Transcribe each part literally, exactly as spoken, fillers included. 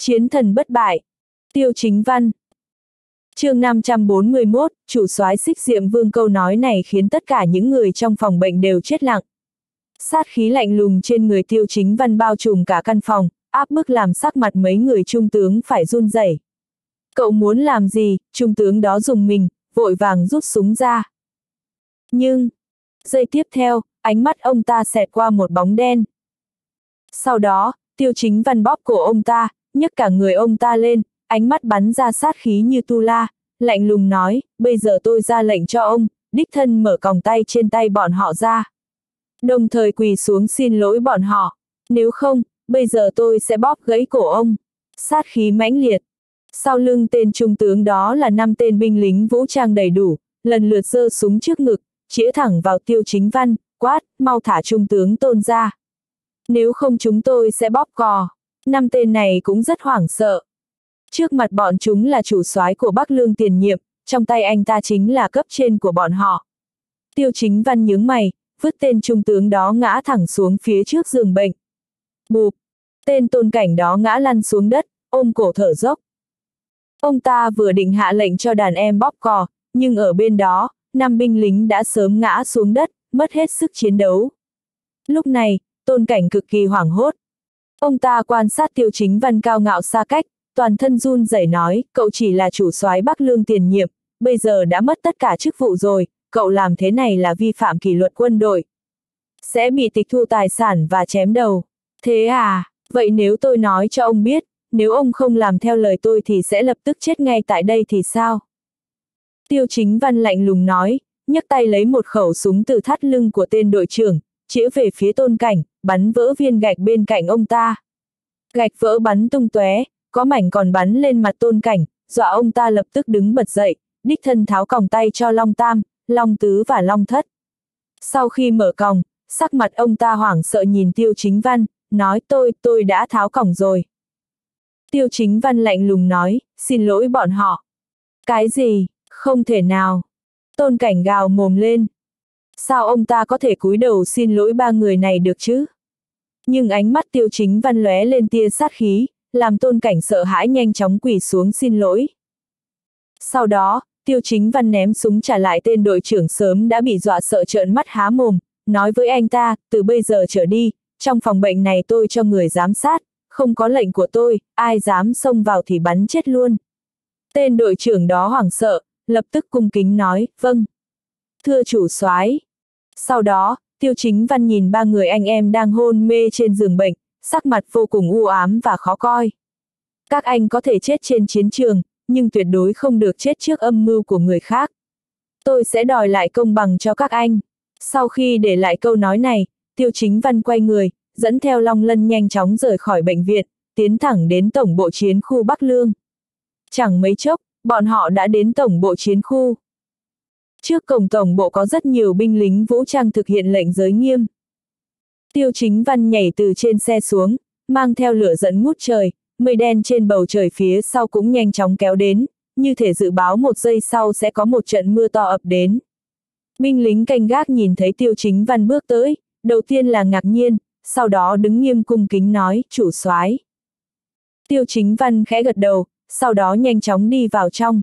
Chiến thần bất bại. Tiêu Chính Văn. Chương năm trăm bốn mươi mốt, chủ soái Xích Diệm Vương. Câu nói này khiến tất cả những người trong phòng bệnh đều chết lặng. Sát khí lạnh lùng trên người Tiêu Chính Văn bao trùm cả căn phòng, áp bức làm sắc mặt mấy người trung tướng phải run rẩy. Cậu muốn làm gì? Trung tướng đó dùng mình, vội vàng rút súng ra. Nhưng, giây tiếp theo, ánh mắt ông ta xẹt qua một bóng đen. Sau đó, Tiêu Chính Văn bóp cổ ông ta, nhấc cả người ông ta lên, ánh mắt bắn ra sát khí như tu la, lạnh lùng nói, bây giờ tôi ra lệnh cho ông, đích thân mở còng tay trên tay bọn họ ra. Đồng thời quỳ xuống xin lỗi bọn họ, nếu không, bây giờ tôi sẽ bóp gãy cổ ông. Sát khí mãnh liệt. Sau lưng tên trung tướng đó là năm tên binh lính vũ trang đầy đủ, lần lượt giơ súng trước ngực, chĩa thẳng vào Tiêu Chính Văn, quát, mau thả trung tướng Tôn ra. Nếu không chúng tôi sẽ bóp cò. Năm tên này cũng rất hoảng sợ. Trước mặt bọn chúng là chủ soái của Bắc Lương tiền nhiệm, trong tay anh ta chính là cấp trên của bọn họ. Tiêu Chính Văn nhướng mày, vứt tên trung tướng đó ngã thẳng xuống phía trước giường bệnh. Bụp! Tên Tôn Cảnh đó ngã lăn xuống đất, ôm cổ thở dốc. Ông ta vừa định hạ lệnh cho đàn em bóp cò, nhưng ở bên đó, năm binh lính đã sớm ngã xuống đất, mất hết sức chiến đấu. Lúc này, Tôn Cảnh cực kỳ hoảng hốt. Ông ta quan sát Tiêu Chính Văn cao ngạo xa cách, toàn thân run rẩy nói, cậu chỉ là chủ soái Bắc Lương tiền nhiệm, bây giờ đã mất tất cả chức vụ rồi, cậu làm thế này là vi phạm kỷ luật quân đội. Sẽ bị tịch thu tài sản và chém đầu. Thế à, vậy nếu tôi nói cho ông biết, nếu ông không làm theo lời tôi thì sẽ lập tức chết ngay tại đây thì sao? Tiêu Chính Văn lạnh lùng nói, nhấc tay lấy một khẩu súng từ thắt lưng của tên đội trưởng, chĩa về phía Tôn Cảnh, bắn vỡ viên gạch bên cạnh ông ta. Gạch vỡ bắn tung tóe, có mảnh còn bắn lên mặt Tôn Cảnh, dọa ông ta lập tức đứng bật dậy, đích thân tháo còng tay cho Long Tam, Long Tứ và Long Thất. Sau khi mở còng, sắc mặt ông ta hoảng sợ nhìn Tiêu Chính Văn, nói tôi, tôi đã tháo còng rồi. Tiêu Chính Văn lạnh lùng nói, xin lỗi bọn họ. Cái gì, không thể nào. Tôn Cảnh gào mồm lên. Sao ông ta có thể cúi đầu xin lỗi ba người này được chứ? Nhưng ánh mắt Tiêu Chính Văn lóe lên tia sát khí, làm Tôn Cảnh sợ hãi nhanh chóng quỳ xuống xin lỗi. Sau đó, Tiêu Chính Văn ném súng trả lại tên đội trưởng sớm đã bị dọa sợ trợn mắt há mồm, nói với anh ta, từ bây giờ trở đi, trong phòng bệnh này tôi cho người giám sát, không có lệnh của tôi, ai dám xông vào thì bắn chết luôn. Tên đội trưởng đó hoảng sợ, lập tức cung kính nói, vâng. Thưa chủ soái. Sau đó, Tiêu Chính Văn nhìn ba người anh em đang hôn mê trên giường bệnh, sắc mặt vô cùng u ám và khó coi. Các anh có thể chết trên chiến trường, nhưng tuyệt đối không được chết trước âm mưu của người khác. Tôi sẽ đòi lại công bằng cho các anh. Sau khi để lại câu nói này, Tiêu Chính Văn quay người, dẫn theo Long Lân nhanh chóng rời khỏi bệnh viện, tiến thẳng đến tổng bộ chiến khu Bắc Lương. Chẳng mấy chốc, bọn họ đã đến tổng bộ chiến khu. Trước cổng tổng bộ có rất nhiều binh lính vũ trang thực hiện lệnh giới nghiêm. Tiêu Chính Văn nhảy từ trên xe xuống, mang theo lửa giận ngút trời, mây đen trên bầu trời phía sau cũng nhanh chóng kéo đến, như thể dự báo một giây sau sẽ có một trận mưa to ập đến. Binh lính canh gác nhìn thấy Tiêu Chính Văn bước tới, đầu tiên là ngạc nhiên, sau đó đứng nghiêm cung kính nói, chủ soái. Tiêu Chính Văn khẽ gật đầu, sau đó nhanh chóng đi vào trong.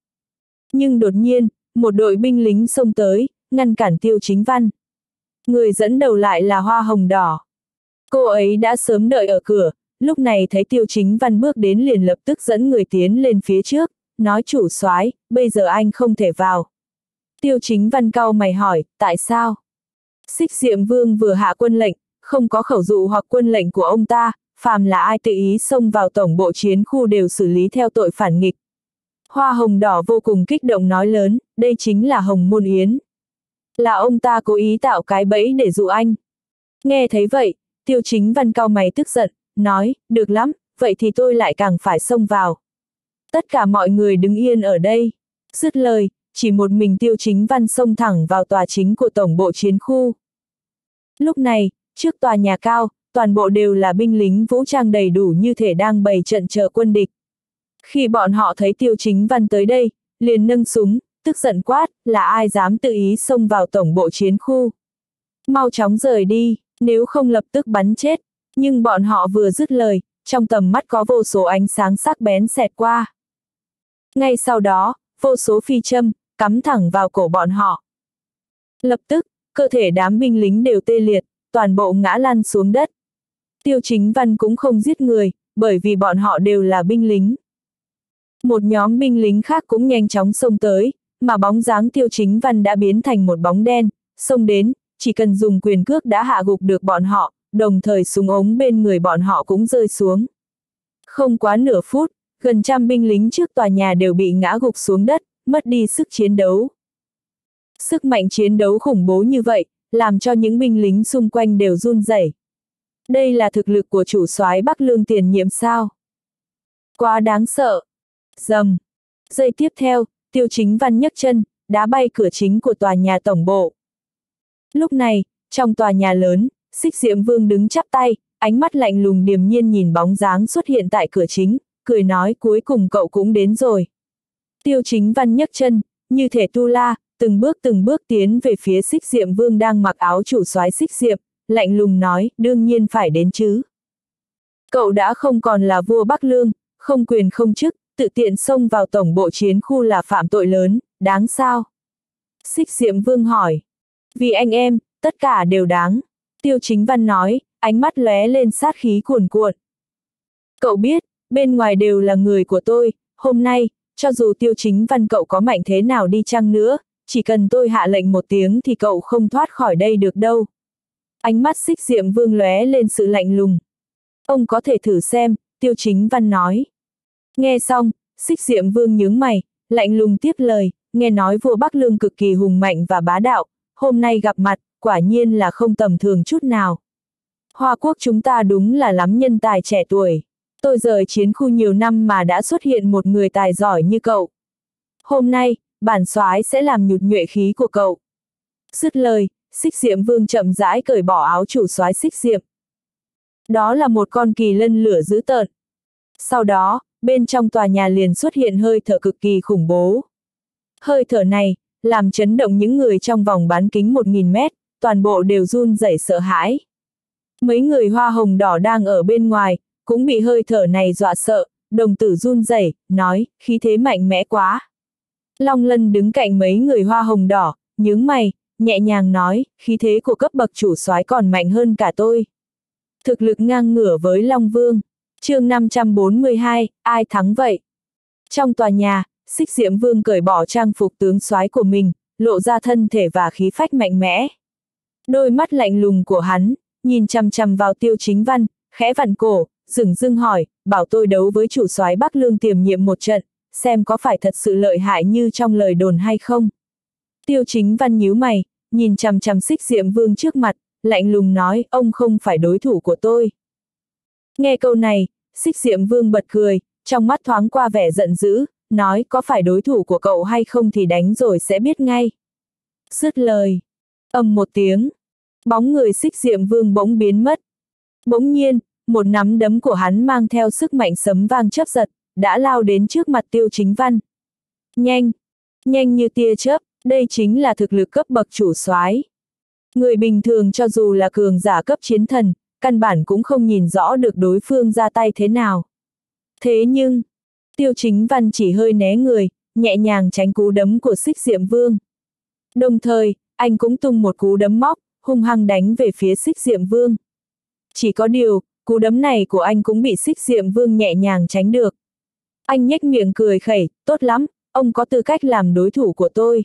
Nhưng đột nhiên, một đội binh lính xông tới, ngăn cản Tiêu Chính Văn. Người dẫn đầu lại là Hoa Hồng Đỏ. Cô ấy đã sớm đợi ở cửa, lúc này thấy Tiêu Chính Văn bước đến liền lập tức dẫn người tiến lên phía trước, nói chủ soái, bây giờ anh không thể vào. Tiêu Chính Văn cau mày hỏi, tại sao? Xích Diệm Vương vừa hạ quân lệnh, không có khẩu dụ hoặc quân lệnh của ông ta, phàm là ai tự ý xông vào tổng bộ chiến khu đều xử lý theo tội phản nghịch. Hoa Hồng Đỏ vô cùng kích động nói lớn, đây chính là Hồng Môn Yến. Là ông ta cố ý tạo cái bẫy để dụ anh. Nghe thấy vậy, Tiêu Chính Văn cau mày tức giận, nói, được lắm, vậy thì tôi lại càng phải xông vào. Tất cả mọi người đứng yên ở đây. Dứt lời, chỉ một mình Tiêu Chính Văn xông thẳng vào tòa chính của tổng bộ chiến khu. Lúc này, trước tòa nhà cao, toàn bộ đều là binh lính vũ trang đầy đủ như thể đang bày trận chờ quân địch. Khi bọn họ thấy Tiêu Chính Văn tới đây, liền nâng súng, tức giận quát, là ai dám tự ý xông vào tổng bộ chiến khu. Mau chóng rời đi, nếu không lập tức bắn chết. Nhưng bọn họ vừa dứt lời, trong tầm mắt có vô số ánh sáng sắc bén xẹt qua. Ngay sau đó, vô số phi châm, cắm thẳng vào cổ bọn họ. Lập tức, cơ thể đám binh lính đều tê liệt, toàn bộ ngã lăn xuống đất. Tiêu Chính Văn cũng không giết người, bởi vì bọn họ đều là binh lính. Một nhóm binh lính khác cũng nhanh chóng xông tới, mà bóng dáng Tiêu Chính Văn đã biến thành một bóng đen, xông đến, chỉ cần dùng quyền cước đã hạ gục được bọn họ, đồng thời súng ống bên người bọn họ cũng rơi xuống. Không quá nửa phút, gần trăm binh lính trước tòa nhà đều bị ngã gục xuống đất, mất đi sức chiến đấu. Sức mạnh chiến đấu khủng bố như vậy, làm cho những binh lính xung quanh đều run rẩy. Đây là thực lực của chủ soái Bắc Lương tiền nhiệm sao? Quá đáng sợ. Rầm. Giây tiếp theo, Tiêu Chính Văn nhấc chân, đá bay cửa chính của tòa nhà tổng bộ. Lúc này, trong tòa nhà lớn, Xích Diệm Vương đứng chắp tay, ánh mắt lạnh lùng điềm nhiên nhìn bóng dáng xuất hiện tại cửa chính, cười nói cuối cùng cậu cũng đến rồi. Tiêu Chính Văn nhấc chân, như thể tu la, từng bước từng bước tiến về phía Xích Diệm Vương đang mặc áo chủ soái Xích Diệm, lạnh lùng nói, đương nhiên phải đến chứ. Cậu đã không còn là vua Bắc Lương, không quyền không chức, tự tiện xông vào tổng bộ chiến khu là phạm tội lớn, đáng sao? Xích Diệm Vương hỏi. Vì anh em, tất cả đều đáng. Tiêu Chính Văn nói, ánh mắt lóe lên sát khí cuồn cuộn. Cậu biết, bên ngoài đều là người của tôi, hôm nay, cho dù Tiêu Chính Văn cậu có mạnh thế nào đi chăng nữa, chỉ cần tôi hạ lệnh một tiếng thì cậu không thoát khỏi đây được đâu. Ánh mắt Xích Diệm Vương lóe lên sự lạnh lùng. Ông có thể thử xem, Tiêu Chính Văn nói. Nghe xong, Xích Diệm Vương nhướng mày, lạnh lùng tiếp lời, nghe nói vua Bắc Lương cực kỳ hùng mạnh và bá đạo, hôm nay gặp mặt, quả nhiên là không tầm thường chút nào. Hoa Quốc chúng ta đúng là lắm nhân tài trẻ tuổi. Tôi rời chiến khu nhiều năm mà đã xuất hiện một người tài giỏi như cậu. Hôm nay, bản soái sẽ làm nhụt nhuệ khí của cậu. Dứt lời, Xích Diệm Vương chậm rãi cởi bỏ áo chủ soái Xích Diệm. Đó là một con kỳ lân lửa dữ tợn. Sau đó, bên trong tòa nhà liền xuất hiện hơi thở cực kỳ khủng bố. Hơi thở này, làm chấn động những người trong vòng bán kính một nghìn mét, toàn bộ đều run rẩy sợ hãi. Mấy người hoa hồng đỏ đang ở bên ngoài, cũng bị hơi thở này dọa sợ, đồng tử run rẩy, nói, khí thế mạnh mẽ quá. Long Lân đứng cạnh mấy người hoa hồng đỏ, nhướng mày, nhẹ nhàng nói, khí thế của cấp bậc chủ soái còn mạnh hơn cả tôi. Thực lực ngang ngửa với Long Vương. Chương năm trăm bốn mươi hai, ai thắng vậy? Trong tòa nhà, Xích Diệm Vương cởi bỏ trang phục tướng soái của mình, lộ ra thân thể và khí phách mạnh mẽ. Đôi mắt lạnh lùng của hắn, nhìn chằm chằm vào Tiêu Chính Văn, khẽ vặn cổ, dửng dưng hỏi, bảo tôi đấu với chủ soái Bắc Lương tiềm nhiệm một trận, xem có phải thật sự lợi hại như trong lời đồn hay không. Tiêu Chính Văn nhíu mày, nhìn chằm chằm Xích Diệm Vương trước mặt, lạnh lùng nói, ông không phải đối thủ của tôi. Nghe câu này, Xích Diệm Vương bật cười, trong mắt thoáng qua vẻ giận dữ, nói có phải đối thủ của cậu hay không thì đánh rồi sẽ biết ngay. Dứt lời, ầm một tiếng, bóng người Xích Diệm Vương bỗng biến mất. Bỗng nhiên, một nắm đấm của hắn mang theo sức mạnh sấm vang chớp giật, đã lao đến trước mặt Tiêu Chính Văn. Nhanh, nhanh như tia chớp, đây chính là thực lực cấp bậc chủ soái. Người bình thường cho dù là cường giả cấp chiến thần, căn bản cũng không nhìn rõ được đối phương ra tay thế nào. Thế nhưng, Tiêu Chính Văn chỉ hơi né người, nhẹ nhàng tránh cú đấm của Xích Diệm Vương. Đồng thời, anh cũng tung một cú đấm móc, hung hăng đánh về phía Xích Diệm Vương. Chỉ có điều, cú đấm này của anh cũng bị Xích Diệm Vương nhẹ nhàng tránh được. Anh nhếch miệng cười khẩy, tốt lắm, ông có tư cách làm đối thủ của tôi.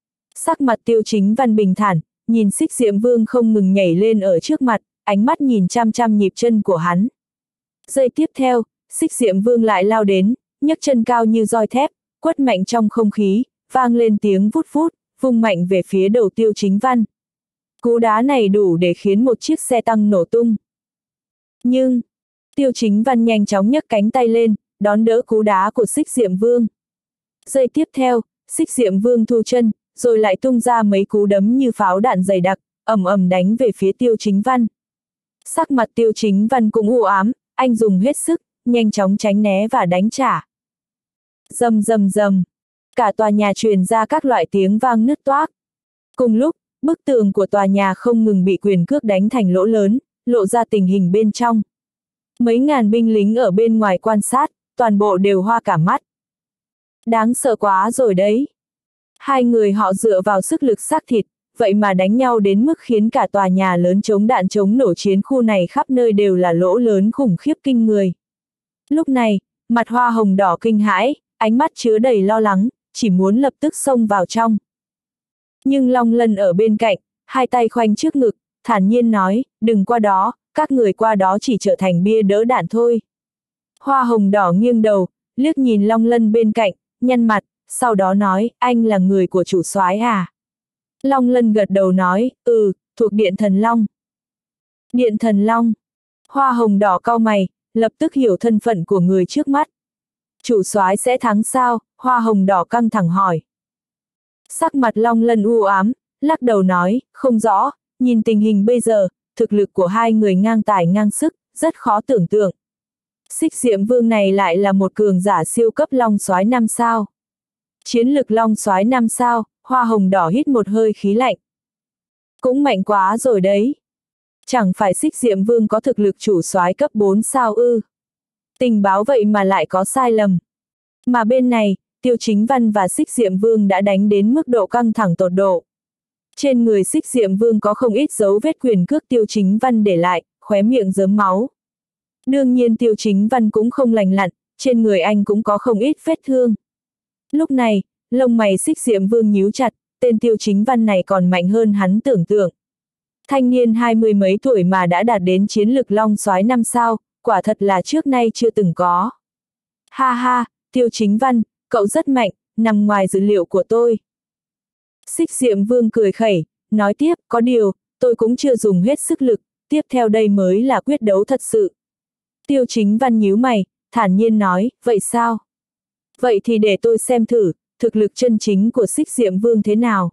Sắc mặt Tiêu Chính Văn bình thản, nhìn Xích Diệm Vương không ngừng nhảy lên ở trước mặt, ánh mắt nhìn chăm chăm nhịp chân của hắn. Giây tiếp theo, Xích Diệm Vương lại lao đến, nhấc chân cao như roi thép, quất mạnh trong không khí, vang lên tiếng vút vút, vung mạnh về phía đầu Tiêu Chính Văn. Cú đá này đủ để khiến một chiếc xe tăng nổ tung. Nhưng, Tiêu Chính Văn nhanh chóng nhấc cánh tay lên, đón đỡ cú đá của Xích Diệm Vương. Giây tiếp theo, Xích Diệm Vương thu chân, rồi lại tung ra mấy cú đấm như pháo đạn dày đặc, ầm ầm đánh về phía Tiêu Chính Văn. Sắc mặt Tiêu Chính Văn cũng u ám, anh dùng hết sức, nhanh chóng tránh né và đánh trả. Rầm rầm rầm, cả tòa nhà truyền ra các loại tiếng vang nứt toác. Cùng lúc, bức tường của tòa nhà không ngừng bị quyền cước đánh thành lỗ lớn, lộ ra tình hình bên trong. Mấy ngàn binh lính ở bên ngoài quan sát, toàn bộ đều hoa cả mắt. Đáng sợ quá rồi đấy. Hai người họ dựa vào sức lực xác thịt, vậy mà đánh nhau đến mức khiến cả tòa nhà lớn chống đạn chống nổ chiến khu này khắp nơi đều là lỗ lớn khủng khiếp kinh người. Lúc này, mặt Hoa Hồng Đỏ kinh hãi, ánh mắt chứa đầy lo lắng, chỉ muốn lập tức xông vào trong. Nhưng Long Lân ở bên cạnh, hai tay khoanh trước ngực, thản nhiên nói, đừng qua đó, các người qua đó chỉ trở thành bia đỡ đạn thôi. Hoa Hồng Đỏ nghiêng đầu, liếc nhìn Long Lân bên cạnh, nhăn mặt, sau đó nói, anh là người của chủ soái à? Long Lân gật đầu nói, ừ, thuộc Điện Thần Long. Điện Thần Long. Hoa Hồng Đỏ cau mày, lập tức hiểu thân phận của người trước mắt. Chủ soái sẽ thắng sao? Hoa Hồng Đỏ căng thẳng hỏi. Sắc mặt Long Lân u ám, lắc đầu nói, không rõ, nhìn tình hình bây giờ, thực lực của hai người ngang tài ngang sức, rất khó tưởng tượng. Xích Diệm Vương này lại là một cường giả siêu cấp Long soái năm sao. Chiến lực Long soái năm sao, Hoa Hồng Đỏ hít một hơi khí lạnh. Cũng mạnh quá rồi đấy. Chẳng phải Xích Diệm Vương có thực lực chủ soái cấp bốn sao ư? Tình báo vậy mà lại có sai lầm. Mà bên này, Tiêu Chính Văn và Xích Diệm Vương đã đánh đến mức độ căng thẳng tột độ. Trên người Xích Diệm Vương có không ít dấu vết quyền cước Tiêu Chính Văn để lại, khóe miệng rớm máu. Đương nhiên Tiêu Chính Văn cũng không lành lặn, trên người anh cũng có không ít vết thương. Lúc này, lông mày Xích Diệm Vương nhíu chặt, tên Tiêu Chính Văn này còn mạnh hơn hắn tưởng tượng. Thanh niên hai mươi mấy tuổi mà đã đạt đến chiến lực Long soái năm sao, quả thật là trước nay chưa từng có. Ha ha, Tiêu Chính Văn, cậu rất mạnh, nằm ngoài dự liệu của tôi. Xích Diệm Vương cười khẩy, nói tiếp, có điều, tôi cũng chưa dùng hết sức lực, tiếp theo đây mới là quyết đấu thật sự. Tiêu Chính Văn nhíu mày, thản nhiên nói, vậy sao? Vậy thì để tôi xem thử, thực lực chân chính của Xích Diệm Vương thế nào.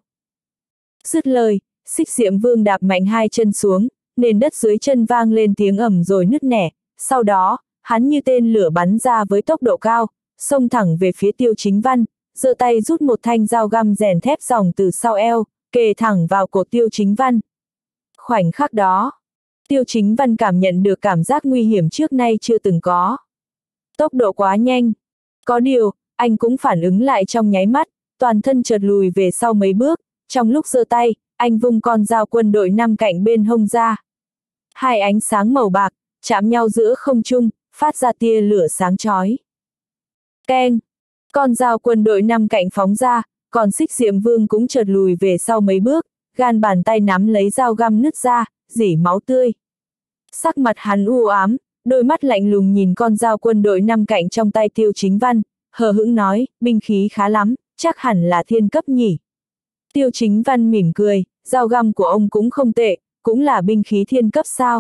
Dứt lời, Xích Diệm Vương đạp mạnh hai chân xuống, nền đất dưới chân vang lên tiếng ầm rồi nứt nẻ, sau đó, hắn như tên lửa bắn ra với tốc độ cao, xông thẳng về phía Tiêu Chính Văn, giơ tay rút một thanh dao găm rèn thép ròng từ sau eo, kề thẳng vào cổ Tiêu Chính Văn. Khoảnh khắc đó, Tiêu Chính Văn cảm nhận được cảm giác nguy hiểm trước nay chưa từng có. Tốc độ quá nhanh. Có điều, anh cũng phản ứng lại trong nháy mắt, toàn thân chợt lùi về sau mấy bước, trong lúc giơ tay, anh vung con dao quân đội năm cạnh bên hông ra. Hai ánh sáng màu bạc, chạm nhau giữa không trung, phát ra tia lửa sáng chói. Keng! Con dao quân đội năm cạnh phóng ra, còn Xích Diệm Vương cũng chợt lùi về sau mấy bước, gan bàn tay nắm lấy dao găm nứt ra, rỉ máu tươi. Sắc mặt hắn u ám, đôi mắt lạnh lùng nhìn con dao quân đội năm cạnh trong tay Tiêu Chính Văn, hờ hững nói, binh khí khá lắm, chắc hẳn là thiên cấp nhỉ. Tiêu Chính Văn mỉm cười, dao găm của ông cũng không tệ, cũng là binh khí thiên cấp sao.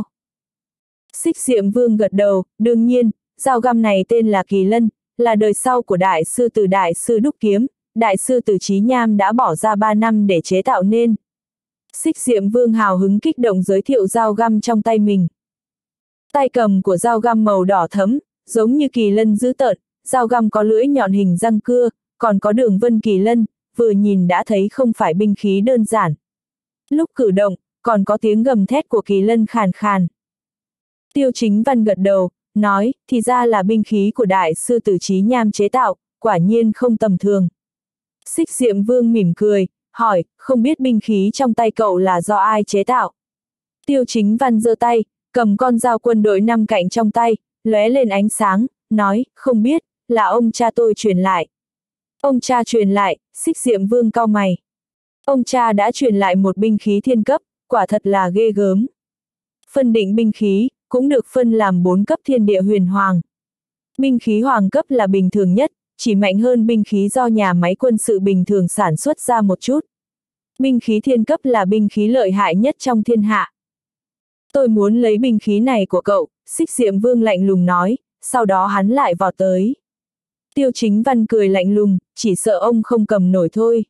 Xích Diệm Vương gật đầu, đương nhiên, dao găm này tên là Kỳ Lân, là đời sau của đại sư Từ đại sư đúc kiếm, đại sư Từ Chí Nham đã bỏ ra ba năm để chế tạo nên. Xích Diệm Vương hào hứng kích động giới thiệu dao găm trong tay mình. Tay cầm của dao găm màu đỏ thẫm, giống như kỳ lân dữ tợn, dao găm có lưỡi nhọn hình răng cưa, còn có đường vân kỳ lân, vừa nhìn đã thấy không phải binh khí đơn giản. Lúc cử động, còn có tiếng gầm thét của kỳ lân khàn khàn. Tiêu Chính Văn gật đầu, nói, thì ra là binh khí của đại sư Từ Chí Nham chế tạo, quả nhiên không tầm thường. Xích Diệm Vương mỉm cười, hỏi, không biết binh khí trong tay cậu là do ai chế tạo? Tiêu Chính Văn giơ tay, cầm con dao quân đội năm cạnh trong tay, lóe lên ánh sáng, nói, không biết, là ông cha tôi truyền lại. Ông cha truyền lại, Xích Diệm Vương cau mày. Ông cha đã truyền lại một binh khí thiên cấp, quả thật là ghê gớm. Phân định binh khí, cũng được phân làm bốn cấp thiên địa huyền hoàng. Binh khí hoàng cấp là bình thường nhất, chỉ mạnh hơn binh khí do nhà máy quân sự bình thường sản xuất ra một chút. Binh khí thiên cấp là binh khí lợi hại nhất trong thiên hạ. Tôi muốn lấy binh khí này của cậu, Xích Diệm Vương lạnh lùng nói, sau đó hắn lại vọt tới. Tiêu Chính Văn cười lạnh lùng, chỉ sợ ông không cầm nổi thôi.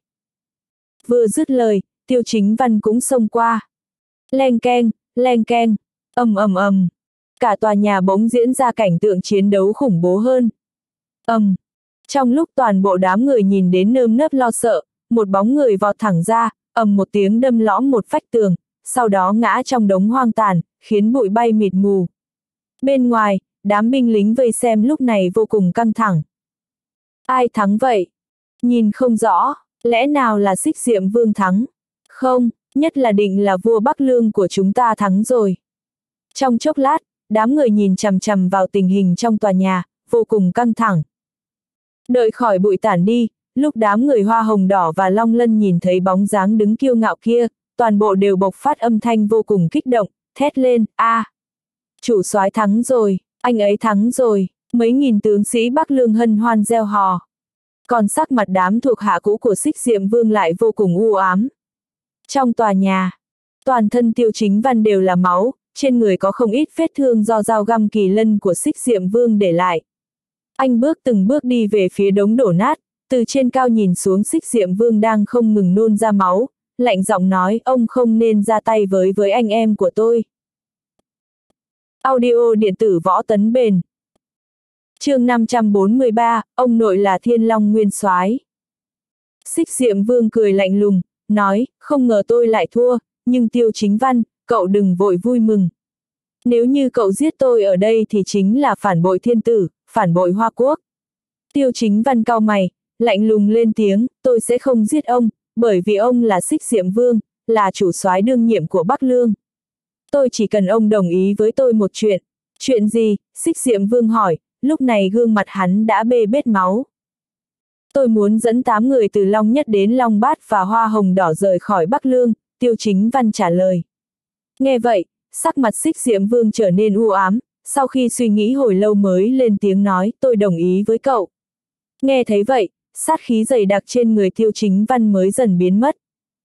Vừa dứt lời, Tiêu Chính Văn cũng xông qua. Leng keng, leng keng, ầm ầm ầm. Cả tòa nhà bỗng diễn ra cảnh tượng chiến đấu khủng bố hơn. Ầm. Trong lúc toàn bộ đám người nhìn đến nơm nớp lo sợ, một bóng người vọt thẳng ra, ầm một tiếng đâm lõm một vách tường, sau đó ngã trong đống hoang tàn, khiến bụi bay mịt mù. Bên ngoài, đám binh lính vây xem lúc này vô cùng căng thẳng. Ai thắng vậy? Nhìn không rõ, lẽ nào là Xích Diệm Vương thắng? Không, nhất là định là vua Bắc Lương của chúng ta thắng rồi. Trong chốc lát, đám người nhìn chằm chằm vào tình hình trong tòa nhà, vô cùng căng thẳng. Đợi khỏi bụi tản đi, lúc đám người Hoa Hồng Đỏ và Long Lân nhìn thấy bóng dáng đứng kiêu ngạo kia, toàn bộ đều bộc phát âm thanh vô cùng kích động, thét lên, a, à, chủ soái thắng rồi, anh ấy thắng rồi, mấy nghìn tướng sĩ Bắc Lương hân hoan reo hò. Còn sắc mặt đám thuộc hạ cũ của Xích Diệm Vương lại vô cùng u ám. Trong tòa nhà, toàn thân Tiêu Chính Văn đều là máu, trên người có không ít vết thương do dao găm kỳ lân của Xích Diệm Vương để lại. Anh bước từng bước đi về phía đống đổ nát, từ trên cao nhìn xuống Xích Diệm Vương đang không ngừng nôn ra máu, lạnh giọng nói ông không nên ra tay với với anh em của tôi. Audio điện tử Võ Tấn Bền. Chương năm trăm bốn mươi ba, ông nội là Thiên Long Nguyên Soái. Xích Diệm Vương cười lạnh lùng, nói, không ngờ tôi lại thua, nhưng Tiêu Chính Văn, cậu đừng vội vui mừng. Nếu như cậu giết tôi ở đây thì chính là phản bội thiên tử, phản bội Hoa Quốc. Tiêu Chính Văn cau mày, lạnh lùng lên tiếng, tôi sẽ không giết ông, bởi vì ông là Xích Diệm Vương, là chủ soái đương nhiệm của Bắc Lương. Tôi chỉ cần ông đồng ý với tôi một chuyện. Chuyện gì? Xích Diệm Vương hỏi, lúc này gương mặt hắn đã bê bết máu. Tôi muốn dẫn tám người từ Long Nhất đến Long Bát và Hoa Hồng Đỏ rời khỏi Bắc Lương, Tiêu Chính Văn trả lời. Nghe vậy, sắc mặt Xích Diệm Vương trở nên u ám, sau khi suy nghĩ hồi lâu mới lên tiếng nói, tôi đồng ý với cậu. Nghe thấy vậy, sát khí dày đặc trên người Tiêu Chính Văn mới dần biến mất.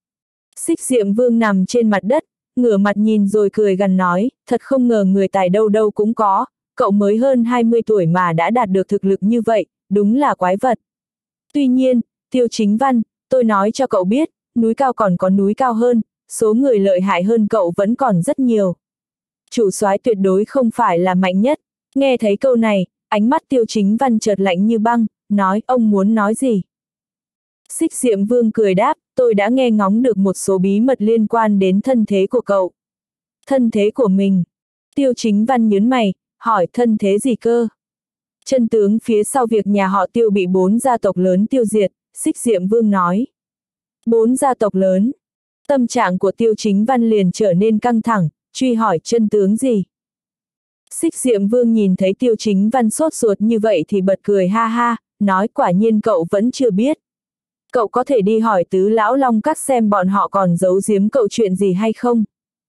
Xích Diệm Vương nằm trên mặt đất, ngửa mặt nhìn rồi cười gằn nói, thật không ngờ người tài đâu đâu cũng có, cậu mới hơn hai mươi tuổi mà đã đạt được thực lực như vậy, đúng là quái vật. Tuy nhiên, Tiêu Chính Văn, tôi nói cho cậu biết, núi cao còn có núi cao hơn, số người lợi hại hơn cậu vẫn còn rất nhiều. Chủ soái tuyệt đối không phải là mạnh nhất. Nghe thấy câu này, ánh mắt Tiêu Chính Văn chợt lạnh như băng, nói ông muốn nói gì? Xích Diệm Vương cười đáp, tôi đã nghe ngóng được một số bí mật liên quan đến thân thế của cậu. Thân thế của mình? Tiêu Chính Văn nhớn mày, hỏi thân thế gì cơ? Chân tướng phía sau việc nhà họ Tiêu bị bốn gia tộc lớn tiêu diệt, Xích Diệm Vương nói. Bốn gia tộc lớn? Tâm trạng của Tiêu Chính Văn liền trở nên căng thẳng, truy hỏi chân tướng gì? Xích Diệm Vương nhìn thấy Tiêu Chính Văn sốt ruột như vậy thì bật cười ha ha, nói quả nhiên cậu vẫn chưa biết. Cậu có thể đi hỏi Tứ Lão Long Các xem bọn họ còn giấu giếm cậu chuyện gì hay không?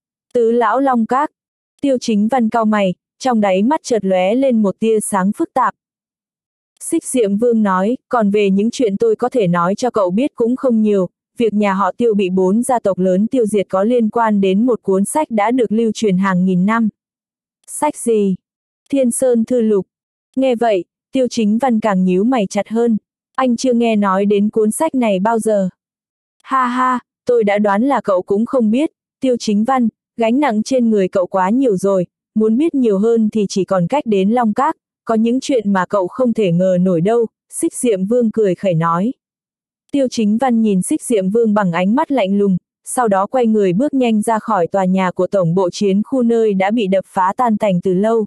Tứ Lão Long Các. Tiêu Chính Văn cau mày, trong đáy mắt chợt lóe lên một tia sáng phức tạp. Xích Diệm Vương nói, còn về những chuyện tôi có thể nói cho cậu biết cũng không nhiều, việc nhà họ Tiêu bị bốn gia tộc lớn tiêu diệt có liên quan đến một cuốn sách đã được lưu truyền hàng nghìn năm. Sách gì? Thiên Sơn Thư Lục. Nghe vậy, Tiêu Chính Văn càng nhíu mày chặt hơn. Anh chưa nghe nói đến cuốn sách này bao giờ. Ha ha, tôi đã đoán là cậu cũng không biết, Tiêu Chính Văn, gánh nặng trên người cậu quá nhiều rồi, muốn biết nhiều hơn thì chỉ còn cách đến Long Các, có những chuyện mà cậu không thể ngờ nổi đâu, Xích Diệm Vương cười khẩy nói. Tiêu Chính Văn nhìn Xích Diệm Vương bằng ánh mắt lạnh lùng, sau đó quay người bước nhanh ra khỏi tòa nhà của tổng bộ chiến khu nơi đã bị đập phá tan tành từ lâu.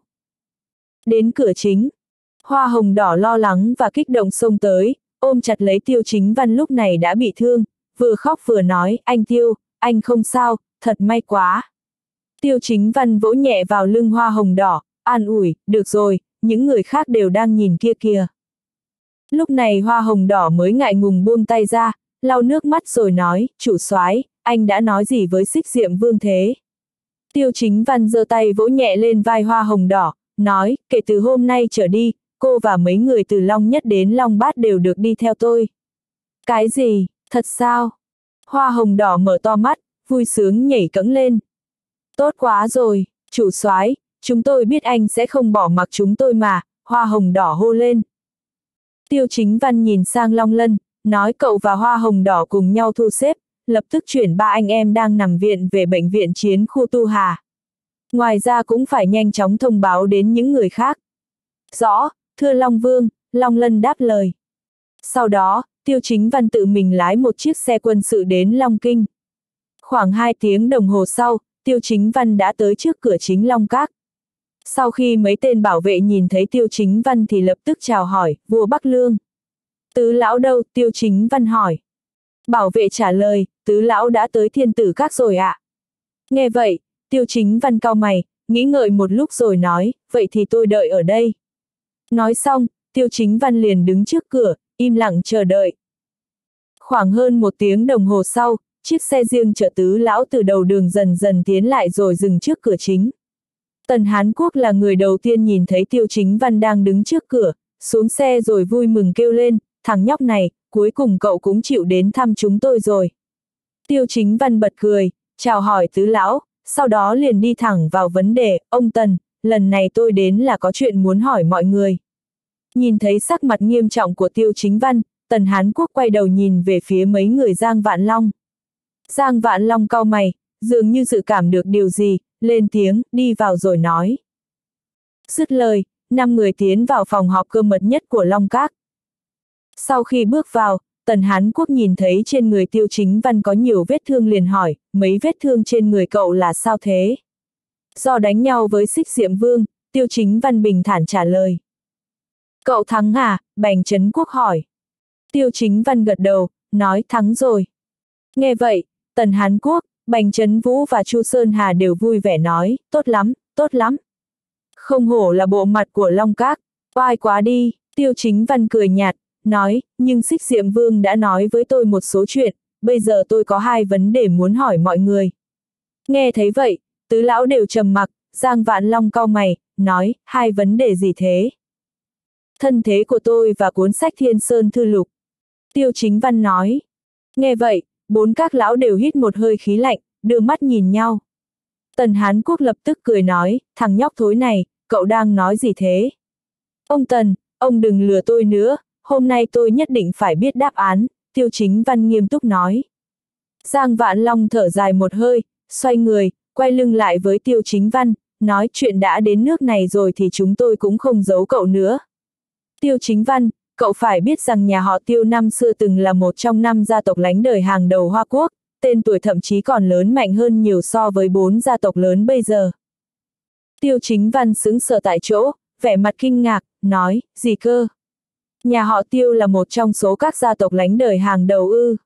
Đến cửa chính, Hoa Hồng Đỏ lo lắng và kích động xông tới, ôm chặt lấy Tiêu Chính Văn lúc này đã bị thương, vừa khóc vừa nói, anh Tiêu, anh không sao, thật may quá. Tiêu Chính Văn vỗ nhẹ vào lưng Hoa Hồng Đỏ, an ủi, được rồi, những người khác đều đang nhìn kia kìa. Lúc này Hoa Hồng Đỏ mới ngại ngùng buông tay ra, lau nước mắt rồi nói, chủ soái, anh đã nói gì với Xích Diệm Vương thế? Tiêu Chính Văn giơ tay vỗ nhẹ lên vai Hoa Hồng Đỏ, nói, kể từ hôm nay trở đi, cô và mấy người từ Long Nhất đến Long Bát đều được đi theo tôi. Cái gì, thật sao? Hoa Hồng Đỏ mở to mắt, vui sướng nhảy cẫng lên. Tốt quá rồi, chủ soái, chúng tôi biết anh sẽ không bỏ mặc chúng tôi mà, Hoa Hồng Đỏ hô lên. Tiêu Chính Văn nhìn sang Long Lân, nói cậu và Hoa Hồng Đỏ cùng nhau thu xếp, lập tức chuyển ba anh em đang nằm viện về bệnh viện chiến khu Tu Hà. Ngoài ra cũng phải nhanh chóng thông báo đến những người khác. Rõ, thưa Long Vương, Long Lân đáp lời. Sau đó, Tiêu Chính Văn tự mình lái một chiếc xe quân sự đến Long Kinh. Khoảng hai tiếng đồng hồ sau, Tiêu Chính Văn đã tới trước cửa chính Long Các. Sau khi mấy tên bảo vệ nhìn thấy Tiêu Chính Văn thì lập tức chào hỏi, vua Bắc Lương. Tứ lão đâu? Tiêu Chính Văn hỏi. Bảo vệ trả lời, tứ lão đã tới Thiên Tử Các rồi ạ. À? Nghe vậy, Tiêu Chính Văn cau mày, nghĩ ngợi một lúc rồi nói, vậy thì tôi đợi ở đây. Nói xong, Tiêu Chính Văn liền đứng trước cửa, im lặng chờ đợi. Khoảng hơn một tiếng đồng hồ sau, chiếc xe riêng chở tứ lão từ đầu đường dần dần tiến lại rồi dừng trước cửa chính. Tần Hán Quốc là người đầu tiên nhìn thấy Tiêu Chính Văn đang đứng trước cửa, xuống xe rồi vui mừng kêu lên, thằng nhóc này, cuối cùng cậu cũng chịu đến thăm chúng tôi rồi. Tiêu Chính Văn bật cười, chào hỏi tứ lão, sau đó liền đi thẳng vào vấn đề, ông Tần, lần này tôi đến là có chuyện muốn hỏi mọi người. Nhìn thấy sắc mặt nghiêm trọng của Tiêu Chính Văn, Tần Hán Quốc quay đầu nhìn về phía mấy người Giang Vạn Long. Giang Vạn Long cau mày, dường như dự cảm được điều gì, lên tiếng, đi vào rồi nói. Dứt lời, năm người tiến vào phòng họp cơ mật nhất của Long Các. Sau khi bước vào, Tần Hán Quốc nhìn thấy trên người Tiêu Chính Văn có nhiều vết thương liền hỏi, mấy vết thương trên người cậu là sao thế? Do đánh nhau với Xích Diệm Vương, Tiêu Chính Văn bình thản trả lời. Cậu thắng à? Bành Trấn Quốc hỏi. Tiêu Chính Văn gật đầu, nói thắng rồi. Nghe vậy, Tần Hán Quốc, Bành Trấn Vũ và Chu Sơn Hà đều vui vẻ nói, tốt lắm, tốt lắm. Không hổ là bộ mặt của Long Các, oai quá đi. Tiêu Chính Văn cười nhạt, nói, nhưng Xích Diệm Vương đã nói với tôi một số chuyện, bây giờ tôi có hai vấn đề muốn hỏi mọi người. Nghe thấy vậy, tứ lão đều trầm mặc, Giang Vạn Long cau mày, nói, hai vấn đề gì thế? Thân thế của tôi và cuốn sách Thiên Sơn Thư Lục. Tiêu Chính Văn nói. Nghe vậy, bốn các lão đều hít một hơi khí lạnh, đưa mắt nhìn nhau. Tần Hán Quốc lập tức cười nói, thằng nhóc thối này, cậu đang nói gì thế? Ông Tần, ông đừng lừa tôi nữa, hôm nay tôi nhất định phải biết đáp án, Tiêu Chính Văn nghiêm túc nói. Giang Vạn Long thở dài một hơi, xoay người, quay lưng lại với Tiêu Chính Văn, nói chuyện đã đến nước này rồi thì chúng tôi cũng không giấu cậu nữa. Tiêu Chính Văn, cậu phải biết rằng nhà họ Tiêu năm xưa từng là một trong năm gia tộc lánh đời hàng đầu Hoa Quốc, tên tuổi thậm chí còn lớn mạnh hơn nhiều so với bốn gia tộc lớn bây giờ. Tiêu Chính Văn sững sờ tại chỗ, vẻ mặt kinh ngạc, nói, gì cơ? Nhà họ Tiêu là một trong số các gia tộc lánh đời hàng đầu ư?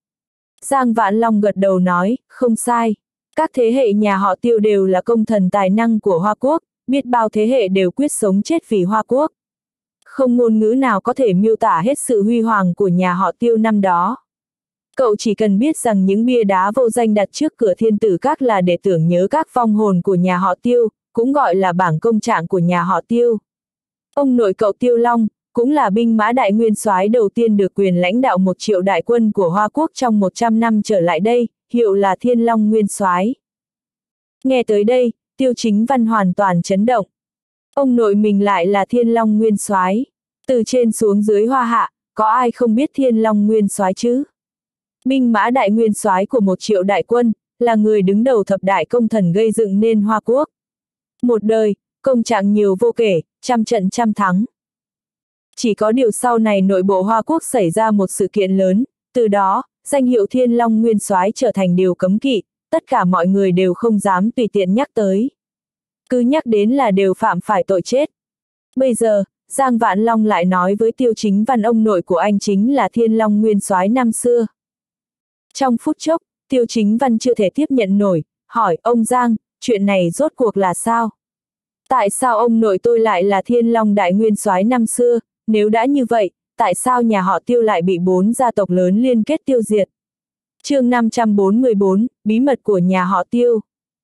Giang Vạn Long gật đầu nói, không sai. Các thế hệ nhà họ Tiêu đều là công thần tài năng của Hoa Quốc, biết bao thế hệ đều quyết sống chết vì Hoa Quốc. Không ngôn ngữ nào có thể miêu tả hết sự huy hoàng của nhà họ Tiêu năm đó. Cậu chỉ cần biết rằng những bia đá vô danh đặt trước cửa Thiên Tử Các là để tưởng nhớ các vong hồn của nhà họ Tiêu, cũng gọi là bảng công trạng của nhà họ Tiêu. Ông nội cậu Tiêu Long, cũng là binh mã đại nguyên soái đầu tiên được quyền lãnh đạo một triệu đại quân của Hoa Quốc trong một trăm năm trở lại đây, hiệu là Thiên Long Nguyên Soái. Nghe tới đây, Tiêu Chính Văn hoàn toàn chấn động. Ông nội mình lại là Thiên Long Nguyên Soái. Từ trên xuống dưới Hoa Hạ, có ai không biết Thiên Long Nguyên Soái chứ? Binh mã đại nguyên soái của một triệu đại quân, là người đứng đầu thập đại công thần gây dựng nên Hoa Quốc. Một đời, công trạng nhiều vô kể, trăm trận trăm thắng. Chỉ có điều sau này nội bộ Hoa Quốc xảy ra một sự kiện lớn, từ đó, danh hiệu Thiên Long Nguyên Soái trở thành điều cấm kỵ, tất cả mọi người đều không dám tùy tiện nhắc tới. Cứ nhắc đến là đều phạm phải tội chết. Bây giờ, Giang Vạn Long lại nói với Tiêu Chính Văn ông nội của anh chính là Thiên Long Nguyên Soái năm xưa. Trong phút chốc, Tiêu Chính Văn chưa thể tiếp nhận nổi, hỏi ông Giang, chuyện này rốt cuộc là sao? Tại sao ông nội tôi lại là Thiên Long Đại Nguyên Soái năm xưa, nếu đã như vậy, tại sao nhà họ Tiêu lại bị bốn gia tộc lớn liên kết tiêu diệt? Chương năm trăm bốn mươi bốn, bí mật của nhà họ Tiêu.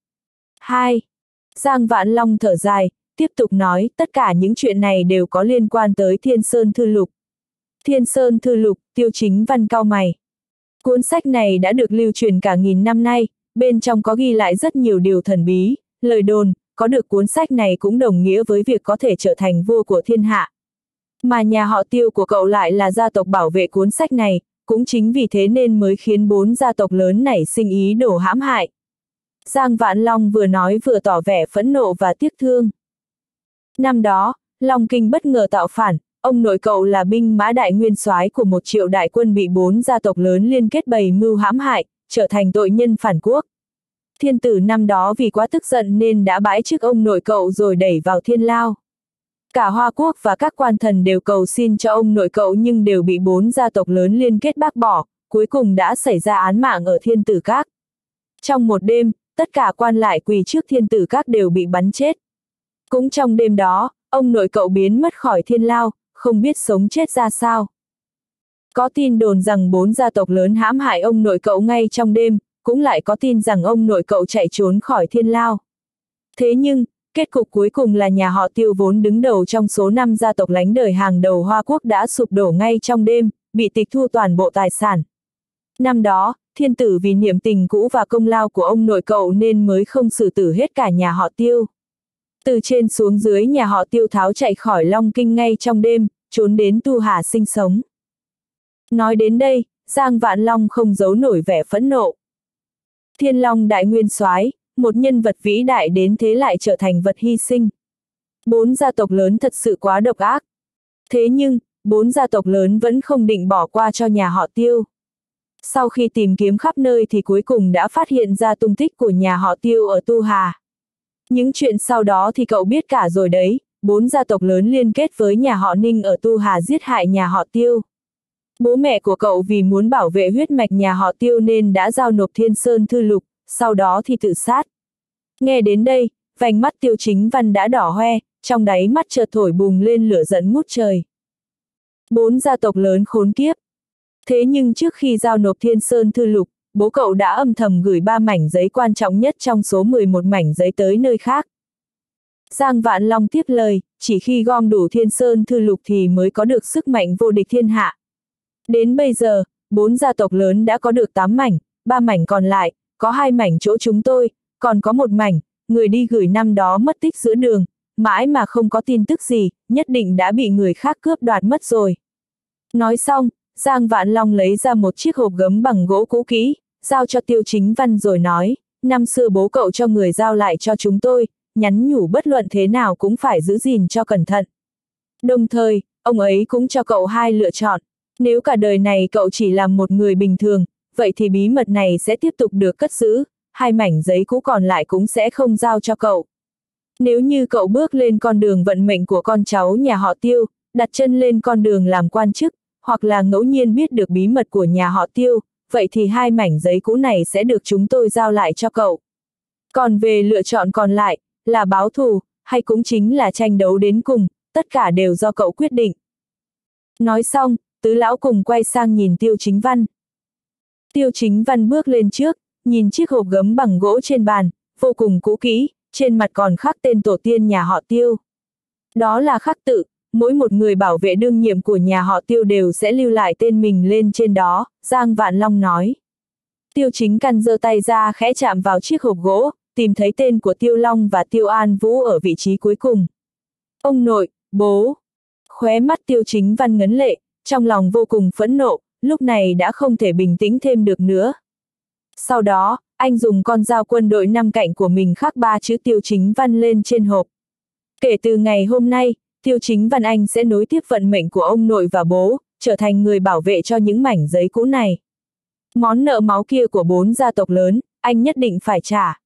hai. Giang Vạn Long thở dài, tiếp tục nói, tất cả những chuyện này đều có liên quan tới Thiên Sơn Thư Lục. Thiên Sơn Thư Lục, Tiêu Chính Văn cau mày. Cuốn sách này đã được lưu truyền cả nghìn năm nay, bên trong có ghi lại rất nhiều điều thần bí, lời đồn, có được cuốn sách này cũng đồng nghĩa với việc có thể trở thành vua của thiên hạ. Mà nhà họ Tiêu của cậu lại là gia tộc bảo vệ cuốn sách này, cũng chính vì thế nên mới khiến bốn gia tộc lớn nảy sinh ý đồ hãm hại. Giang Vạn Long vừa nói vừa tỏ vẻ phẫn nộ và tiếc thương. Năm đó, Long Kinh bất ngờ tạo phản, ông nội cậu là binh mã đại nguyên soái của một triệu đại quân bị bốn gia tộc lớn liên kết bày mưu hãm hại, trở thành tội nhân phản quốc. Thiên tử năm đó vì quá tức giận nên đã bãi chức ông nội cậu rồi đẩy vào thiên lao. Cả Hoa Quốc và các quan thần đều cầu xin cho ông nội cậu nhưng đều bị bốn gia tộc lớn liên kết bác bỏ, cuối cùng đã xảy ra án mạng ở Thiên Tử Các. Trong một đêm, tất cả quan lại quỳ trước Thiên Tử Các đều bị bắn chết. Cũng trong đêm đó, ông nội cậu biến mất khỏi thiên lao, không biết sống chết ra sao. Có tin đồn rằng bốn gia tộc lớn hãm hại ông nội cậu ngay trong đêm, cũng lại có tin rằng ông nội cậu chạy trốn khỏi thiên lao. Thế nhưng, kết cục cuối cùng là nhà họ Tiêu vốn đứng đầu trong số năm gia tộc lánh đời hàng đầu Hoa Quốc đã sụp đổ ngay trong đêm, bị tịch thu toàn bộ tài sản. Năm đó, thiên tử vì niệm tình cũ và công lao của ông nội cậu nên mới không xử tử hết cả nhà họ Tiêu. Từ trên xuống dưới nhà họ Tiêu tháo chạy khỏi Long Kinh ngay trong đêm, trốn đến Tu Hà sinh sống. Nói đến đây, Giang Vạn Long không giấu nổi vẻ phẫn nộ. Thiên Long Đại Nguyên Soái, một nhân vật vĩ đại đến thế lại trở thành vật hy sinh. Bốn gia tộc lớn thật sự quá độc ác. Thế nhưng, bốn gia tộc lớn vẫn không định bỏ qua cho nhà họ Tiêu. Sau khi tìm kiếm khắp nơi thì cuối cùng đã phát hiện ra tung tích của nhà họ Tiêu ở Tu Hà. Những chuyện sau đó thì cậu biết cả rồi đấy, bốn gia tộc lớn liên kết với nhà họ Ninh ở Tu Hà giết hại nhà họ Tiêu. Bố mẹ của cậu vì muốn bảo vệ huyết mạch nhà họ Tiêu nên đã giao nộp Thiên Sơn Thư Lục, sau đó thì tự sát. Nghe đến đây, vành mắt Tiêu Chính Văn đã đỏ hoe, trong đáy mắt chợt thổi bùng lên lửa giận ngút trời. Bốn gia tộc lớn khốn kiếp. Thế nhưng trước khi giao nộp Thiên Sơn Thư Lục, bố cậu đã âm thầm gửi ba mảnh giấy quan trọng nhất trong số mười một mảnh giấy tới nơi khác. Giang Vạn Long tiếp lời, chỉ khi gom đủ Thiên Sơn Thư Lục thì mới có được sức mạnh vô địch thiên hạ. Đến bây giờ, bốn gia tộc lớn đã có được tám mảnh, ba mảnh còn lại, có hai mảnh chỗ chúng tôi, còn có một mảnh, người đi gửi năm đó mất tích giữa đường, mãi mà không có tin tức gì, nhất định đã bị người khác cướp đoạt mất rồi. Nói xong, Giang Vạn Long lấy ra một chiếc hộp gấm bằng gỗ cũ kỹ, giao cho Tiêu Chính Văn rồi nói, năm xưa bố cậu cho người giao lại cho chúng tôi, nhắn nhủ bất luận thế nào cũng phải giữ gìn cho cẩn thận. Đồng thời, ông ấy cũng cho cậu hai lựa chọn, nếu cả đời này cậu chỉ là một người bình thường, vậy thì bí mật này sẽ tiếp tục được cất giữ, hai mảnh giấy cũ còn lại cũng sẽ không giao cho cậu. Nếu như cậu bước lên con đường vận mệnh của con cháu nhà họ Tiêu, đặt chân lên con đường làm quan chức, hoặc là ngẫu nhiên biết được bí mật của nhà họ Tiêu, vậy thì hai mảnh giấy cũ này sẽ được chúng tôi giao lại cho cậu. Còn về lựa chọn còn lại, là báo thù, hay cũng chính là tranh đấu đến cùng, tất cả đều do cậu quyết định. Nói xong, tứ lão cùng quay sang nhìn Tiêu Chính Văn. Tiêu Chính Văn bước lên trước, nhìn chiếc hộp gấm bằng gỗ trên bàn, vô cùng cũ kỹ, trên mặt còn khắc tên tổ tiên nhà họ Tiêu. Đó là khắc tự, mỗi một người bảo vệ đương nhiệm của nhà họ Tiêu đều sẽ lưu lại tên mình lên trên đó, Giang Vạn Long nói. Tiêu Chính Căn giơ tay ra khẽ chạm vào chiếc hộp gỗ, tìm thấy tên của Tiêu Long và Tiêu An Vũ ở vị trí cuối cùng. Ông nội, bố. Khóe mắt Tiêu Chính Văn ngấn lệ, trong lòng vô cùng phẫn nộ, lúc này đã không thể bình tĩnh thêm được nữa. Sau đó, anh dùng con dao quân đội năm cạnh của mình khắc ba chữ Tiêu Chính Văn lên trên hộp. Kể từ ngày hôm nay, Tiêu Chính Văn anh sẽ nối tiếp vận mệnh của ông nội và bố, trở thành người bảo vệ cho những mảnh giấy cũ này. Món nợ máu kia của bốn gia tộc lớn, anh nhất định phải trả.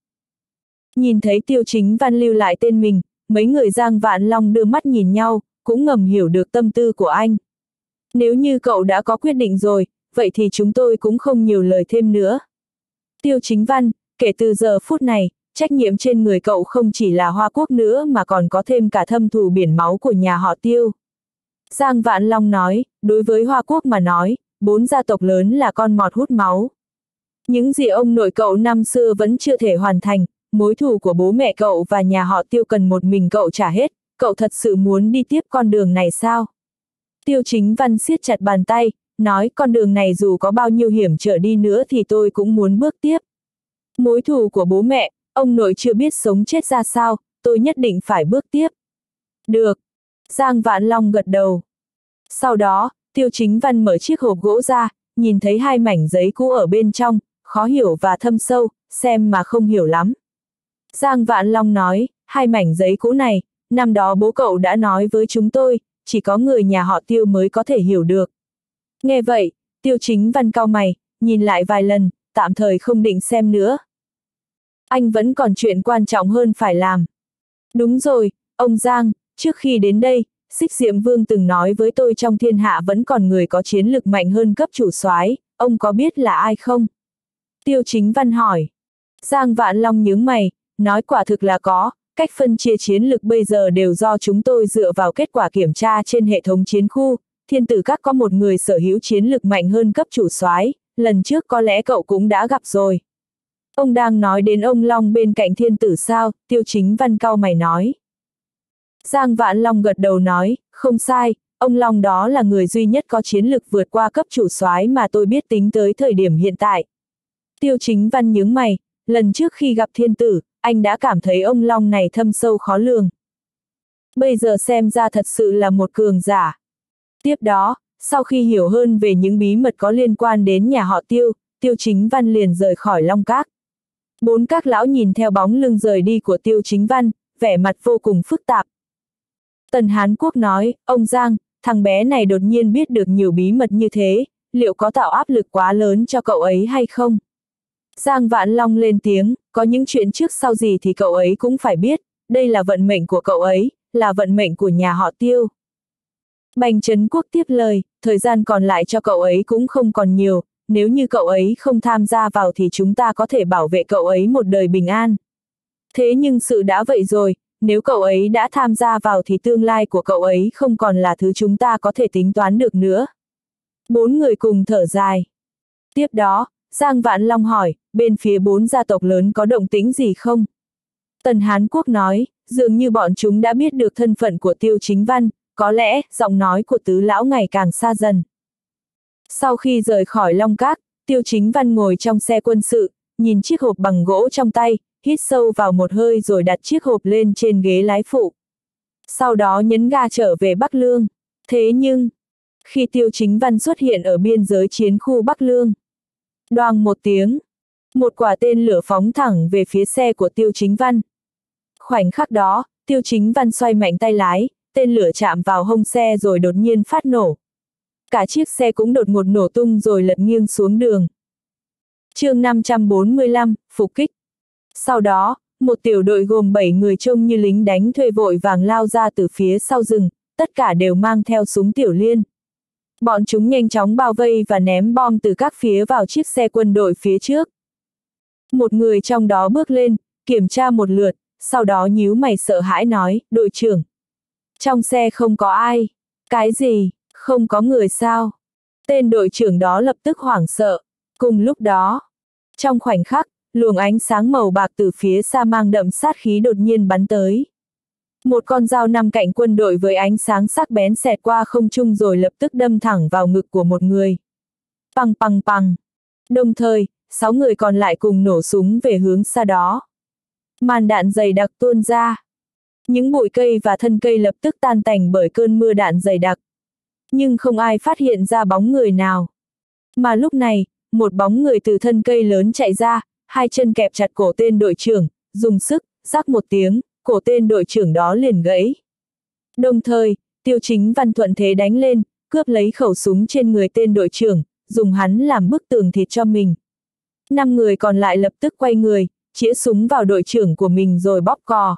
Nhìn thấy Tiêu Chính Văn lưu lại tên mình, mấy người Giang Vạn Long đưa mắt nhìn nhau, cũng ngầm hiểu được tâm tư của anh. Nếu như cậu đã có quyết định rồi, vậy thì chúng tôi cũng không nhiều lời thêm nữa. Tiêu Chính Văn, kể từ giờ phút này, trách nhiệm trên người cậu không chỉ là Hoa Quốc nữa mà còn có thêm cả thâm thù biển máu của nhà họ Tiêu. Giang Vạn Long nói, đối với Hoa Quốc mà nói, bốn gia tộc lớn là con mọt hút máu. Những gì ông nội cậu năm xưa vẫn chưa thể hoàn thành, mối thù của bố mẹ cậu và nhà họ Tiêu cần một mình cậu trả hết, cậu thật sự muốn đi tiếp con đường này sao? Tiêu Chính Văn siết chặt bàn tay, nói con đường này dù có bao nhiêu hiểm trở đi nữa thì tôi cũng muốn bước tiếp. Mối thù của bố mẹ, ông nội chưa biết sống chết ra sao, tôi nhất định phải bước tiếp. Được. Giang Vạn Long gật đầu. Sau đó, Tiêu Chính Văn mở chiếc hộp gỗ ra, nhìn thấy hai mảnh giấy cũ ở bên trong, khó hiểu và thâm sâu, xem mà không hiểu lắm. Giang Vạn Long nói, hai mảnh giấy cũ này, năm đó bố cậu đã nói với chúng tôi, chỉ có người nhà họ Tiêu mới có thể hiểu được. Nghe vậy, Tiêu Chính Văn cau mày, nhìn lại vài lần, tạm thời không định xem nữa. Anh vẫn còn chuyện quan trọng hơn phải làm. Đúng rồi, ông Giang, trước khi đến đây, Xích Diệm Vương từng nói với tôi trong thiên hạ vẫn còn người có chiến lực mạnh hơn cấp chủ soái, ông có biết là ai không? Tiêu Chính Văn hỏi. Giang Vạn Long nhướng mày, nói quả thực là có, cách phân chia chiến lực bây giờ đều do chúng tôi dựa vào kết quả kiểm tra trên hệ thống chiến khu, Thiên Tử Các có một người sở hữu chiến lực mạnh hơn cấp chủ soái, lần trước có lẽ cậu cũng đã gặp rồi. Ông đang nói đến ông Long bên cạnh Thiên Tử sao? Tiêu Chính Văn cau mày nói. Giang Vạn Long gật đầu nói, không sai, ông Long đó là người duy nhất có chiến lực vượt qua cấp chủ soái mà tôi biết tính tới thời điểm hiện tại. Tiêu Chính Văn nhướng mày, lần trước khi gặp Thiên Tử, anh đã cảm thấy ông Long này thâm sâu khó lường. Bây giờ xem ra thật sự là một cường giả. Tiếp đó, sau khi hiểu hơn về những bí mật có liên quan đến nhà họ Tiêu, Tiêu Chính Văn liền rời khỏi Long Các. Bốn các lão nhìn theo bóng lưng rời đi của Tiêu Chính Văn, vẻ mặt vô cùng phức tạp. Tần Hán Quốc nói, ông Giang, thằng bé này đột nhiên biết được nhiều bí mật như thế, liệu có tạo áp lực quá lớn cho cậu ấy hay không? Giang Vạn Long lên tiếng, có những chuyện trước sau gì thì cậu ấy cũng phải biết, đây là vận mệnh của cậu ấy, là vận mệnh của nhà họ Tiêu. Bành Trấn Quốc tiếp lời, thời gian còn lại cho cậu ấy cũng không còn nhiều, nếu như cậu ấy không tham gia vào thì chúng ta có thể bảo vệ cậu ấy một đời bình an. Thế nhưng sự đã vậy rồi, nếu cậu ấy đã tham gia vào thì tương lai của cậu ấy không còn là thứ chúng ta có thể tính toán được nữa. Bốn người cùng thở dài. Tiếp đó, Giang Vạn Long hỏi, bên phía bốn gia tộc lớn có động tĩnh gì không? Tần Hán Quốc nói, dường như bọn chúng đã biết được thân phận của Tiêu Chính Văn, có lẽ giọng nói của tứ lão ngày càng xa dần. Sau khi rời khỏi Long Các, Tiêu Chính Văn ngồi trong xe quân sự, nhìn chiếc hộp bằng gỗ trong tay, hít sâu vào một hơi rồi đặt chiếc hộp lên trên ghế lái phụ. Sau đó nhấn ga trở về Bắc Lương. Thế nhưng, khi Tiêu Chính Văn xuất hiện ở biên giới chiến khu Bắc Lương, đoàng một tiếng, một quả tên lửa phóng thẳng về phía xe của Tiêu Chính Văn. Khoảnh khắc đó, Tiêu Chính Văn xoay mạnh tay lái, tên lửa chạm vào hông xe rồi đột nhiên phát nổ. Cả chiếc xe cũng đột ngột nổ tung rồi lật nghiêng xuống đường. Chương năm trăm bốn mươi lăm, phục kích. Sau đó, một tiểu đội gồm bảy người trông như lính đánh thuê vội vàng lao ra từ phía sau rừng, tất cả đều mang theo súng tiểu liên. Bọn chúng nhanh chóng bao vây và ném bom từ các phía vào chiếc xe quân đội phía trước. Một người trong đó bước lên, kiểm tra một lượt, sau đó nhíu mày sợ hãi nói, đội trưởng. Trong xe không có ai. Cái gì, không có người sao? Tên đội trưởng đó lập tức hoảng sợ. Cùng lúc đó, trong khoảnh khắc, luồng ánh sáng màu bạc từ phía xa mang đậm sát khí đột nhiên bắn tới. Một con dao năm cạnh quân đội với ánh sáng sắc bén xẹt qua không trung rồi lập tức đâm thẳng vào ngực của một người. Pằng pằng pằng. Đồng thời, sáu người còn lại cùng nổ súng về hướng xa đó. Màn đạn dày đặc tuôn ra. Những bụi cây và thân cây lập tức tan tành bởi cơn mưa đạn dày đặc. Nhưng không ai phát hiện ra bóng người nào. Mà lúc này, một bóng người từ thân cây lớn chạy ra, hai chân kẹp chặt cổ tên đội trưởng, dùng sức, rắc một tiếng, cổ tên đội trưởng đó liền gãy. Đồng thời, Tiêu Chính Văn thuận thế đánh lên, cướp lấy khẩu súng trên người tên đội trưởng, dùng hắn làm bức tường thịt cho mình. Năm người còn lại lập tức quay người, chĩa súng vào đội trưởng của mình rồi bóp cò.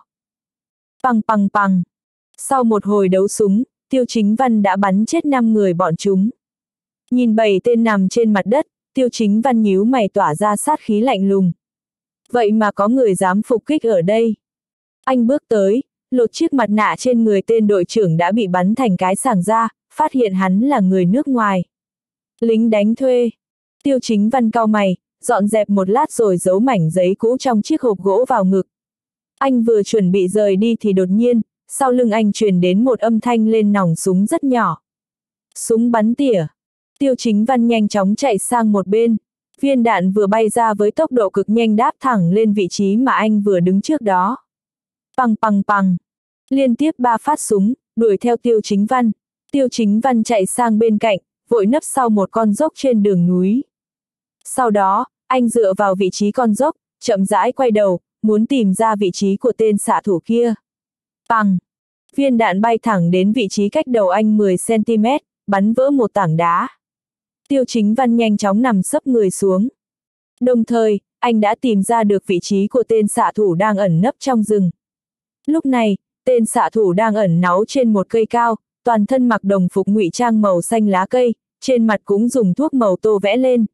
Pằng pằng pằng. Sau một hồi đấu súng, Tiêu Chính Văn đã bắn chết năm người bọn chúng. Nhìn bảy tên nằm trên mặt đất, Tiêu Chính Văn nhíu mày tỏa ra sát khí lạnh lùng. Vậy mà có người dám phục kích ở đây. Anh bước tới, lột chiếc mặt nạ trên người tên đội trưởng đã bị bắn thành cái sàng ra, phát hiện hắn là người nước ngoài. Lính đánh thuê. Tiêu Chính Văn cau mày, dọn dẹp một lát rồi giấu mảnh giấy cũ trong chiếc hộp gỗ vào ngực. Anh vừa chuẩn bị rời đi thì đột nhiên, sau lưng anh truyền đến một âm thanh lên nòng súng rất nhỏ. Súng bắn tỉa. Tiêu Chính Văn nhanh chóng chạy sang một bên. Viên đạn vừa bay ra với tốc độ cực nhanh đáp thẳng lên vị trí mà anh vừa đứng trước đó. Pằng pằng pằng. Liên tiếp ba phát súng, đuổi theo Tiêu Chính Văn. Tiêu Chính Văn chạy sang bên cạnh, vội nấp sau một con dốc trên đường núi. Sau đó, anh dựa vào vị trí con dốc, chậm rãi quay đầu, muốn tìm ra vị trí của tên xạ thủ kia. Pằng! Viên đạn bay thẳng đến vị trí cách đầu anh mười xăng-ti mét, bắn vỡ một tảng đá. Tiêu Chính Văn nhanh chóng nằm sấp người xuống. Đồng thời, anh đã tìm ra được vị trí của tên xạ thủ đang ẩn nấp trong rừng. Lúc này, tên xạ thủ đang ẩn náu trên một cây cao, toàn thân mặc đồng phục ngụy trang màu xanh lá cây, trên mặt cũng dùng thuốc màu tô vẽ lên.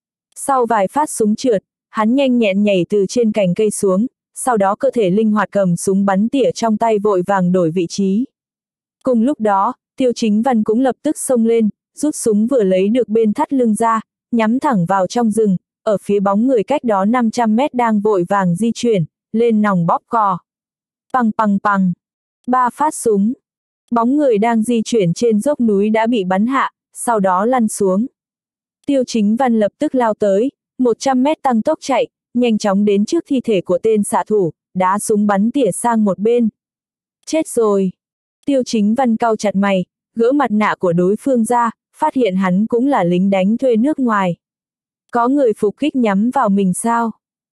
Sau vài phát súng trượt, hắn nhanh nhẹn nhảy từ trên cành cây xuống, sau đó cơ thể linh hoạt cầm súng bắn tỉa trong tay vội vàng đổi vị trí. Cùng lúc đó, Tiêu Chính Văn cũng lập tức xông lên, rút súng vừa lấy được bên thắt lưng ra, nhắm thẳng vào trong rừng, ở phía bóng người cách đó năm trăm mét đang vội vàng di chuyển, lên nòng bóp cò. Păng păng păng, ba phát súng. Bóng người đang di chuyển trên dốc núi đã bị bắn hạ, sau đó lăn xuống. Tiêu Chính Văn lập tức lao tới, một trăm mét tăng tốc chạy, nhanh chóng đến trước thi thể của tên xạ thủ, đá súng bắn tỉa sang một bên. Chết rồi. Tiêu Chính Văn cau chặt mày, gỡ mặt nạ của đối phương ra, phát hiện hắn cũng là lính đánh thuê nước ngoài. Có người phục kích nhắm vào mình sao?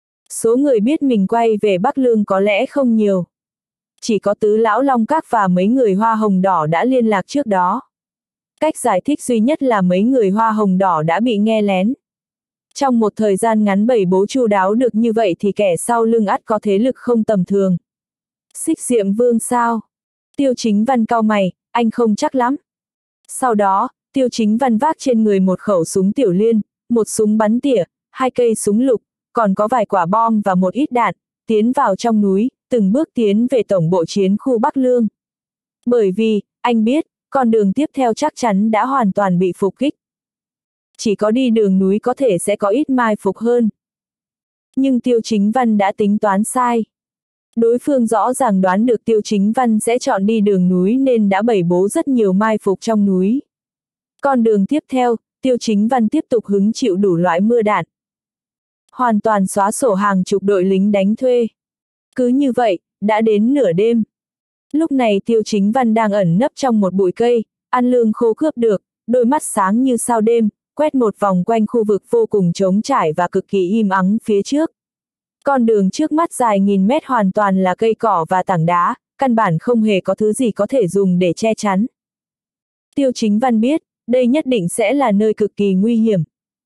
Số người biết mình quay về Bắc Lương có lẽ không nhiều. Chỉ có Tứ Lão Long Các và mấy người Hoa Hồng Đỏ đã liên lạc trước đó. Cách giải thích duy nhất là mấy người Hoa Hồng Đỏ đã bị nghe lén. Trong một thời gian ngắn bày bố chu đáo được như vậy thì kẻ sau lưng ắt có thế lực không tầm thường. Xích Diệm Vương sao? Tiêu Chính Văn cau mày, anh không chắc lắm. Sau đó, Tiêu Chính Văn vác trên người một khẩu súng tiểu liên, một súng bắn tỉa, hai cây súng lục, còn có vài quả bom và một ít đạn, tiến vào trong núi, từng bước tiến về tổng bộ chiến khu Bắc Lương. Bởi vì, anh biết, con đường tiếp theo chắc chắn đã hoàn toàn bị phục kích. Chỉ có đi đường núi có thể sẽ có ít mai phục hơn. Nhưng Tiêu Chính Văn đã tính toán sai. Đối phương rõ ràng đoán được Tiêu Chính Văn sẽ chọn đi đường núi nên đã bày bố rất nhiều mai phục trong núi. Con đường tiếp theo, Tiêu Chính Văn tiếp tục hứng chịu đủ loại mưa đạn. Hoàn toàn xóa sổ hàng chục đội lính đánh thuê. Cứ như vậy, đã đến nửa đêm. Lúc này Tiêu Chính Văn đang ẩn nấp trong một bụi cây, ăn lương khô cướp được, đôi mắt sáng như sao đêm, quét một vòng quanh khu vực vô cùng trống trải và cực kỳ im ắng phía trước. Con đường trước mắt dài nghìn mét hoàn toàn là cây cỏ và tảng đá, căn bản không hề có thứ gì có thể dùng để che chắn. Tiêu Chính Văn biết, đây nhất định sẽ là nơi cực kỳ nguy hiểm.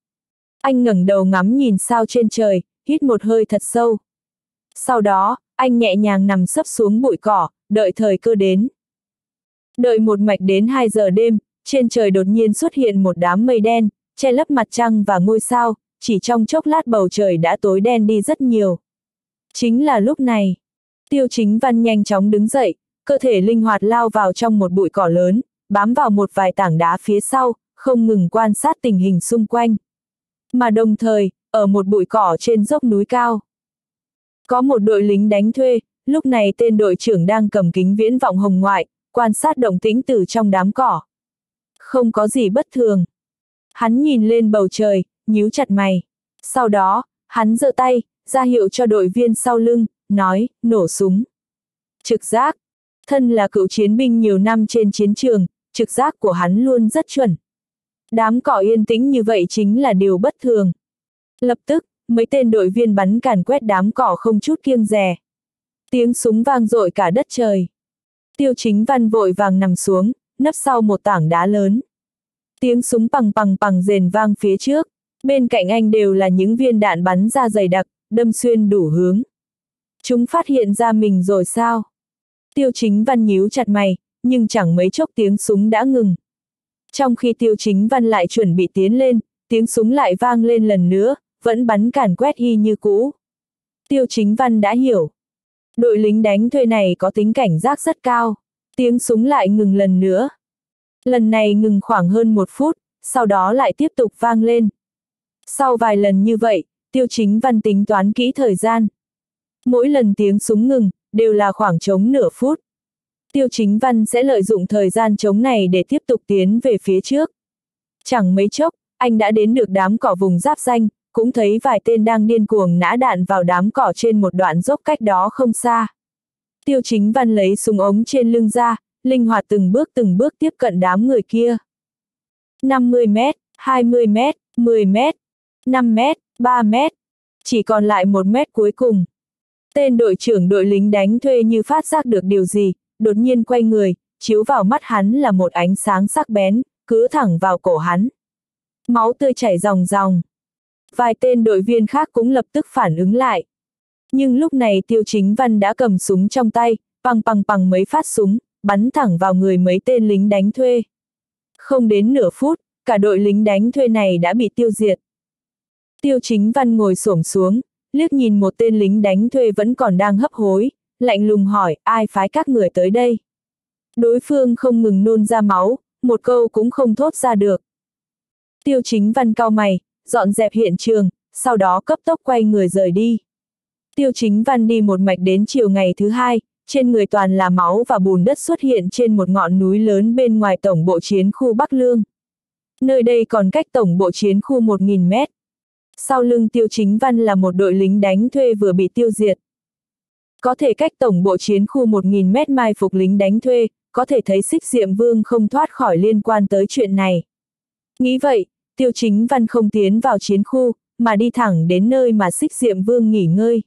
Anh ngẩng đầu ngắm nhìn sao trên trời, hít một hơi thật sâu. Sau đó, anh nhẹ nhàng nằm sấp xuống bụi cỏ, đợi thời cơ đến. Đợi một mạch đến hai giờ đêm, trên trời đột nhiên xuất hiện một đám mây đen, che lấp mặt trăng và ngôi sao, chỉ trong chốc lát bầu trời đã tối đen đi rất nhiều. Chính là lúc này, Tiêu Chính Văn nhanh chóng đứng dậy, cơ thể linh hoạt lao vào trong một bụi cỏ lớn, bám vào một vài tảng đá phía sau, không ngừng quan sát tình hình xung quanh. Mà đồng thời, ở một bụi cỏ trên dốc núi cao, có một đội lính đánh thuê, lúc này tên đội trưởng đang cầm kính viễn vọng hồng ngoại, quan sát động tĩnh từ trong đám cỏ. Không có gì bất thường. Hắn nhìn lên bầu trời, nhíu chặt mày. Sau đó, hắn giơ tay, ra hiệu cho đội viên sau lưng, nói, nổ súng. Trực giác. Thân là cựu chiến binh nhiều năm trên chiến trường, trực giác của hắn luôn rất chuẩn. Đám cỏ yên tĩnh như vậy chính là điều bất thường. Lập tức, mấy tên đội viên bắn càn quét đám cỏ không chút kiêng dè. Tiếng súng vang dội cả đất trời. Tiêu Chính Văn vội vàng nằm xuống, nấp sau một tảng đá lớn. Tiếng súng pằng pằng pằng rền vang phía trước, bên cạnh anh đều là những viên đạn bắn ra dày đặc, đâm xuyên đủ hướng. Chúng phát hiện ra mình rồi sao? Tiêu Chính Văn nhíu chặt mày, nhưng chẳng mấy chốc tiếng súng đã ngừng. Trong khi Tiêu Chính Văn lại chuẩn bị tiến lên, tiếng súng lại vang lên lần nữa, vẫn bắn càn quét y như cũ. Tiêu Chính Văn đã hiểu. Đội lính đánh thuê này có tính cảnh giác rất cao. Tiếng súng lại ngừng lần nữa. Lần này ngừng khoảng hơn một phút, sau đó lại tiếp tục vang lên. Sau vài lần như vậy, Tiêu Chính Văn tính toán kỹ thời gian. Mỗi lần tiếng súng ngừng, đều là khoảng trống nửa phút. Tiêu Chính Văn sẽ lợi dụng thời gian trống này để tiếp tục tiến về phía trước. Chẳng mấy chốc, anh đã đến được đám cỏ vùng giáp ranh, cũng thấy vài tên đang điên cuồng nã đạn vào đám cỏ trên một đoạn dốc cách đó không xa. Tiêu Chính Văn lấy súng ống trên lưng ra, linh hoạt từng bước từng bước tiếp cận đám người kia. năm mươi mét, hai mươi mét, mười mét, năm mét, ba mét, chỉ còn lại một mét cuối cùng. Tên đội trưởng đội lính đánh thuê như phát giác được điều gì, đột nhiên quay người, chiếu vào mắt hắn là một ánh sáng sắc bén, cứ thẳng vào cổ hắn. Máu tươi chảy ròng ròng. Vài tên đội viên khác cũng lập tức phản ứng lại. Nhưng lúc này Tiêu Chính Văn đã cầm súng trong tay, pằng pằng pằng mấy phát súng, bắn thẳng vào người mấy tên lính đánh thuê. Không đến nửa phút, cả đội lính đánh thuê này đã bị tiêu diệt. Tiêu Chính Văn ngồi xổm xuống, liếc nhìn một tên lính đánh thuê vẫn còn đang hấp hối, lạnh lùng hỏi, ai phái các người tới đây? Đối phương không ngừng nôn ra máu, một câu cũng không thốt ra được. Tiêu Chính Văn cau mày, dọn dẹp hiện trường, sau đó cấp tốc quay người rời đi. Tiêu Chính Văn đi một mạch đến chiều ngày thứ hai, trên người toàn là máu và bùn đất xuất hiện trên một ngọn núi lớn bên ngoài tổng bộ chiến khu Bắc Lương. Nơi đây còn cách tổng bộ chiến khu một nghìn mét. Sau lưng Tiêu Chính Văn là một đội lính đánh thuê vừa bị tiêu diệt. Có thể cách tổng bộ chiến khu một nghìn mét mai phục lính đánh thuê, có thể thấy Xích Diệm Vương không thoát khỏi liên quan tới chuyện này. Nghĩ vậy, Tiêu Chính Văn không tiến vào chiến khu, mà đi thẳng đến nơi mà Xích Diệm Vương nghỉ ngơi.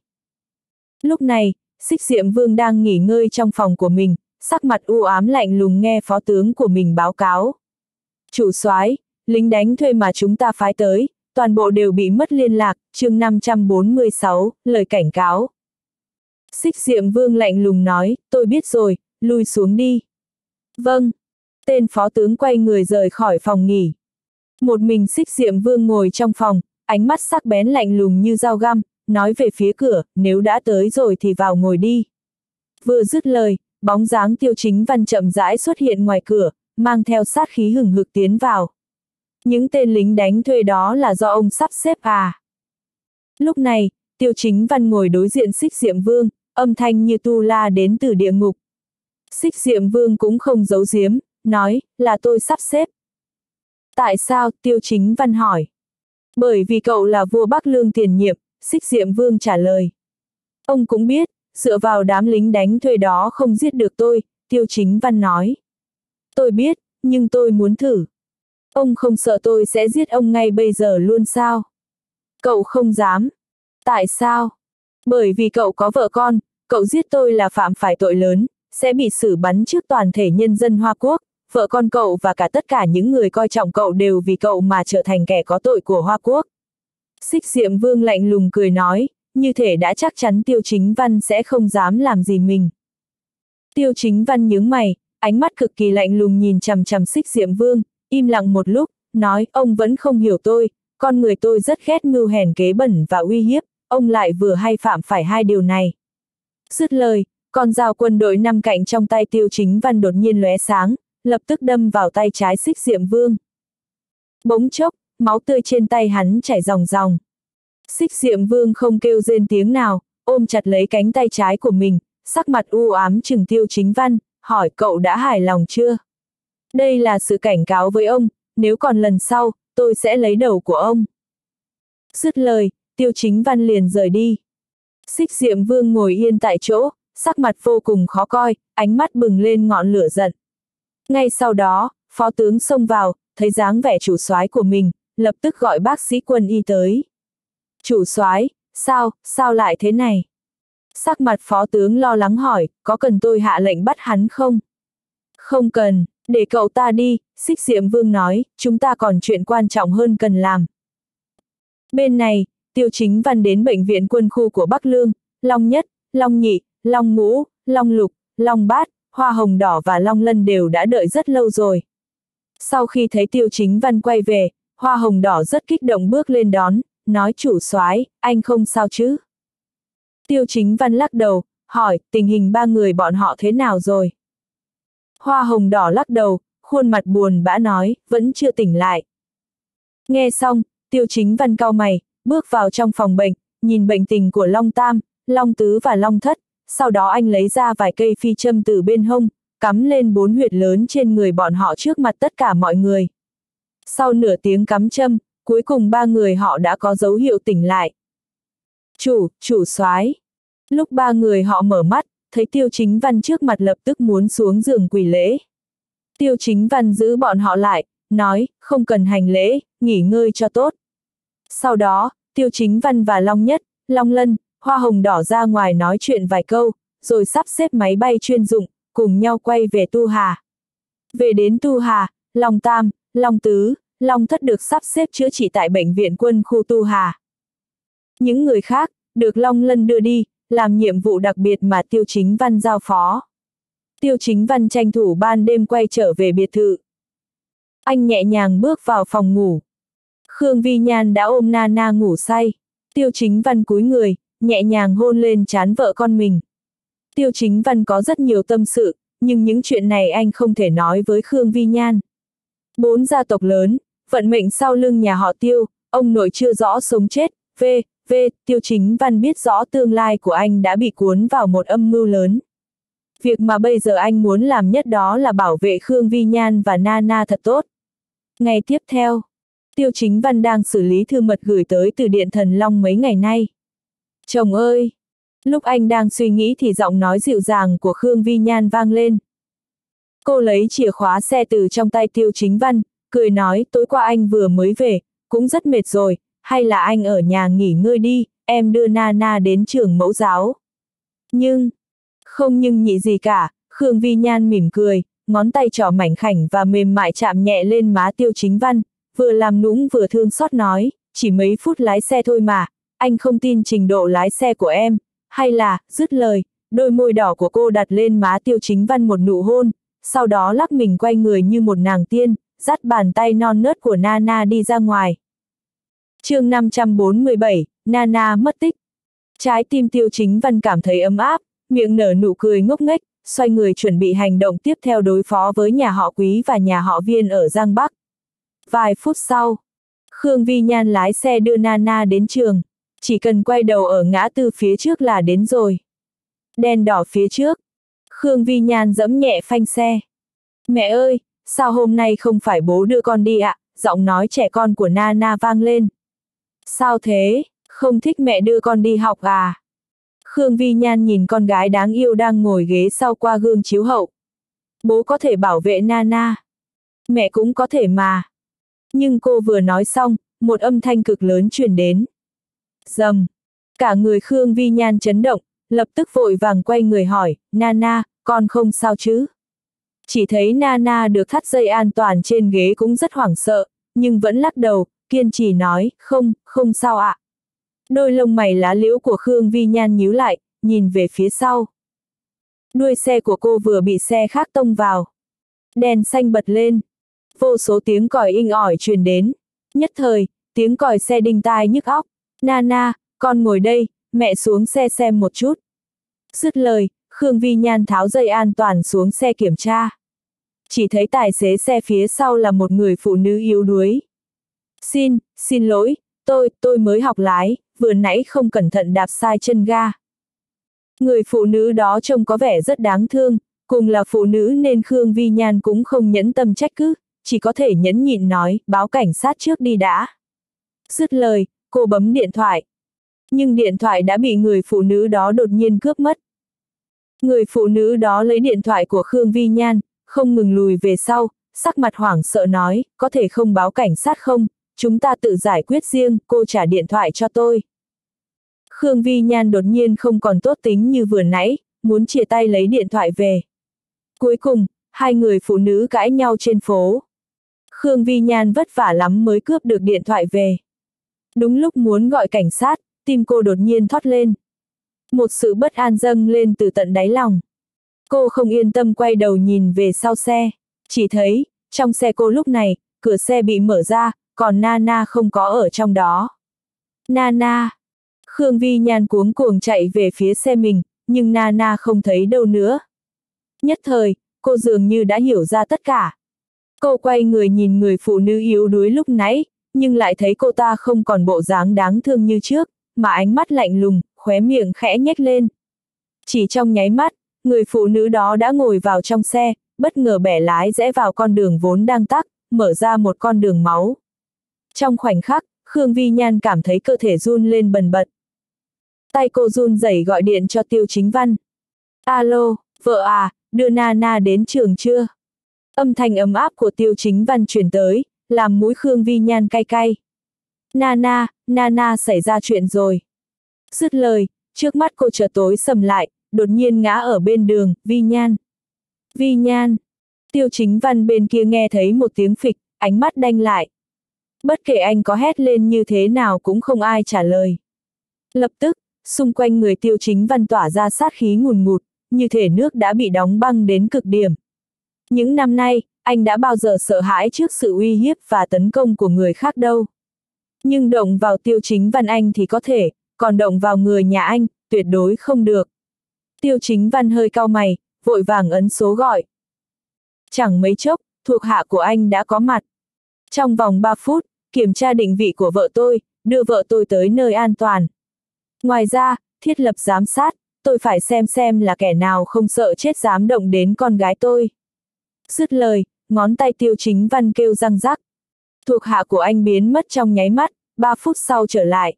Lúc này, Xích Diệm Vương đang nghỉ ngơi trong phòng của mình, sắc mặt u ám lạnh lùng nghe phó tướng của mình báo cáo. Chủ soái, lính đánh thuê mà chúng ta phái tới, toàn bộ đều bị mất liên lạc, chương năm trăm bốn mươi sáu, lời cảnh cáo. Xích Diệm Vương lạnh lùng nói, tôi biết rồi, lui xuống đi. Vâng. Tên phó tướng quay người rời khỏi phòng nghỉ. Một mình Xích Diệm Vương ngồi trong phòng, ánh mắt sắc bén lạnh lùng như dao găm, nói về phía cửa, nếu đã tới rồi thì vào ngồi đi. Vừa dứt lời, bóng dáng Tiêu Chính Văn chậm rãi xuất hiện ngoài cửa, mang theo sát khí hừng hực tiến vào. Những tên lính đánh thuê đó là do ông sắp xếp à? Lúc này, Tiêu Chính Văn ngồi đối diện Xích Diệm Vương, âm thanh như tu la đến từ địa ngục. Xích Diệm Vương cũng không giấu giếm, nói, là tôi sắp xếp. Tại sao? Tiêu Chính Văn hỏi. Bởi vì cậu là vua Bắc Lương tiền nhiệm, Xích Diệm Vương trả lời. Ông cũng biết, dựa vào đám lính đánh thuê đó không giết được tôi, Tiêu Chính Văn nói. Tôi biết, nhưng tôi muốn thử. Ông không sợ tôi sẽ giết ông ngay bây giờ luôn sao? Cậu không dám. Tại sao? Bởi vì cậu có vợ con, cậu giết tôi là phạm phải tội lớn, sẽ bị xử bắn trước toàn thể nhân dân Hoa Quốc, vợ con cậu và cả tất cả những người coi trọng cậu đều vì cậu mà trở thành kẻ có tội của Hoa Quốc. Xích Diệm Vương lạnh lùng cười nói, như thể đã chắc chắn Tiêu Chính Văn sẽ không dám làm gì mình. Tiêu Chính Văn nhướng mày, ánh mắt cực kỳ lạnh lùng nhìn chằm chằm Xích Diệm Vương, im lặng một lúc, nói, ông vẫn không hiểu tôi, con người tôi rất ghét mưu hèn kế bẩn và uy hiếp, ông lại vừa hay phạm phải hai điều này. Dứt lời, con dao quân đội nằm cạnh trong tay Tiêu Chính Văn đột nhiên lóe sáng, lập tức đâm vào tay trái Xích Diệm Vương. Bỗng chốc, máu tươi trên tay hắn chảy ròng ròng. Xích Diệm Vương không kêu rên tiếng nào, ôm chặt lấy cánh tay trái của mình, sắc mặt u ám trừng Tiêu Chính Văn, hỏi cậu đã hài lòng chưa? Đây là sự cảnh cáo với ông, nếu còn lần sau, tôi sẽ lấy đầu của ông. Dứt lời, Tiêu Chính Văn liền rời đi. Xích Diệm Vương ngồi yên tại chỗ, sắc mặt vô cùng khó coi, ánh mắt bừng lên ngọn lửa giận. Ngay sau đó, phó tướng xông vào, thấy dáng vẻ chủ soái của mình, lập tức gọi bác sĩ quân y tới. Chủ soái, sao, sao lại thế này? Sắc mặt phó tướng lo lắng hỏi, có cần tôi hạ lệnh bắt hắn không? Không cần, để cậu ta đi, Xích Diệm Vương nói, chúng ta còn chuyện quan trọng hơn cần làm. Bên này, Tiêu Chính Văn đến bệnh viện quân khu của Bắc Lương, Long Nhất, Long Nhị, Long Ngũ, Long Lục, Long Bát, Hoa Hồng Đỏ và Long Lân đều đã đợi rất lâu rồi. Sau khi thấy Tiêu Chính Văn quay về, Hoa Hồng Đỏ rất kích động bước lên đón, nói chủ soái, anh không sao chứ? Tiêu Chính Văn lắc đầu, hỏi, tình hình ba người bọn họ thế nào rồi? Hoa Hồng Đỏ lắc đầu, khuôn mặt buồn bã nói, vẫn chưa tỉnh lại. Nghe xong, Tiêu Chính Văn cau mày, bước vào trong phòng bệnh, nhìn bệnh tình của Long Tam, Long Tứ và Long Thất, sau đó anh lấy ra vài cây phi châm từ bên hông, cắm lên bốn huyệt lớn trên người bọn họ trước mặt tất cả mọi người. Sau nửa tiếng cắm châm, cuối cùng ba người họ đã có dấu hiệu tỉnh lại. Chủ, chủ soái. Lúc ba người họ mở mắt, thấy Tiêu Chính Văn trước mặt lập tức muốn xuống giường quỳ lễ. Tiêu Chính Văn giữ bọn họ lại, nói, không cần hành lễ, nghỉ ngơi cho tốt. Sau đó, Tiêu Chính Văn và Long Nhất, Long Lân, Hoa Hồng Đỏ ra ngoài nói chuyện vài câu, rồi sắp xếp máy bay chuyên dụng, cùng nhau quay về Tu Hà. Về đến Tu Hà, Long Tam, Long Tứ, Long Thất được sắp xếp chữa trị tại bệnh viện quân khu Tu Hà. Những người khác, được Long Lân đưa đi, làm nhiệm vụ đặc biệt mà Tiêu Chính Văn giao phó. Tiêu Chính Văn tranh thủ ban đêm quay trở về biệt thự. Anh nhẹ nhàng bước vào phòng ngủ. Khương Vi Nhan đã ôm Nana ngủ say. Tiêu Chính Văn cúi người, nhẹ nhàng hôn lên trán vợ con mình. Tiêu Chính Văn có rất nhiều tâm sự, nhưng những chuyện này anh không thể nói với Khương Vi Nhan. Bốn gia tộc lớn, vận mệnh sau lưng nhà họ Tiêu, ông nội chưa rõ sống chết, v, v, Tiêu Chính Văn biết rõ tương lai của anh đã bị cuốn vào một âm mưu lớn. Việc mà bây giờ anh muốn làm nhất đó là bảo vệ Khương Vi Nhan và Nana thật tốt. Ngày tiếp theo, Tiêu Chính Văn đang xử lý thư mật gửi tới từ Điện Thần Long mấy ngày nay. Chồng ơi! Lúc anh đang suy nghĩ thì giọng nói dịu dàng của Khương Vi Nhan vang lên. Cô lấy chìa khóa xe từ trong tay Tiêu Chính Văn, cười nói tối qua anh vừa mới về, cũng rất mệt rồi, hay là anh ở nhà nghỉ ngơi đi, em đưa Nana đến trường mẫu giáo. Nhưng, không nhưng nhị gì cả, Khương Vi Nhan mỉm cười, ngón tay trỏ mảnh khảnh và mềm mại chạm nhẹ lên má Tiêu Chính Văn, vừa làm nũng vừa thương xót nói, chỉ mấy phút lái xe thôi mà, anh không tin trình độ lái xe của em, hay là, dứt lời, đôi môi đỏ của cô đặt lên má Tiêu Chính Văn một nụ hôn, sau đó lắc mình quay người như một nàng tiên, dắt bàn tay non nớt của Nana đi ra ngoài. Chương năm trăm bốn mươi bảy, Nana mất tích. Trái tim Tiêu Chính Văn cảm thấy ấm áp, miệng nở nụ cười ngốc nghếch, xoay người chuẩn bị hành động tiếp theo đối phó với nhà họ Quý và nhà họ Viên ở Giang Bắc. Vài phút sau, Khương Vi Nhan lái xe đưa Nana đến trường, chỉ cần quay đầu ở ngã tư phía trước là đến rồi. Đèn đỏ phía trước, Khương Vi Nhan giẫm nhẹ phanh xe. Mẹ ơi, sao hôm nay không phải bố đưa con đi ạ? Giọng nói trẻ con của Nana vang lên. Sao thế, không thích mẹ đưa con đi học à? Khương Vi Nhan nhìn con gái đáng yêu đang ngồi ghế sau qua gương chiếu hậu. Bố có thể bảo vệ Nana. Mẹ cũng có thể mà. Nhưng cô vừa nói xong, một âm thanh cực lớn truyền đến. Rầm. Cả người Khương Vi Nhan chấn động, lập tức vội vàng quay người hỏi, Nana, con không sao chứ? Chỉ thấy Nana được thắt dây an toàn trên ghế cũng rất hoảng sợ, nhưng vẫn lắc đầu, kiên trì nói, không, không sao ạ. Đôi lông mày lá liễu của Khương Vi Nhan nhíu lại, nhìn về phía sau. Đuôi xe của cô vừa bị xe khác tông vào. Đèn xanh bật lên. Vô số tiếng còi inh ỏi truyền đến. Nhất thời, tiếng còi xe đinh tai nhức óc. Nana, con ngồi đây, mẹ xuống xe xem một chút. Dứt lời, Khương Vi Nhan tháo dây an toàn xuống xe kiểm tra. Chỉ thấy tài xế xe phía sau là một người phụ nữ yếu đuối. Xin, xin lỗi, tôi, tôi mới học lái, vừa nãy không cẩn thận đạp sai chân ga. Người phụ nữ đó trông có vẻ rất đáng thương, cùng là phụ nữ nên Khương Vi Nhan cũng không nhẫn tâm trách cứ, chỉ có thể nhẫn nhịn nói, báo cảnh sát trước đi đã. Dứt lời, cô bấm điện thoại. Nhưng điện thoại đã bị người phụ nữ đó đột nhiên cướp mất. Người phụ nữ đó lấy điện thoại của Khương Vi Nhan, không ngừng lùi về sau, sắc mặt hoảng sợ nói, có thể không báo cảnh sát không, chúng ta tự giải quyết riêng, cô trả điện thoại cho tôi. Khương Vi Nhan đột nhiên không còn tốt tính như vừa nãy, muốn chia tay lấy điện thoại về. Cuối cùng, hai người phụ nữ cãi nhau trên phố. Khương Vi Nhan vất vả lắm mới cướp được điện thoại về. Đúng lúc muốn gọi cảnh sát, tim cô đột nhiên thoát lên. Một sự bất an dâng lên từ tận đáy lòng. Cô không yên tâm quay đầu nhìn về sau xe. Chỉ thấy, trong xe cô lúc này, cửa xe bị mở ra, còn Nana không có ở trong đó. Nana! Khương Vi Nhan cuống cuồng chạy về phía xe mình, nhưng Nana không thấy đâu nữa. Nhất thời, cô dường như đã hiểu ra tất cả. Cô quay người nhìn người phụ nữ yếu đuối lúc nãy, nhưng lại thấy cô ta không còn bộ dáng đáng thương như trước, mà ánh mắt lạnh lùng, khóe miệng khẽ nhếch lên. Chỉ trong nháy mắt, người phụ nữ đó đã ngồi vào trong xe, bất ngờ bẻ lái rẽ vào con đường vốn đang tắc, mở ra một con đường máu. Trong khoảnh khắc, Khương Vi Nhan cảm thấy cơ thể run lên bần bật. Tay cô run rẩy gọi điện cho Tiêu Chính Văn. Alo, vợ à, đưa Nana đến trường chưa? Âm thanh ấm áp của Tiêu Chính Văn truyền tới, làm mũi Khương Vi Nhan cay cay. Nana, Nana xảy ra chuyện rồi. Dứt lời, trước mắt cô chợt tối sầm lại, đột nhiên ngã ở bên đường, Vi Nhan. Vi Nhan. Tiêu Chính Văn bên kia nghe thấy một tiếng phịch, ánh mắt đanh lại. Bất kể anh có hét lên như thế nào cũng không ai trả lời. Lập tức, xung quanh người Tiêu Chính Văn tỏa ra sát khí ngùn ngụt, như thể nước đã bị đóng băng đến cực điểm. Những năm nay, anh đã bao giờ sợ hãi trước sự uy hiếp và tấn công của người khác đâu. Nhưng động vào Tiêu Chính Văn anh thì có thể, còn động vào người nhà anh, tuyệt đối không được. Tiêu Chính Văn hơi cau mày, vội vàng ấn số gọi. Chẳng mấy chốc, thuộc hạ của anh đã có mặt. Trong vòng ba phút, kiểm tra định vị của vợ tôi, đưa vợ tôi tới nơi an toàn. Ngoài ra, thiết lập giám sát, tôi phải xem xem là kẻ nào không sợ chết dám động đến con gái tôi. Dứt lời, ngón tay Tiêu Chính Văn kêu răng rắc. Thuộc hạ của anh biến mất trong nháy mắt, ba phút sau trở lại.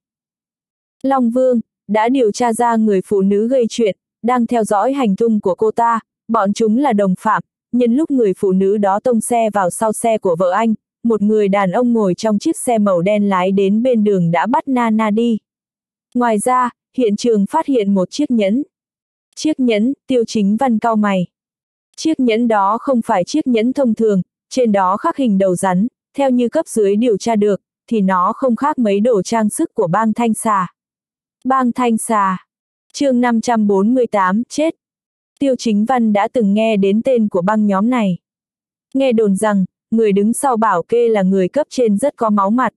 Long Vương đã điều tra ra người phụ nữ gây chuyện, đang theo dõi hành tung của cô ta, bọn chúng là đồng phạm, nhân lúc người phụ nữ đó tông xe vào sau xe của vợ anh, một người đàn ông ngồi trong chiếc xe màu đen lái đến bên đường đã bắt Nana đi. Ngoài ra, hiện trường phát hiện một chiếc nhẫn. Chiếc nhẫn, Tiêu Chính Văn cau mày. Chiếc nhẫn đó không phải chiếc nhẫn thông thường, trên đó khắc hình đầu rắn, theo như cấp dưới điều tra được, thì nó không khác mấy đồ trang sức của bang Thanh Xà. Bang Thanh Xà. Chương năm trăm bốn mươi tám, chết. Tiêu Chính Văn đã từng nghe đến tên của băng nhóm này. Nghe đồn rằng, người đứng sau bảo kê là người cấp trên rất có máu mặt.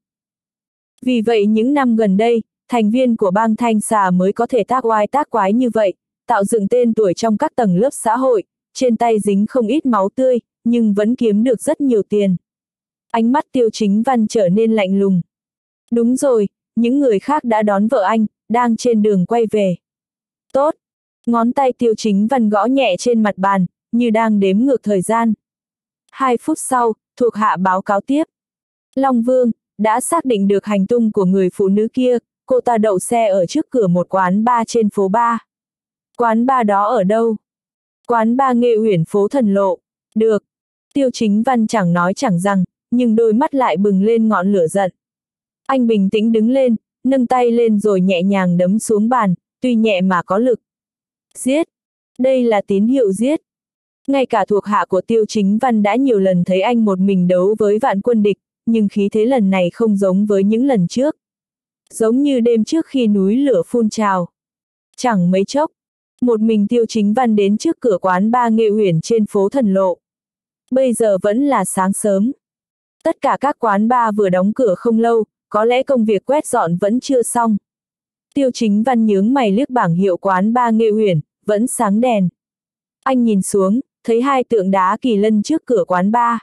Vì vậy những năm gần đây, thành viên của bang Thanh Xà mới có thể tác oai tác quái như vậy, tạo dựng tên tuổi trong các tầng lớp xã hội, trên tay dính không ít máu tươi, nhưng vẫn kiếm được rất nhiều tiền. Ánh mắt Tiêu Chính Văn trở nên lạnh lùng. Đúng rồi, những người khác đã đón vợ anh, đang trên đường quay về. Tốt. Ngón tay Tiêu Chính Văn gõ nhẹ trên mặt bàn, như đang đếm ngược thời gian. Hai phút sau, thuộc hạ báo cáo tiếp. Long Vương đã xác định được hành tung của người phụ nữ kia, cô ta đậu xe ở trước cửa một quán bar trên phố ba. Quán bar đó ở đâu? Quán bar Nghệ Uyển phố Thần Lộ. Được. Tiêu Chính Văn chẳng nói chẳng rằng, nhưng đôi mắt lại bừng lên ngọn lửa giận. Anh bình tĩnh đứng lên, nâng tay lên rồi nhẹ nhàng đấm xuống bàn, tuy nhẹ mà có lực. Giết! Đây là tín hiệu giết. Ngay cả thuộc hạ của Tiêu Chính Văn đã nhiều lần thấy anh một mình đấu với vạn quân địch, nhưng khí thế lần này không giống với những lần trước. Giống như đêm trước khi núi lửa phun trào. Chẳng mấy chốc, một mình Tiêu Chính Văn đến trước cửa quán bar Nghệ Uyển trên phố Thần Lộ. Bây giờ vẫn là sáng sớm. Tất cả các quán bar vừa đóng cửa không lâu, có lẽ công việc quét dọn vẫn chưa xong. Tiêu Chính Văn nhướng mày liếc bảng hiệu quán bar Nghệ Uyển, vẫn sáng đèn. Anh nhìn xuống, thấy hai tượng đá kỳ lân trước cửa quán bar.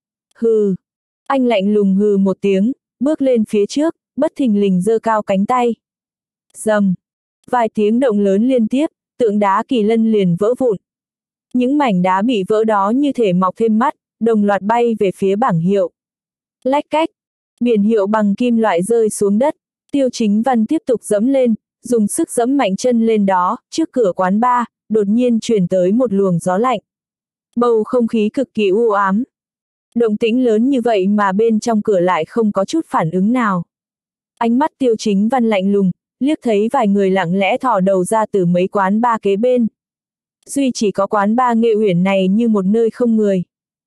Hừ. Anh lạnh lùng hừ một tiếng, bước lên phía trước, bất thình lình giơ cao cánh tay. Rầm. Vài tiếng động lớn liên tiếp, tượng đá kỳ lân liền vỡ vụn. Những mảnh đá bị vỡ đó như thể mọc thêm mắt, đồng loạt bay về phía bảng hiệu. Lách cách. Biển hiệu bằng kim loại rơi xuống đất. Tiêu Chính Văn tiếp tục dẫm lên, dùng sức dẫm mạnh chân lên đó, trước cửa quán bar, đột nhiên truyền tới một luồng gió lạnh. Bầu không khí cực kỳ u ám. Động tĩnh lớn như vậy mà bên trong cửa lại không có chút phản ứng nào. Ánh mắt Tiêu Chính Văn lạnh lùng, liếc thấy vài người lặng lẽ thò đầu ra từ mấy quán bar kế bên. Duy chỉ có quán bar Nghệ Uyển này như một nơi không người.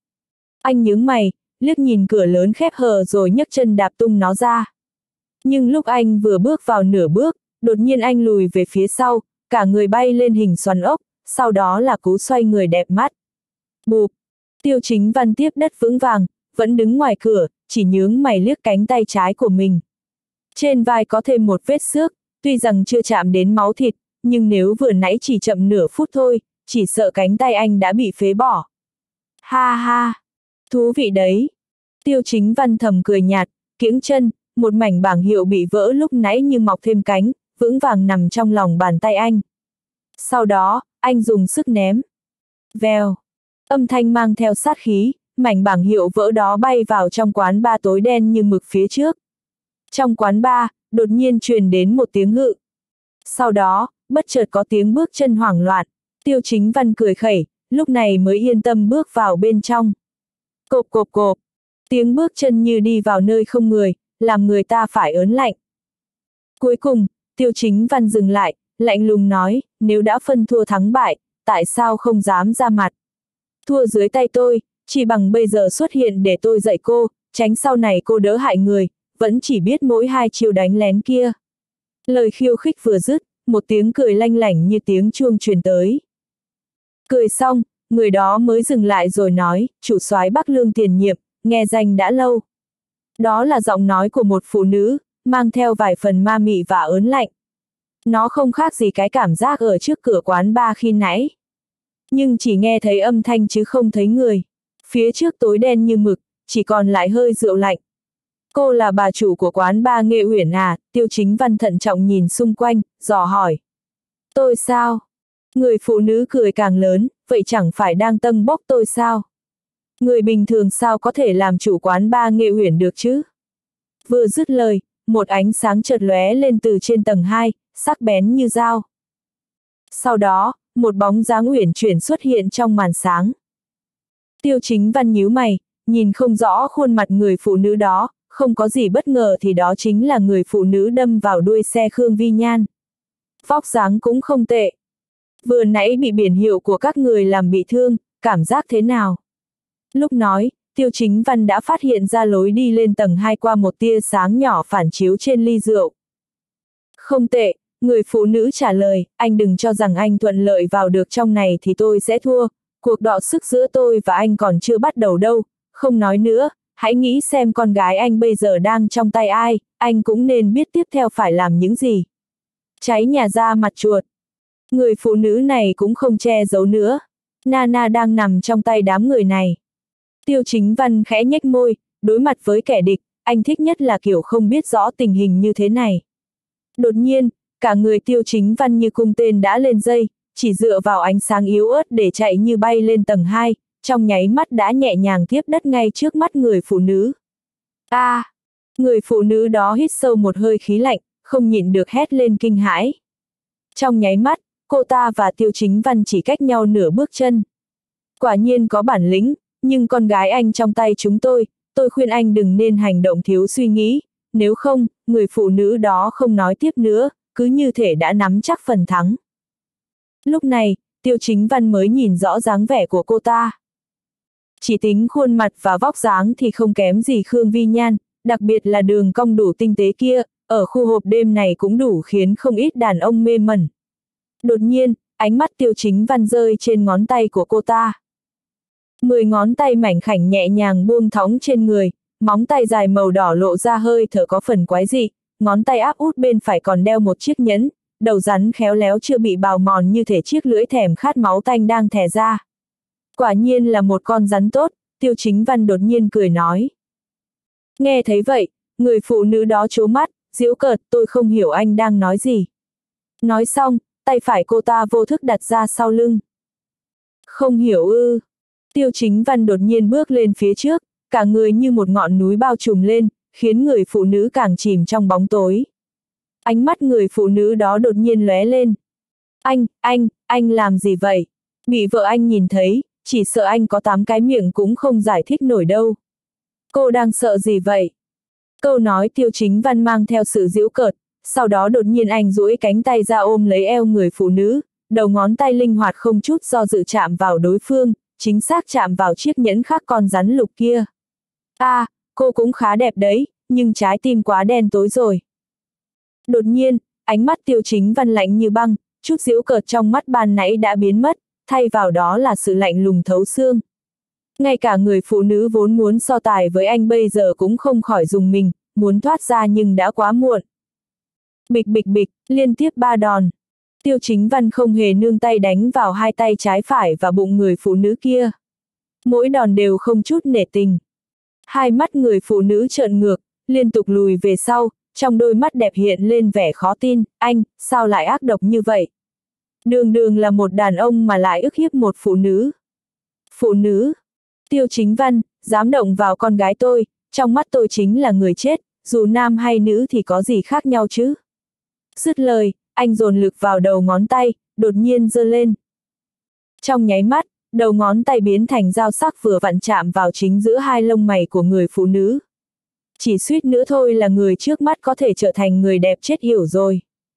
Anh nhướng mày, liếc nhìn cửa lớn khép hờ rồi nhấc chân đạp tung nó ra. Nhưng lúc anh vừa bước vào nửa bước, đột nhiên anh lùi về phía sau, cả người bay lên hình xoắn ốc, sau đó là cú xoay người đẹp mắt. Bụp! Tiêu Chính Văn tiếp đất vững vàng, vẫn đứng ngoài cửa, chỉ nhướng mày liếc cánh tay trái của mình. Trên vai có thêm một vết xước, tuy rằng chưa chạm đến máu thịt, nhưng nếu vừa nãy chỉ chậm nửa phút thôi, chỉ sợ cánh tay anh đã bị phế bỏ. Ha ha! Thú vị đấy! Tiêu Chính Văn thầm cười nhạt, kiễng chân, một mảnh bảng hiệu bị vỡ lúc nãy như mọc thêm cánh, vững vàng nằm trong lòng bàn tay anh. Sau đó, anh dùng sức ném. Vèo! Âm thanh mang theo sát khí, mảnh bảng hiệu vỡ đó bay vào trong quán bar tối đen như mực phía trước. Trong quán bar, đột nhiên truyền đến một tiếng hự. Sau đó, bất chợt có tiếng bước chân hoảng loạn. Tiêu Chính Văn cười khẩy, lúc này mới yên tâm bước vào bên trong. Cộp cộp cộp, tiếng bước chân như đi vào nơi không người, làm người ta phải ớn lạnh. Cuối cùng, Tiêu Chính Văn dừng lại, lạnh lùng nói, nếu đã phân thua thắng bại, tại sao không dám ra mặt? Thua dưới tay tôi, chỉ bằng bây giờ xuất hiện để tôi dạy cô, tránh sau này cô đỡ hại người, vẫn chỉ biết mỗi hai chiêu đánh lén kia. Lời khiêu khích vừa dứt, một tiếng cười lanh lảnh như tiếng chuông truyền tới. Cười xong, người đó mới dừng lại rồi nói, chủ soái Bắc Lương tiền nhiệm, nghe danh đã lâu. Đó là giọng nói của một phụ nữ, mang theo vài phần ma mị và ớn lạnh. Nó không khác gì cái cảm giác ở trước cửa quán bar khi nãy. Nhưng chỉ nghe thấy âm thanh chứ không thấy người. Phía trước tối đen như mực, chỉ còn lại hơi rượu lạnh. Cô là bà chủ của quán bar Nghệ Uyển à? Tiêu Chính Văn thận trọng nhìn xung quanh, dò hỏi. Tôi sao? Người phụ nữ cười càng lớn, vậy chẳng phải đang tâng bốc tôi sao? Người bình thường sao có thể làm chủ quán bar Nghệ Uyển được chứ? Vừa dứt lời, một ánh sáng chợt lóe lên từ trên tầng hai, sắc bén như dao. Sau đó, một bóng dáng uyển chuyển xuất hiện trong màn sáng. Tiêu Chính Văn nhíu mày, nhìn không rõ khuôn mặt người phụ nữ đó, không có gì bất ngờ thì đó chính là người phụ nữ đâm vào đuôi xe Khương Vi Nhan. Vóc dáng cũng không tệ. Vừa nãy bị biển hiệu của các người làm bị thương, cảm giác thế nào? Lúc nói, Tiêu Chính Văn đã phát hiện ra lối đi lên tầng hai qua một tia sáng nhỏ phản chiếu trên ly rượu. Không tệ, người phụ nữ trả lời, anh đừng cho rằng anh thuận lợi vào được trong này thì tôi sẽ thua, cuộc đọ sức giữa tôi và anh còn chưa bắt đầu đâu, không nói nữa, hãy nghĩ xem con gái anh bây giờ đang trong tay ai, anh cũng nên biết tiếp theo phải làm những gì. Cháy nhà ra mặt chuột. Người phụ nữ này cũng không che giấu nữa. Nana đang nằm trong tay đám người này. Tiêu Chính Văn khẽ nhếch môi, đối mặt với kẻ địch, anh thích nhất là kiểu không biết rõ tình hình như thế này. Đột nhiên, cả người Tiêu Chính Văn như cung tên đã lên dây, chỉ dựa vào ánh sáng yếu ớt để chạy như bay lên tầng hai, trong nháy mắt đã nhẹ nhàng tiếp đất ngay trước mắt người phụ nữ. A! À, người phụ nữ đó hít sâu một hơi khí lạnh, không nhịn được hét lên kinh hãi. Trong nháy mắt, cô ta và Tiêu Chính Văn chỉ cách nhau nửa bước chân. Quả nhiên có bản lĩnh, nhưng con gái anh trong tay chúng tôi, tôi khuyên anh đừng nên hành động thiếu suy nghĩ, nếu không, người phụ nữ đó không nói tiếp nữa, cứ như thể đã nắm chắc phần thắng. Lúc này, Tiêu Chính Văn mới nhìn rõ dáng vẻ của cô ta. Chỉ tính khuôn mặt và vóc dáng thì không kém gì Khương Vi Nhan, đặc biệt là đường cong đủ tinh tế kia, ở khu hộp đêm này cũng đủ khiến không ít đàn ông mê mẩn. Đột nhiên, ánh mắt Tiêu Chính Văn rơi trên ngón tay của cô ta. Mười ngón tay mảnh khảnh nhẹ nhàng buông thõng trên người, móng tay dài màu đỏ lộ ra hơi thở có phần quái dị, ngón tay áp út bên phải còn đeo một chiếc nhẫn, đầu rắn khéo léo chưa bị bào mòn như thể chiếc lưỡi thèm khát máu tanh đang thè ra. Quả nhiên là một con rắn tốt, Tiêu Chính Văn đột nhiên cười nói. Nghe thấy vậy, người phụ nữ đó trố mắt, giễu cợt, tôi không hiểu anh đang nói gì. Nói xong, tay phải cô ta vô thức đặt ra sau lưng. Không hiểu ư. Tiêu Chính Văn đột nhiên bước lên phía trước, cả người như một ngọn núi bao trùm lên, khiến người phụ nữ càng chìm trong bóng tối. Ánh mắt người phụ nữ đó đột nhiên lóe lên. Anh, anh, anh làm gì vậy? Bị vợ anh nhìn thấy, chỉ sợ anh có tám cái miệng cũng không giải thích nổi đâu. Cô đang sợ gì vậy? Câu nói Tiêu Chính Văn mang theo sự giễu cợt, sau đó đột nhiên anh duỗi cánh tay ra ôm lấy eo người phụ nữ, đầu ngón tay linh hoạt không chút do dự chạm vào đối phương, chính xác chạm vào chiếc nhẫn khắc con rắn lục kia. A, à, cô cũng khá đẹp đấy, nhưng trái tim quá đen tối rồi. Đột nhiên, ánh mắt Tiêu Chính Văn lạnh như băng, chút giễu cợt trong mắt ban nãy đã biến mất, thay vào đó là sự lạnh lùng thấu xương. Ngay cả người phụ nữ vốn muốn so tài với anh bây giờ cũng không khỏi rùng mình, muốn thoát ra nhưng đã quá muộn. Bịch bịch bịch, liên tiếp ba đòn. Tiêu Chính Văn không hề nương tay đánh vào hai tay trái phải và bụng người phụ nữ kia. Mỗi đòn đều không chút nể tình. Hai mắt người phụ nữ trợn ngược, liên tục lùi về sau, trong đôi mắt đẹp hiện lên vẻ khó tin, anh, sao lại ác độc như vậy? Đường đường là một đàn ông mà lại ức hiếp một phụ nữ. Phụ nữ? Tiêu Chính Văn, dám động vào con gái tôi, trong mắt tôi chính là người chết, dù nam hay nữ thì có gì khác nhau chứ? Dứt lời, anh dồn lực vào đầu ngón tay, đột nhiên giơ lên. Trong nháy mắt, đầu ngón tay biến thành dao sắc vừa vặn chạm vào chính giữa hai lông mày của người phụ nữ. Chỉ suýt nữa thôi là người trước mắt có thể trở thành người đẹp chết yểu rồi.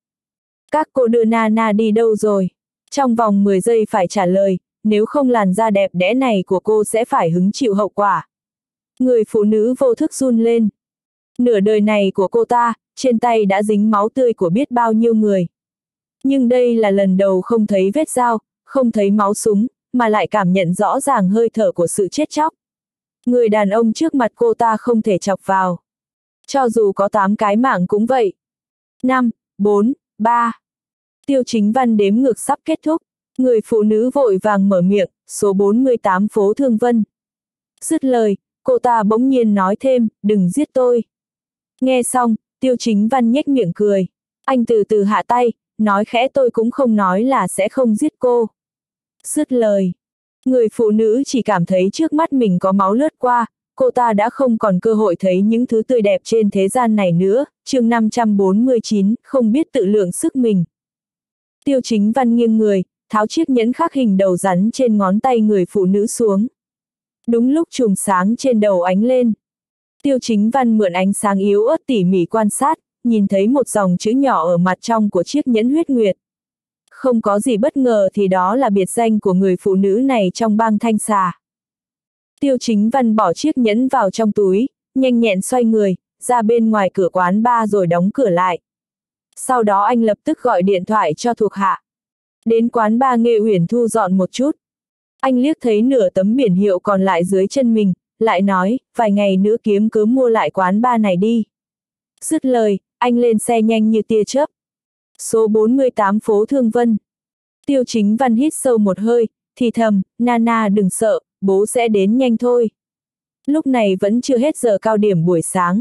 Các cô đưa Nana đi đâu rồi? Trong vòng mười giây phải trả lời, nếu không làn da đẹp đẽ này của cô sẽ phải hứng chịu hậu quả. Người phụ nữ vô thức run lên. Nửa đời này của cô ta, trên tay đã dính máu tươi của biết bao nhiêu người. Nhưng đây là lần đầu không thấy vết dao, không thấy máu súng, mà lại cảm nhận rõ ràng hơi thở của sự chết chóc. Người đàn ông trước mặt cô ta không thể chọc vào. Cho dù có tám cái mạng cũng vậy. năm, bốn, ba. Tiêu Chính Văn đếm ngược sắp kết thúc. Người phụ nữ vội vàng mở miệng, số bốn mươi tám phố Thương Vân. Dứt lời, cô ta bỗng nhiên nói thêm, đừng giết tôi. Nghe xong, Tiêu Chính Văn nhếch miệng cười. Anh từ từ hạ tay, nói khẽ tôi cũng không nói là sẽ không giết cô. Dứt lời, người phụ nữ chỉ cảm thấy trước mắt mình có máu lướt qua, cô ta đã không còn cơ hội thấy những thứ tươi đẹp trên thế gian này nữa. Chương năm trăm bốn mươi chín, không biết tự lượng sức mình. Tiêu Chính Văn nghiêng người, tháo chiếc nhẫn khắc hình đầu rắn trên ngón tay người phụ nữ xuống. Đúng lúc chùm sáng trên đầu ánh lên. Tiêu Chính Văn mượn ánh sáng yếu ớt tỉ mỉ quan sát, nhìn thấy một dòng chữ nhỏ ở mặt trong của chiếc nhẫn huyết nguyệt. Không có gì bất ngờ thì đó là biệt danh của người phụ nữ này trong bang Thanh Xà. Tiêu Chính Văn bỏ chiếc nhẫn vào trong túi, nhanh nhẹn xoay người, ra bên ngoài cửa quán bar rồi đóng cửa lại. Sau đó anh lập tức gọi điện thoại cho thuộc hạ. Đến quán bar Nghê Uyển thu dọn một chút. Anh liếc thấy nửa tấm biển hiệu còn lại dưới chân mình, lại nói, vài ngày nữa kiếm cớ mua lại quán bar này đi. Dứt lời, anh lên xe nhanh như tia chớp. Số bốn mươi tám phố Thương Vân. Tiêu Chính Văn hít sâu một hơi, thì thầm, Nana đừng sợ, bố sẽ đến nhanh thôi. Lúc này vẫn chưa hết giờ cao điểm buổi sáng.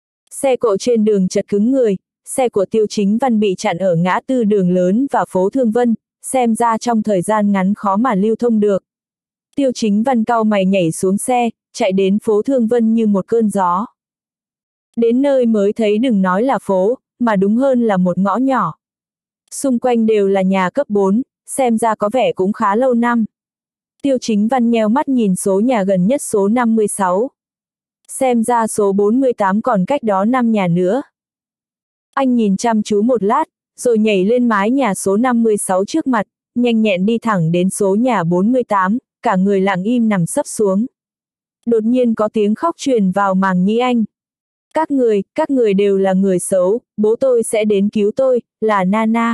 Xe cộ trên đường chật cứng người, xe của Tiêu Chính Văn bị chặn ở ngã tư đường lớn và phố Thương Vân, xem ra trong thời gian ngắn khó mà lưu thông được. Tiêu Chính Văn cau mày nhảy xuống xe, chạy đến phố Thương Vân như một cơn gió. Đến nơi mới thấy đừng nói là phố, mà đúng hơn là một ngõ nhỏ. Xung quanh đều là nhà cấp bốn, xem ra có vẻ cũng khá lâu năm. Tiêu Chính Văn nheo mắt nhìn số nhà gần nhất số năm mươi sáu. Xem ra số bốn mươi tám còn cách đó năm nhà nữa. Anh nhìn chăm chú một lát, rồi nhảy lên mái nhà số năm mươi sáu trước mặt, nhanh nhẹn đi thẳng đến số nhà bốn mươi tám, cả người lặng im nằm sấp xuống. Đột nhiên có tiếng khóc truyền vào màng nhĩ anh. Các người, các người đều là người xấu, bố tôi sẽ đến cứu tôi, là Nana.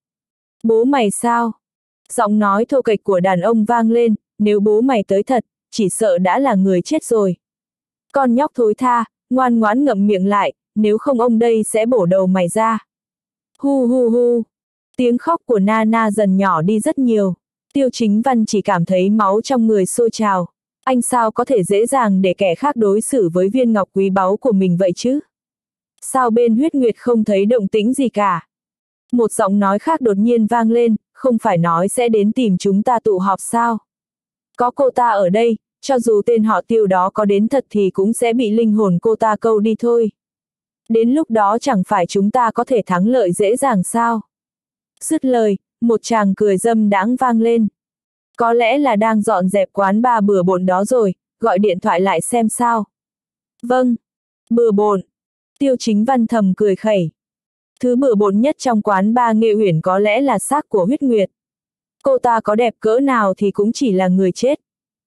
Bố mày sao? Giọng nói thô kệch của đàn ông vang lên, nếu bố mày tới thật, chỉ sợ đã là người chết rồi. Con nhóc thối tha, ngoan ngoãn ngậm miệng lại, nếu không ông đây sẽ bổ đầu mày ra. Hu hu hu. Tiếng khóc của Nana dần nhỏ đi rất nhiều. Tiêu Chính Văn chỉ cảm thấy máu trong người sôi trào. Anh sao có thể dễ dàng để kẻ khác đối xử với viên ngọc quý báu của mình vậy chứ? Sao bên huyết nguyệt không thấy động tĩnh gì cả? Một giọng nói khác đột nhiên vang lên, không phải nói sẽ đến tìm chúng ta tụ họp sao? Có cô ta ở đây, cho dù tên họ Tiêu đó có đến thật thì cũng sẽ bị linh hồn cô ta câu đi thôi. Đến lúc đó chẳng phải chúng ta có thể thắng lợi dễ dàng sao? Dứt lời, một chàng cười dâm đãng vang lên. Có lẽ là đang dọn dẹp quán bar bừa bộn đó rồi, gọi điện thoại lại xem sao. Vâng, bừa bộn. Tiêu Chính Văn thầm cười khẩy. Thứ bừa bộn nhất trong quán bar Nghê Uyển có lẽ là xác của huyết nguyệt. Cô ta có đẹp cỡ nào thì cũng chỉ là người chết.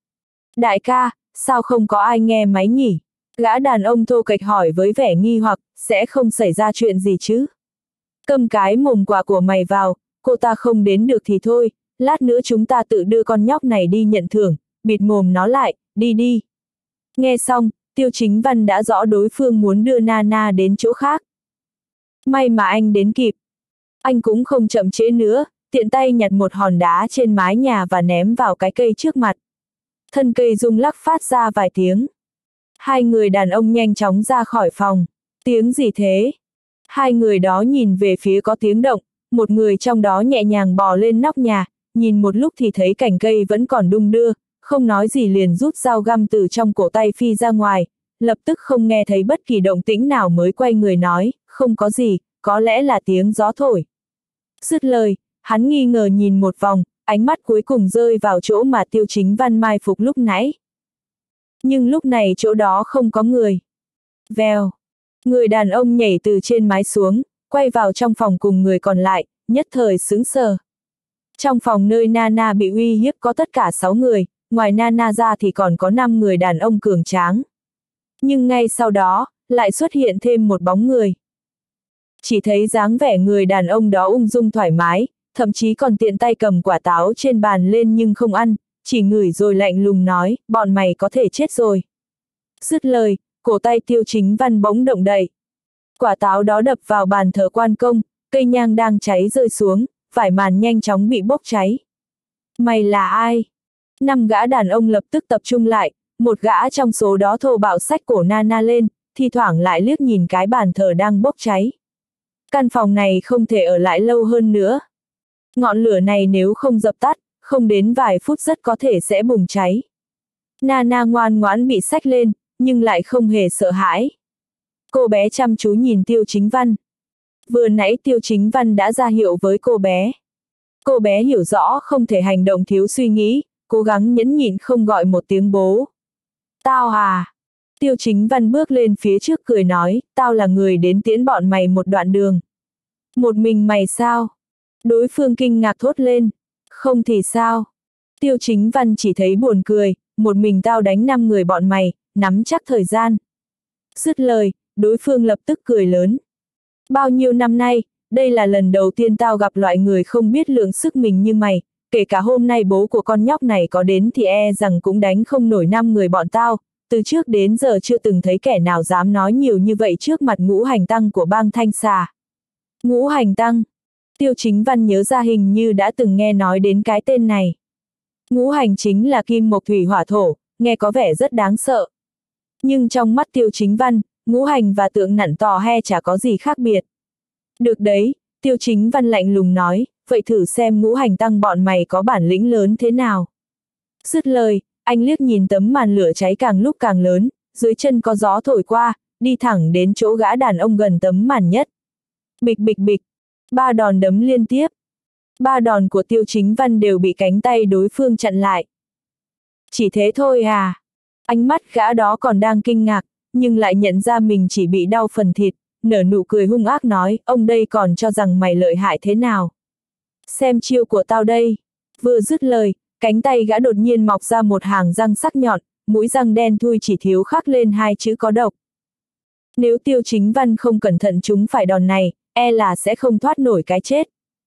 Đại ca, sao không có ai nghe máy nhỉ? Gã đàn ông thô kệch hỏi với vẻ nghi hoặc, sẽ không xảy ra chuyện gì chứ? Cầm cái mồm quạ của mày vào, cô ta không đến được thì thôi, lát nữa chúng ta tự đưa con nhóc này đi nhận thưởng, bịt mồm nó lại, đi đi. Nghe xong, Tiêu Chính Văn đã rõ đối phương muốn đưa Nana đến chỗ khác. May mà anh đến kịp. Anh cũng không chậm trễ nữa, tiện tay nhặt một hòn đá trên mái nhà và ném vào cái cây trước mặt. Thân cây rung lắc phát ra vài tiếng. Hai người đàn ông nhanh chóng ra khỏi phòng. Tiếng gì thế? Hai người đó nhìn về phía có tiếng động, một người trong đó nhẹ nhàng bò lên nóc nhà, nhìn một lúc thì thấy cành cây vẫn còn đung đưa, không nói gì liền rút dao găm từ trong cổ tay phi ra ngoài, lập tức không nghe thấy bất kỳ động tĩnh nào mới quay người nói, không có gì, có lẽ là tiếng gió thổi. Dứt lời, hắn nghi ngờ nhìn một vòng, ánh mắt cuối cùng rơi vào chỗ mà Tiêu Chính Văn mai phục lúc nãy. Nhưng lúc này chỗ đó không có người. Vèo. Người đàn ông nhảy từ trên mái xuống, quay vào trong phòng cùng người còn lại, nhất thời sững sờ. Trong phòng nơi Nana bị uy hiếp có tất cả sáu người, ngoài Nana ra thì còn có năm người đàn ông cường tráng. Nhưng ngay sau đó, lại xuất hiện thêm một bóng người. Chỉ thấy dáng vẻ người đàn ông đó ung dung thoải mái, thậm chí còn tiện tay cầm quả táo trên bàn lên nhưng không ăn, chỉ ngửi rồi lạnh lùng nói, bọn mày có thể chết rồi. Dứt lời, cổ tay Tiêu Chính Văn bỗng động đậy. Quả táo đó đập vào bàn thờ quan công, cây nhang đang cháy rơi xuống, vải màn nhanh chóng bị bốc cháy. Mày là ai? Năm gã đàn ông lập tức tập trung lại, một gã trong số đó thô bạo xách cổ Nana lên, thi thoảng lại liếc nhìn cái bàn thờ đang bốc cháy. Căn phòng này không thể ở lại lâu hơn nữa. Ngọn lửa này nếu không dập tắt, không đến vài phút rất có thể sẽ bùng cháy. Nana ngoan ngoãn bị xách lên, nhưng lại không hề sợ hãi. Cô bé chăm chú nhìn Tiêu Chính Văn. Vừa nãy Tiêu Chính Văn đã ra hiệu với cô bé. Cô bé hiểu rõ không thể hành động thiếu suy nghĩ, cố gắng nhẫn nhịn không gọi một tiếng bố. Tao à? Tiêu Chính Văn bước lên phía trước cười nói, tao là người đến tiễn bọn mày một đoạn đường. Một mình mày sao? Đối phương kinh ngạc thốt lên. Không thì sao? Tiêu Chính Văn chỉ thấy buồn cười, một mình tao đánh năm người bọn mày, nắm chắc thời gian. Dứt lời, đối phương lập tức cười lớn. Bao nhiêu năm nay, đây là lần đầu tiên tao gặp loại người không biết lượng sức mình như mày, kể cả hôm nay bố của con nhóc này có đến thì e rằng cũng đánh không nổi năm người bọn tao, từ trước đến giờ chưa từng thấy kẻ nào dám nói nhiều như vậy trước mặt ngũ hành tăng của bang Thanh Xà. Ngũ hành tăng. Tiêu Chính Văn nhớ ra hình như đã từng nghe nói đến cái tên này. Ngũ hành chính là kim mộc thủy hỏa thổ, nghe có vẻ rất đáng sợ. Nhưng trong mắt Tiêu Chính Văn, ngũ hành và tượng nặn tò he chả có gì khác biệt. Được đấy, Tiêu Chính Văn lạnh lùng nói, vậy thử xem ngũ hành tăng bọn mày có bản lĩnh lớn thế nào. Dứt lời, anh liếc nhìn tấm màn lửa cháy càng lúc càng lớn, dưới chân có gió thổi qua, đi thẳng đến chỗ gã đàn ông gần tấm màn nhất. Bịch bịch bịch, ba đòn đấm liên tiếp. Ba đòn của Tiêu Chính Văn đều bị cánh tay đối phương chặn lại. Chỉ thế thôi à? Ánh mắt gã đó còn đang kinh ngạc, nhưng lại nhận ra mình chỉ bị đau phần thịt, nở nụ cười hung ác nói, ông đây còn cho rằng mày lợi hại thế nào? Xem chiêu của tao đây. Vừa dứt lời, cánh tay gã đột nhiên mọc ra một hàng răng sắc nhọn, mũi răng đen thui chỉ thiếu khắc lên hai chữ có độc. Nếu Tiêu Chính Văn không cẩn thận chúng phải đòn này, e là sẽ không thoát nổi cái chết.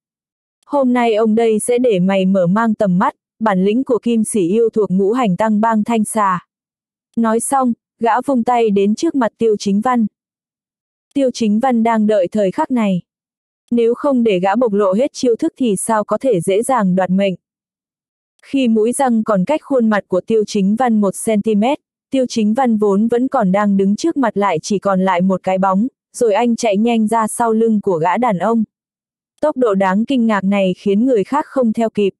Hôm nay ông đây sẽ để mày mở mang tầm mắt, bản lĩnh của Kim Sĩ Yêu thuộc ngũ hành tăng bang Thanh Xà. Nói xong, gã vung tay đến trước mặt Tiêu Chính Văn. Tiêu Chính Văn đang đợi thời khắc này. Nếu không để gã bộc lộ hết chiêu thức thì sao có thể dễ dàng đoạt mệnh. Khi mũi răng còn cách khuôn mặt của Tiêu Chính Văn một xăng-ti-mét, Tiêu Chính Văn vốn vẫn còn đang đứng trước mặt lại chỉ còn lại một cái bóng, rồi anh chạy nhanh ra sau lưng của gã đàn ông. Tốc độ đáng kinh ngạc này khiến người khác không theo kịp.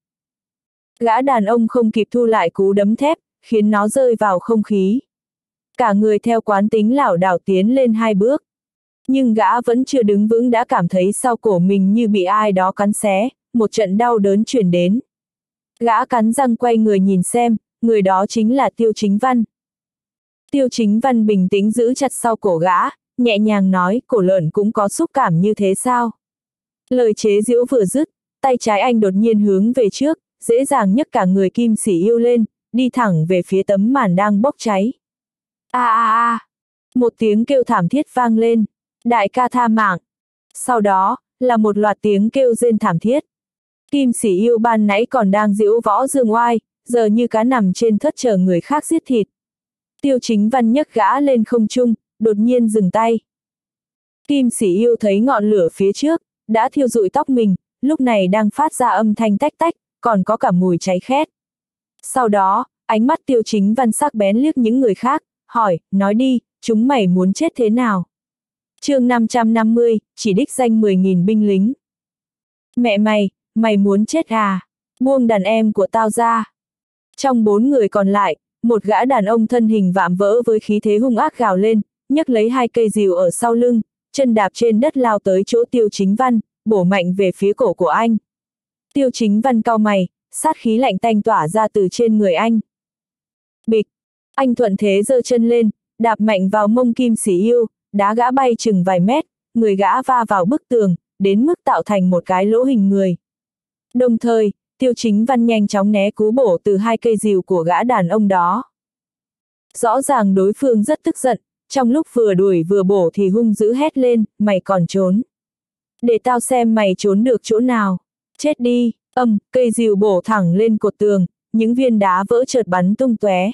Gã đàn ông không kịp thu lại cú đấm thép, khiến nó rơi vào không khí. Cả người theo quán tính lảo đảo tiến lên hai bước. Nhưng gã vẫn chưa đứng vững đã cảm thấy sau cổ mình như bị ai đó cắn xé, một trận đau đớn truyền đến. Gã cắn răng quay người nhìn xem, người đó chính là Tiêu Chính Văn. Tiêu Chính Văn bình tĩnh giữ chặt sau cổ gã, nhẹ nhàng nói, cổ lợn cũng có xúc cảm như thế sao? Lời chế giễu vừa dứt, tay trái anh đột nhiên hướng về trước, dễ dàng nhấc cả người Kim Sĩ Yêu lên, đi thẳng về phía tấm màn đang bốc cháy. A a a! Một tiếng kêu thảm thiết vang lên. Đại ca tha mạng. Sau đó, là một loạt tiếng kêu rên thảm thiết. Kim Sĩ Yêu ban nãy còn đang giễu võ dương oai, giờ như cá nằm trên thớt chờ người khác giết thịt. Tiêu Chính Văn nhấc gã lên không trung, đột nhiên dừng tay. Kim Sĩ Yêu thấy ngọn lửa phía trước, đã thiêu rụi tóc mình, lúc này đang phát ra âm thanh tách tách, còn có cả mùi cháy khét. Sau đó, ánh mắt Tiêu Chính Văn sắc bén liếc những người khác, hỏi, nói đi, chúng mày muốn chết thế nào? Chương năm trăm năm mươi, chỉ đích danh mười nghìn binh lính. Mẹ mày, mày muốn chết à? Buông đàn em của tao ra. Trong bốn người còn lại, một gã đàn ông thân hình vạm vỡ với khí thế hung ác gào lên, nhấc lấy hai cây rìu ở sau lưng, chân đạp trên đất lao tới chỗ Tiêu Chính Văn, bổ mạnh về phía cổ của anh. Tiêu Chính Văn cau mày, sát khí lạnh tanh tỏa ra từ trên người anh. Bịch! Anh thuận thế giơ chân lên, đạp mạnh vào mông Kim Sĩ Yêu, đá gã bay chừng vài mét, người gã va vào bức tường, đến mức tạo thành một cái lỗ hình người. Đồng thời, Tiêu Chính Văn nhanh chóng né cú bổ từ hai cây rìu của gã đàn ông đó. Rõ ràng đối phương rất tức giận, trong lúc vừa đuổi vừa bổ thì hung dữ hét lên, mày còn trốn. Để tao xem mày trốn được chỗ nào. Chết đi, âm, cây rìu bổ thẳng lên cột tường, những viên đá vỡ chợt bắn tung tóe.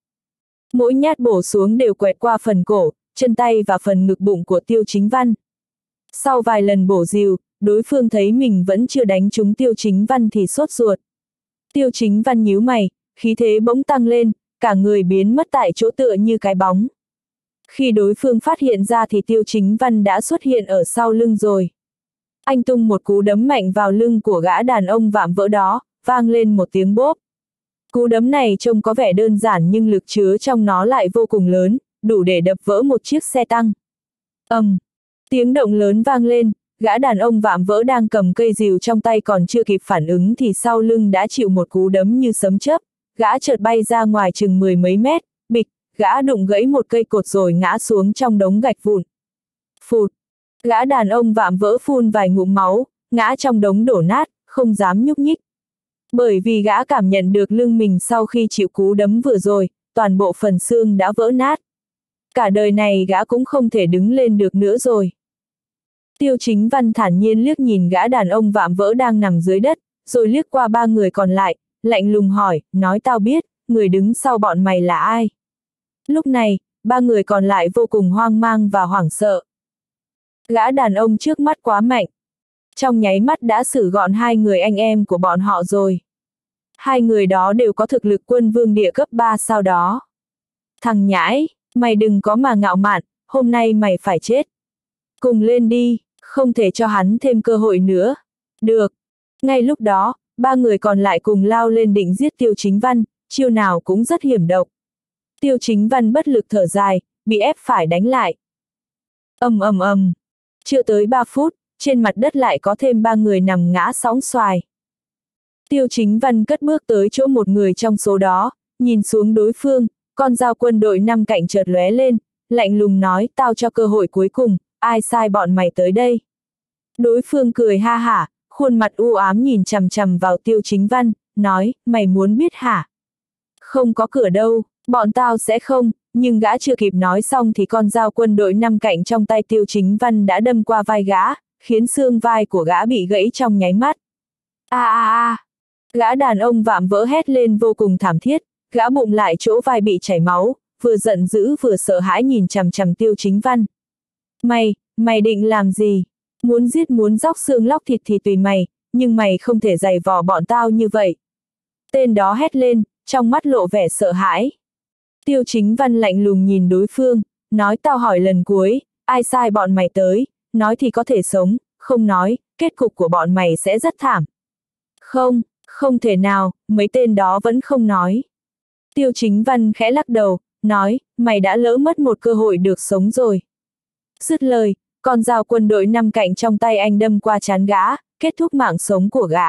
Mỗi nhát bổ xuống đều quẹt qua phần cổ, chân tay và phần ngực bụng của Tiêu Chính Văn. Sau vài lần bổ rìu, đối phương thấy mình vẫn chưa đánh trúng Tiêu Chính Văn thì sốt ruột. Tiêu Chính Văn nhíu mày, khí thế bỗng tăng lên, cả người biến mất tại chỗ tựa như cái bóng. Khi đối phương phát hiện ra thì Tiêu Chính Văn đã xuất hiện ở sau lưng rồi. Anh tung một cú đấm mạnh vào lưng của gã đàn ông vạm vỡ đó, vang lên một tiếng bốp. Cú đấm này trông có vẻ đơn giản nhưng lực chứa trong nó lại vô cùng lớn, đủ để đập vỡ một chiếc xe tăng. Ầm, um, tiếng động lớn vang lên, gã đàn ông vạm vỡ đang cầm cây rìu trong tay còn chưa kịp phản ứng thì sau lưng đã chịu một cú đấm như sấm chớp, gã chợt bay ra ngoài chừng mười mấy mét, bịch, gã đụng gãy một cây cột rồi ngã xuống trong đống gạch vụn. Phụt, gã đàn ông vạm vỡ phun vài ngụm máu, ngã trong đống đổ nát, không dám nhúc nhích. Bởi vì gã cảm nhận được lưng mình sau khi chịu cú đấm vừa rồi, toàn bộ phần xương đã vỡ nát. Cả đời này gã cũng không thể đứng lên được nữa rồi. Tiêu Chính Văn thản nhiên liếc nhìn gã đàn ông vạm vỡ đang nằm dưới đất, rồi liếc qua ba người còn lại, lạnh lùng hỏi, nói tao biết, người đứng sau bọn mày là ai? Lúc này, ba người còn lại vô cùng hoang mang và hoảng sợ. Gã đàn ông trước mắt quá mạnh. Trong nháy mắt đã xử gọn hai người anh em của bọn họ rồi. Hai người đó đều có thực lực quân vương địa cấp ba sau đó. Thằng nhãi, mày đừng có mà ngạo mạn, hôm nay mày phải chết. Cùng lên đi, không thể cho hắn thêm cơ hội nữa. Được. Ngay lúc đó, ba người còn lại cùng lao lên định giết Tiêu Chính Văn, chiêu nào cũng rất hiểm độc. Tiêu Chính Văn bất lực thở dài, bị ép phải đánh lại. Ầm ầm ầm. Chưa tới ba phút, trên mặt đất lại có thêm ba người nằm ngã sóng xoài. Tiêu Chính Văn cất bước tới chỗ một người trong số đó, nhìn xuống đối phương, con dao quân đội năm cạnh chợt lóe lên, lạnh lùng nói, tao cho cơ hội cuối cùng, ai sai bọn mày tới đây. Đối phương cười ha hả, khuôn mặt u ám nhìn chằm chằm vào Tiêu Chính Văn, nói, mày muốn biết hả? Không có cửa đâu, bọn tao sẽ không, nhưng gã chưa kịp nói xong thì con dao quân đội năm cạnh trong tay Tiêu Chính Văn đã đâm qua vai gã, khiến xương vai của gã bị gãy trong nháy mắt. A a a! Gã đàn ông vạm vỡ hét lên vô cùng thảm thiết, gã bụng lại chỗ vai bị chảy máu, vừa giận dữ vừa sợ hãi nhìn chằm chằm Tiêu Chính Văn. Mày, mày định làm gì? Muốn giết muốn róc xương lóc thịt thì tùy mày, nhưng mày không thể giày vò bọn tao như vậy. Tên đó hét lên, trong mắt lộ vẻ sợ hãi. Tiêu Chính Văn lạnh lùng nhìn đối phương, nói tao hỏi lần cuối, ai sai bọn mày tới, nói thì có thể sống, không nói, kết cục của bọn mày sẽ rất thảm. Không, không thể nào, mấy tên đó vẫn không nói. Tiêu Chính Văn khẽ lắc đầu, nói, mày đã lỡ mất một cơ hội được sống rồi. Dứt lời, con dao quân đội năm cạnh trong tay anh đâm qua trán gã, kết thúc mạng sống của gã.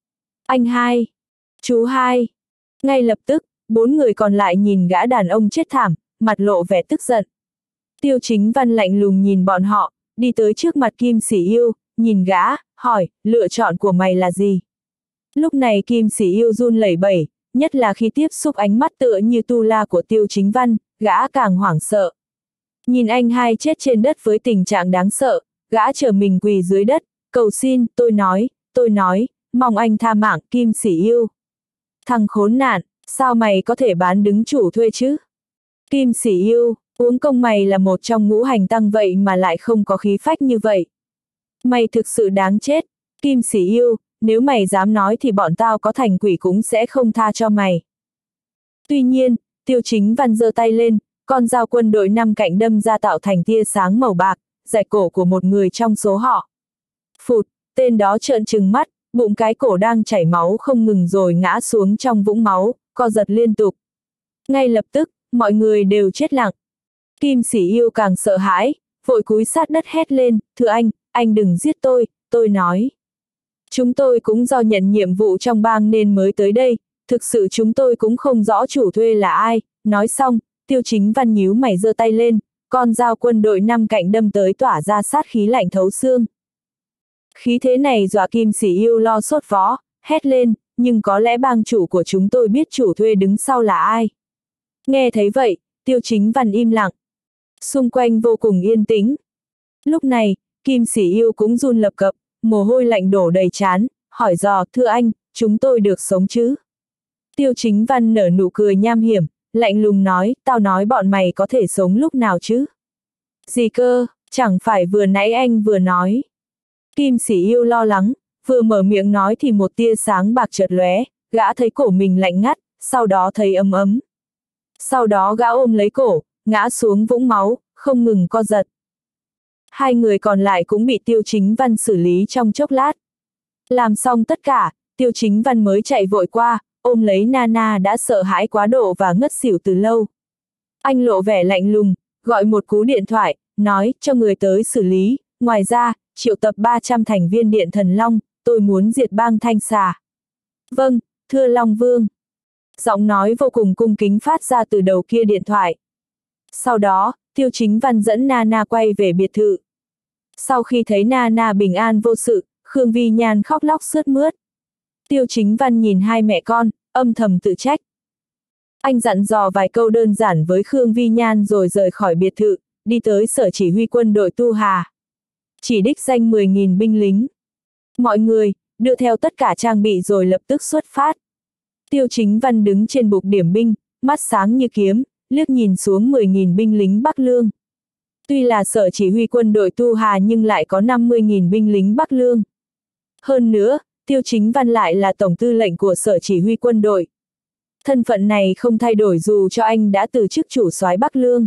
Anh hai, chú hai. Ngay lập tức, bốn người còn lại nhìn gã đàn ông chết thảm, mặt lộ vẻ tức giận. Tiêu Chính Văn lạnh lùng nhìn bọn họ, đi tới trước mặt Kim Sĩ Yêu, nhìn gã, hỏi, lựa chọn của mày là gì? Lúc này Kim Sĩ Yêu run lẩy bẩy, nhất là khi tiếp xúc ánh mắt tựa như tu la của Tiêu Chính Văn, gã càng hoảng sợ. Nhìn anh hai chết trên đất với tình trạng đáng sợ, gã trở mình quỳ dưới đất, cầu xin, tôi nói, tôi nói, mong anh tha mạng Kim Sĩ Yêu. Thằng khốn nạn, sao mày có thể bán đứng chủ thuê chứ? Kim Sĩ Yêu, uống công mày là một trong ngũ hành tăng vậy mà lại không có khí phách như vậy. Mày thực sự đáng chết, Kim Sĩ Yêu, nếu mày dám nói thì bọn tao có thành quỷ cũng sẽ không tha cho mày. Tuy nhiên, Tiêu Chính Văn giơ tay lên, con dao quân đội năm cạnh đâm ra tạo thành tia sáng màu bạc, rạch cổ của một người trong số họ. Phụt, tên đó trợn trừng mắt, bụng cái cổ đang chảy máu không ngừng rồi ngã xuống trong vũng máu, co giật liên tục. Ngay lập tức, mọi người đều chết lặng. Kim Sĩ Yêu càng sợ hãi, vội cúi sát đất hét lên, thưa anh, anh đừng giết tôi, tôi nói. Chúng tôi cũng do nhận nhiệm vụ trong bang nên mới tới đây, thực sự chúng tôi cũng không rõ chủ thuê là ai. Nói xong, Tiêu Chính Văn nhíu mày giơ tay lên, con dao quân đội năm cạnh đâm tới tỏa ra sát khí lạnh thấu xương. Khí thế này dọa Kim Sĩ Yêu lo sốt vó, hét lên, nhưng có lẽ bang chủ của chúng tôi biết chủ thuê đứng sau là ai. Nghe thấy vậy, Tiêu Chính Văn im lặng. Xung quanh vô cùng yên tĩnh. Lúc này, Kim Sĩ Yêu cũng run lập cập, mồ hôi lạnh đổ đầy trán, hỏi dò, thưa anh, chúng tôi được sống chứ? Tiêu Chính Văn nở nụ cười nham hiểm, lạnh lùng nói, tao nói bọn mày có thể sống lúc nào chứ? Gì cơ, chẳng phải vừa nãy anh vừa nói. Kim Sĩ Yêu lo lắng, vừa mở miệng nói thì một tia sáng bạc chợt lóe, gã thấy cổ mình lạnh ngắt, sau đó thấy ấm ấm. Sau đó gã ôm lấy cổ, ngã xuống vũng máu, không ngừng co giật. Hai người còn lại cũng bị Tiêu Chính Văn xử lý trong chốc lát. Làm xong tất cả, Tiêu Chính Văn mới chạy vội qua, ôm lấy Nana đã sợ hãi quá độ và ngất xỉu từ lâu. Anh lộ vẻ lạnh lùng, gọi một cú điện thoại, nói cho người tới xử lý, ngoài ra, triệu tập ba trăm thành viên Điện Thần Long, tôi muốn diệt bang Thanh Xà. Vâng, thưa Long Vương. Giọng nói vô cùng cung kính phát ra từ đầu kia điện thoại. Sau đó, Tiêu Chính Văn dẫn Nana quay về biệt thự. Sau khi thấy Nana bình an vô sự, Khương Vi Nhan khóc lóc sướt mướt. Tiêu Chính Văn nhìn hai mẹ con, âm thầm tự trách. Anh dặn dò vài câu đơn giản với Khương Vi Nhan rồi rời khỏi biệt thự, đi tới sở chỉ huy quân đội Tu Hà. Chỉ đích danh mười nghìn binh lính. Mọi người, đưa theo tất cả trang bị rồi lập tức xuất phát. Tiêu Chính Văn đứng trên bục điểm binh, mắt sáng như kiếm, liếc nhìn xuống mười nghìn binh lính Bắc Lương. Tuy là sở chỉ huy quân đội Tu Hà nhưng lại có năm mươi nghìn binh lính Bắc Lương. Hơn nữa, Tiêu Chính Văn lại là tổng tư lệnh của sở chỉ huy quân đội. Thân phận này không thay đổi dù cho anh đã từ chức chủ soái Bắc Lương.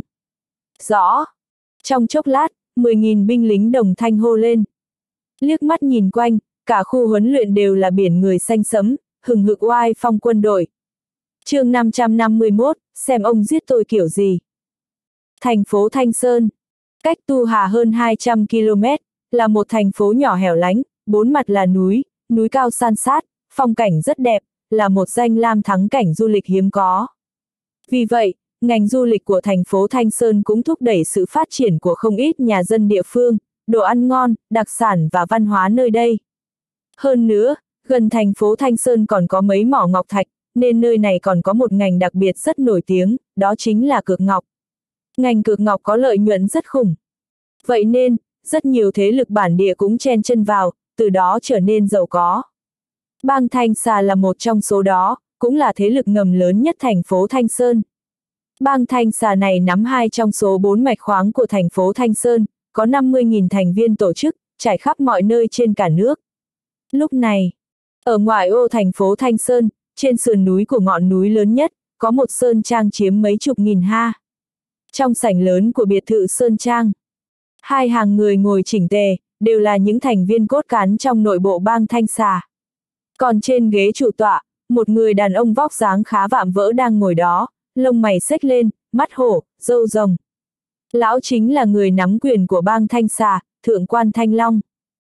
Rõ. Trong chốc lát, mười nghìn binh lính đồng thanh hô lên. Liếc mắt nhìn quanh, cả khu huấn luyện đều là biển người xanh sẫm, hừng hực oai phong quân đội. Chương năm trăm năm mươi mốt, xem ông giết tôi kiểu gì. Thành phố Thanh Sơn, cách Tu Hà hơn hai trăm ki lô mét, là một thành phố nhỏ hẻo lánh, bốn mặt là núi, núi cao san sát, phong cảnh rất đẹp, là một danh lam thắng cảnh du lịch hiếm có. Vì vậy, ngành du lịch của thành phố Thanh Sơn cũng thúc đẩy sự phát triển của không ít nhà dân địa phương, đồ ăn ngon, đặc sản và văn hóa nơi đây. Hơn nữa, gần thành phố Thanh Sơn còn có mấy mỏ ngọc thạch, nên nơi này còn có một ngành đặc biệt rất nổi tiếng, đó chính là cược ngọc. Ngành cược ngọc có lợi nhuận rất khủng. Vậy nên, rất nhiều thế lực bản địa cũng chen chân vào, từ đó trở nên giàu có. Bang Thanh Xà là một trong số đó, cũng là thế lực ngầm lớn nhất thành phố Thanh Sơn. Bang Thanh Xà này nắm hai trong số bốn mạch khoáng của thành phố Thanh Sơn, có năm mươi nghìn thành viên tổ chức, trải khắp mọi nơi trên cả nước. Lúc này, ở ngoại ô thành phố Thanh Sơn, trên sườn núi của ngọn núi lớn nhất, có một sơn trang chiếm mấy chục nghìn ha. Trong sảnh lớn của biệt thự sơn trang, hai hàng người ngồi chỉnh tề, đều là những thành viên cốt cán trong nội bộ bang Thanh Xà. Còn trên ghế chủ tọa, một người đàn ông vóc dáng khá vạm vỡ đang ngồi đó, lông mày xếch lên, mắt hổ, râu rồng. Lão chính là người nắm quyền của bang Thanh Xà, Thượng quan Thanh Long.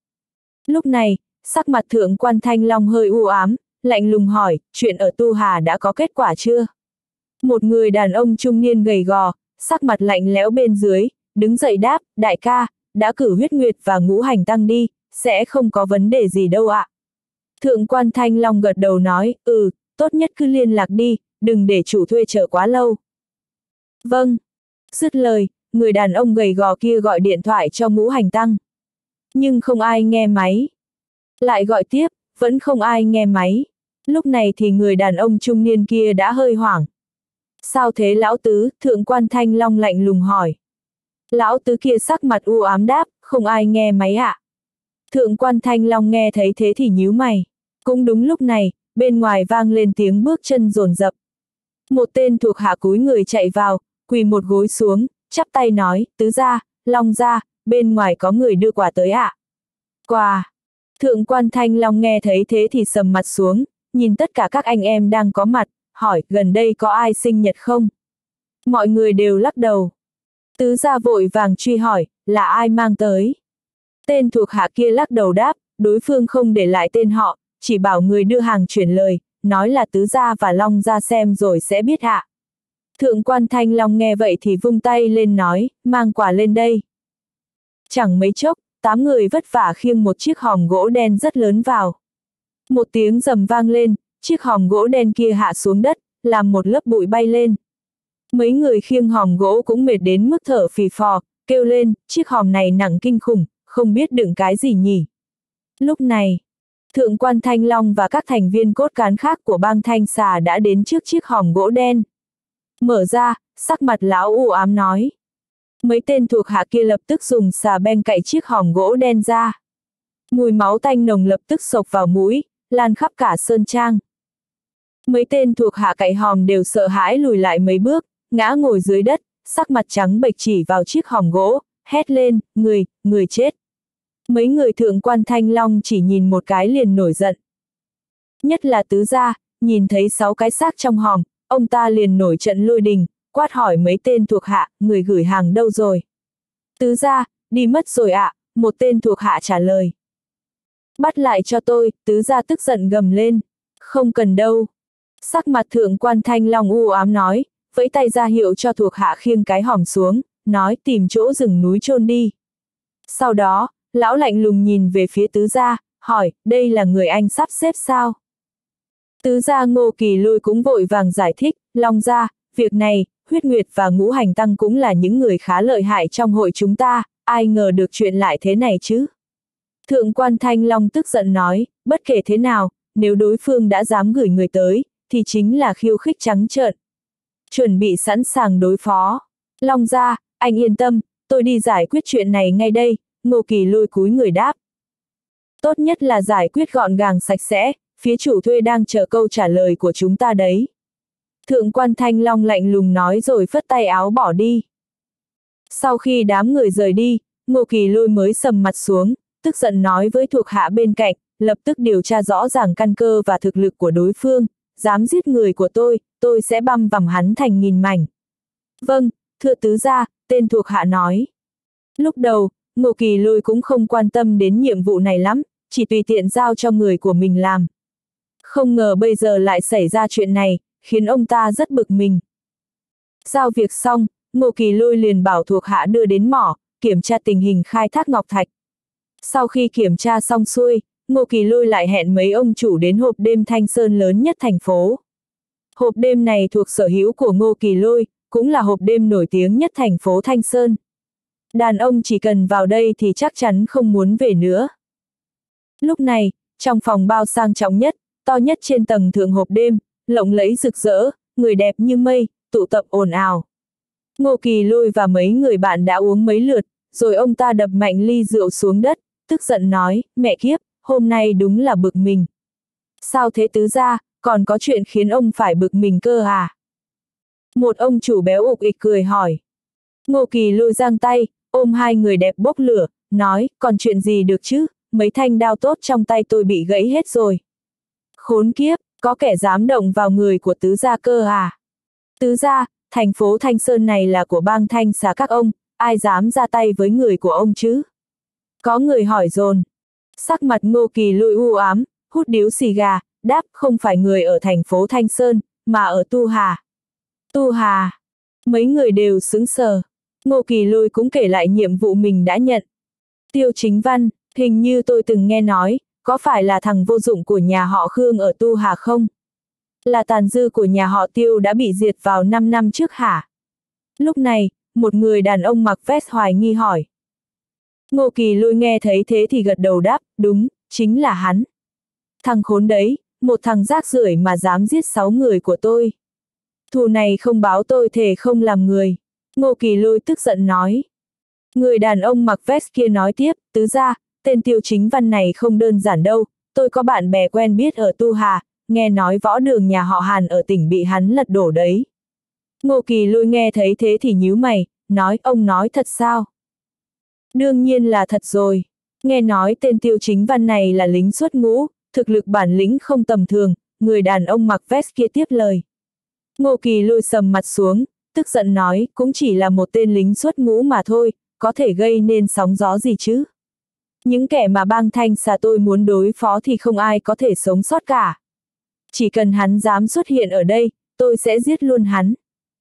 Lúc này, sắc mặt Thượng quan Thanh Long hơi u ám, lạnh lùng hỏi, chuyện ở Tu Hà đã có kết quả chưa? Một người đàn ông trung niên gầy gò, sắc mặt lạnh lẽo bên dưới, đứng dậy đáp, đại ca, đã cử huyết nguyệt và ngũ hành tăng đi, sẽ không có vấn đề gì đâu ạ. Thượng quan Thanh Long gật đầu nói, ừ, tốt nhất cứ liên lạc đi, đừng để chủ thuê chờ quá lâu. Vâng. Dứt lời, người đàn ông gầy gò kia gọi điện thoại cho ngũ hành tăng. Nhưng không ai nghe máy. Lại gọi tiếp, vẫn không ai nghe máy. Lúc này thì người đàn ông trung niên kia đã hơi hoảng. Sao thế lão tứ? Thượng quan Thanh Long lạnh lùng hỏi. Lão tứ kia sắc mặt u ám đáp, không ai nghe máy ạ. À? Thượng quan Thanh Long nghe thấy thế thì nhíu mày. Cũng đúng lúc này, bên ngoài vang lên tiếng bước chân dồn dập. Một tên thuộc hạ cúi người chạy vào, quỳ một gối xuống, chắp tay nói, tứ gia, Long gia, bên ngoài có người đưa quà tới ạ. À? Quà. Thượng quan Thanh Long nghe thấy thế thì sầm mặt xuống, nhìn tất cả các anh em đang có mặt, hỏi, gần đây có ai sinh nhật không? Mọi người đều lắc đầu. Tứ gia vội vàng truy hỏi, là ai mang tới? Tên thuộc hạ kia lắc đầu đáp, đối phương không để lại tên họ, chỉ bảo người đưa hàng chuyển lời, nói là tứ gia và Long gia xem rồi sẽ biết ạ. Thượng quan Thanh Long nghe vậy thì vung tay lên nói, mang quà lên đây. Chẳng mấy chốc, tám người vất vả khiêng một chiếc hòm gỗ đen rất lớn vào. Một tiếng rầm vang lên, chiếc hòm gỗ đen kia hạ xuống đất, làm một lớp bụi bay lên. Mấy người khiêng hòm gỗ cũng mệt đến mức thở phì phò, kêu lên, chiếc hòm này nặng kinh khủng, không biết đựng cái gì nhỉ. Lúc này, Thượng quan Thanh Long và các thành viên cốt cán khác của bang Thanh Xà đã đến trước chiếc hòm gỗ đen. Mở ra, sắc mặt lão u ám nói. Mấy tên thuộc hạ kia lập tức dùng xà beng cạy chiếc hòm gỗ đen ra. Mùi máu tanh nồng lập tức xộc vào mũi, lan khắp cả sơn trang. Mấy tên thuộc hạ cạy hòm đều sợ hãi lùi lại mấy bước, ngã ngồi dưới đất, sắc mặt trắng bệch chỉ vào chiếc hòm gỗ, hét lên, người, người chết. Mấy người thượng quan Thanh Long chỉ nhìn một cái liền nổi giận. Nhất là tứ gia, nhìn thấy sáu cái xác trong hòm, ông ta liền nổi trận lôi đình, quát hỏi mấy tên thuộc hạ, người gửi hàng đâu rồi? Tứ gia, đi mất rồi ạ, à, một tên thuộc hạ trả lời. Bắt lại cho tôi, tứ gia tức giận gầm lên. Không cần đâu. Sắc mặt thượng quan Thanh Long u ám nói, vẫy tay ra hiệu cho thuộc hạ khiêng cái hòm xuống, nói tìm chỗ rừng núi chôn đi. Sau đó, lão lạnh lùng nhìn về phía tứ gia, hỏi, đây là người anh sắp xếp sao? Tứ gia Ngô Kỳ Lôi cũng vội vàng giải thích, Long gia, việc này, Huyết Nguyệt và Ngũ Hành Tăng cũng là những người khá lợi hại trong hội chúng ta, ai ngờ được chuyện lại thế này chứ? Thượng quan Thanh Long tức giận nói, bất kể thế nào, nếu đối phương đã dám gửi người tới, thì chính là khiêu khích trắng trợn. Chuẩn bị sẵn sàng đối phó. Long gia, anh yên tâm, tôi đi giải quyết chuyện này ngay đây, Ngô Kỳ Lôi cúi người đáp. Tốt nhất là giải quyết gọn gàng sạch sẽ, phía chủ thuê đang chờ câu trả lời của chúng ta đấy. Thượng quan Thanh Long lạnh lùng nói rồi phất tay áo bỏ đi. Sau khi đám người rời đi, Ngô Kỳ Lôi mới sầm mặt xuống, tức giận nói với thuộc hạ bên cạnh, lập tức điều tra rõ ràng căn cơ và thực lực của đối phương, dám giết người của tôi, tôi sẽ băm vằm hắn thành nghìn mảnh. Vâng, thưa tứ gia, tên thuộc hạ nói. Lúc đầu, Ngô Kỳ Lôi cũng không quan tâm đến nhiệm vụ này lắm, chỉ tùy tiện giao cho người của mình làm. Không ngờ bây giờ lại xảy ra chuyện này, khiến ông ta rất bực mình. Giao việc xong, Ngô Kỳ Lôi liền bảo thuộc hạ đưa đến mỏ, kiểm tra tình hình khai thác ngọc thạch. Sau khi kiểm tra xong xuôi, Ngô Kỳ Lôi lại hẹn mấy ông chủ đến hộp đêm Thanh Sơn lớn nhất thành phố. Hộp đêm này thuộc sở hữu của Ngô Kỳ Lôi, cũng là hộp đêm nổi tiếng nhất thành phố Thanh Sơn. Đàn ông chỉ cần vào đây thì chắc chắn không muốn về nữa. Lúc này, trong phòng bao sang trọng nhất, to nhất trên tầng thượng hộp đêm, lộng lẫy rực rỡ, người đẹp như mây, tụ tập ồn ào. Ngô Kỳ Lôi và mấy người bạn đã uống mấy lượt, rồi ông ta đập mạnh ly rượu xuống đất, tức giận nói, mẹ kiếp, hôm nay đúng là bực mình. Sao thế tứ gia, còn có chuyện khiến ông phải bực mình cơ à? Một ông chủ béo ục ịch cười hỏi. Ngô Kỳ Lôi giang tay, ôm hai người đẹp bốc lửa, nói, còn chuyện gì được chứ, mấy thanh đao tốt trong tay tôi bị gãy hết rồi. Khốn kiếp, có kẻ dám động vào người của tứ gia cơ à? Tứ gia, thành phố Thanh Sơn này là của bang Thanh Xà các ông, ai dám ra tay với người của ông chứ? Có người hỏi dồn. Sắc mặt Ngô Kỳ Lôi u ám, hút điếu xì gà, đáp không phải người ở thành phố Thanh Sơn, mà ở Tu Hà. Tu Hà. Mấy người đều sững sờ. Ngô Kỳ Lôi cũng kể lại nhiệm vụ mình đã nhận. Tiêu Chính Văn, hình như tôi từng nghe nói, có phải là thằng vô dụng của nhà họ Khương ở Tu Hà không? Là tàn dư của nhà họ Tiêu đã bị diệt vào năm năm trước hả? Lúc này, một người đàn ông mặc vest hoài nghi hỏi. Ngô Kỳ Lôi nghe thấy thế thì gật đầu đáp, đúng, chính là hắn. Thằng khốn đấy, một thằng rác rưởi mà dám giết sáu người của tôi. Thù này không báo tôi thề không làm người. Ngô Kỳ Lôi tức giận nói. Người đàn ông mặc vest kia nói tiếp, tứ gia, tên Tiêu Chính Văn này không đơn giản đâu, tôi có bạn bè quen biết ở Tu Hà, nghe nói võ đường nhà họ Hàn ở tỉnh bị hắn lật đổ đấy. Ngô Kỳ Lôi nghe thấy thế thì nhíu mày, nói ông nói thật sao? Đương nhiên là thật rồi. Nghe nói tên Tiêu Chính Văn này là lính xuất ngũ, thực lực bản lĩnh không tầm thường, người đàn ông mặc vest kia tiếp lời. Ngô Kỳ Lôi sầm mặt xuống, tức giận nói, cũng chỉ là một tên lính xuất ngũ mà thôi, có thể gây nên sóng gió gì chứ? Những kẻ mà bang Thanh Xà tôi muốn đối phó thì không ai có thể sống sót cả. Chỉ cần hắn dám xuất hiện ở đây, tôi sẽ giết luôn hắn.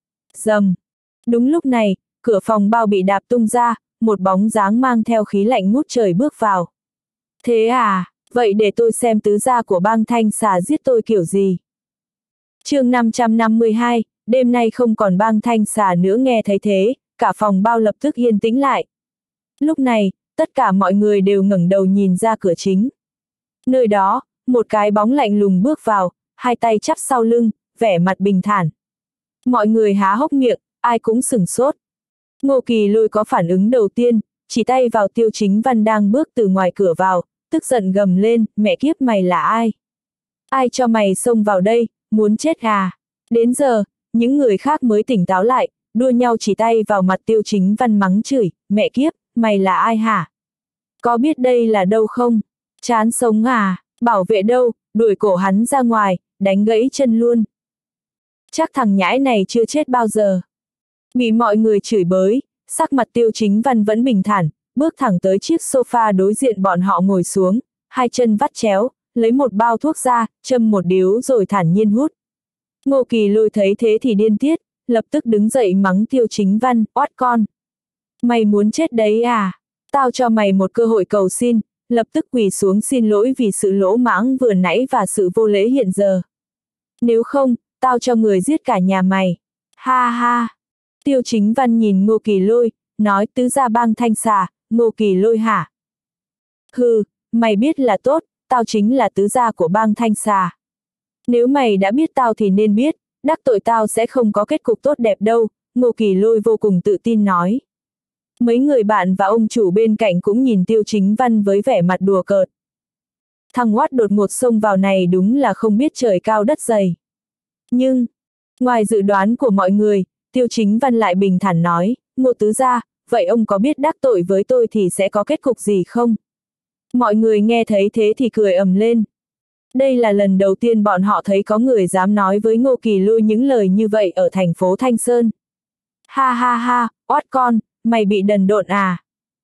Rầm. Đúng lúc này, cửa phòng bao bị đạp tung ra, một bóng dáng mang theo khí lạnh ngút trời bước vào. Thế à, vậy để tôi xem tứ gia của bang Thanh Xà giết tôi kiểu gì. Chương năm trăm năm mươi hai, đêm nay không còn bang thanh xà nữa. Nghe thấy thế, cả phòng bao lập tức yên tĩnh lại. Lúc này, tất cả mọi người đều ngẩng đầu nhìn ra cửa chính. Nơi đó, một cái bóng lạnh lùng bước vào, hai tay chắp sau lưng, vẻ mặt bình thản. Mọi người há hốc miệng, ai cũng sửng sốt. Ngô Kỳ Lôi có phản ứng đầu tiên, chỉ tay vào Tiêu Chính Văn đang bước từ ngoài cửa vào, tức giận gầm lên, mẹ kiếp mày là ai? Ai cho mày xông vào đây, muốn chết à? Đến giờ, những người khác mới tỉnh táo lại, đua nhau chỉ tay vào mặt Tiêu Chính Văn mắng chửi, mẹ kiếp, mày là ai hả? Có biết đây là đâu không? Chán sống à? Bảo vệ đâu, đuổi cổ hắn ra ngoài, đánh gãy chân luôn. Chắc thằng nhãi này chưa chết bao giờ. Bị mọi người chửi bới, sắc mặt Tiêu Chính Văn vẫn bình thản, bước thẳng tới chiếc sofa đối diện bọn họ ngồi xuống, hai chân vắt chéo, lấy một bao thuốc ra, châm một điếu rồi thản nhiên hút. Ngô Kỳ Lôi thấy thế thì điên tiết, lập tức đứng dậy mắng Tiêu Chính Văn, oát con. Mày muốn chết đấy à? Tao cho mày một cơ hội cầu xin, lập tức quỳ xuống xin lỗi vì sự lỗ mãng vừa nãy và sự vô lễ hiện giờ. Nếu không, tao cho người giết cả nhà mày. Ha ha. Tiêu Chính Văn nhìn Ngô Kỳ Lôi, nói tứ gia bang thanh xà, Ngô Kỳ Lôi hả? Hừ, mày biết là tốt, tao chính là tứ gia của bang thanh xà. Nếu mày đã biết tao thì nên biết, đắc tội tao sẽ không có kết cục tốt đẹp đâu, Ngô Kỳ Lôi vô cùng tự tin nói. Mấy người bạn và ông chủ bên cạnh cũng nhìn Tiêu Chính Văn với vẻ mặt đùa cợt. Thằng oát đột ngột xông vào này đúng là không biết trời cao đất dày. Nhưng, ngoài dự đoán của mọi người, Tiêu Chính Văn lại bình thản nói, Ngô tứ gia, vậy ông có biết đắc tội với tôi thì sẽ có kết cục gì không? Mọi người nghe thấy thế thì cười ầm lên. Đây là lần đầu tiên bọn họ thấy có người dám nói với Ngô Kỳ Lôi những lời như vậy ở thành phố Thanh Sơn. Ha ha ha, oát con, mày bị đần độn à?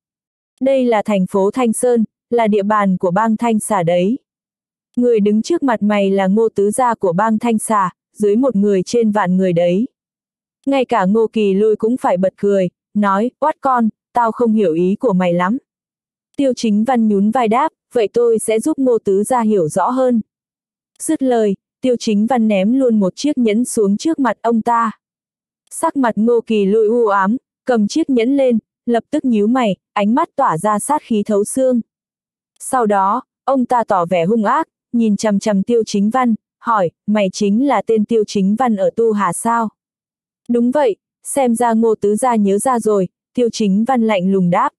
Đây là thành phố Thanh Sơn, là địa bàn của bang Thanh Xà đấy. Người đứng trước mặt mày là Ngô tứ gia của bang Thanh Xà, dưới một người trên vạn người đấy. Ngay cả Ngô Kỳ Lôi cũng phải bật cười, nói, oát con, tao không hiểu ý của mày lắm. Tiêu Chính Văn nhún vai đáp, vậy tôi sẽ giúp Ngô tứ gia hiểu rõ hơn. Dứt lời, Tiêu Chính Văn ném luôn một chiếc nhẫn xuống trước mặt ông ta. Sắc mặt Ngô Kỳ Lôi u ám, cầm chiếc nhẫn lên, lập tức nhíu mày, ánh mắt tỏa ra sát khí thấu xương. Sau đó, ông ta tỏ vẻ hung ác, nhìn chằm chằm Tiêu Chính Văn, hỏi, mày chính là tên Tiêu Chính Văn ở Tu Hà sao? Đúng vậy, xem ra Ngô tứ gia nhớ ra rồi, Tiêu Chính Văn lạnh lùng đáp.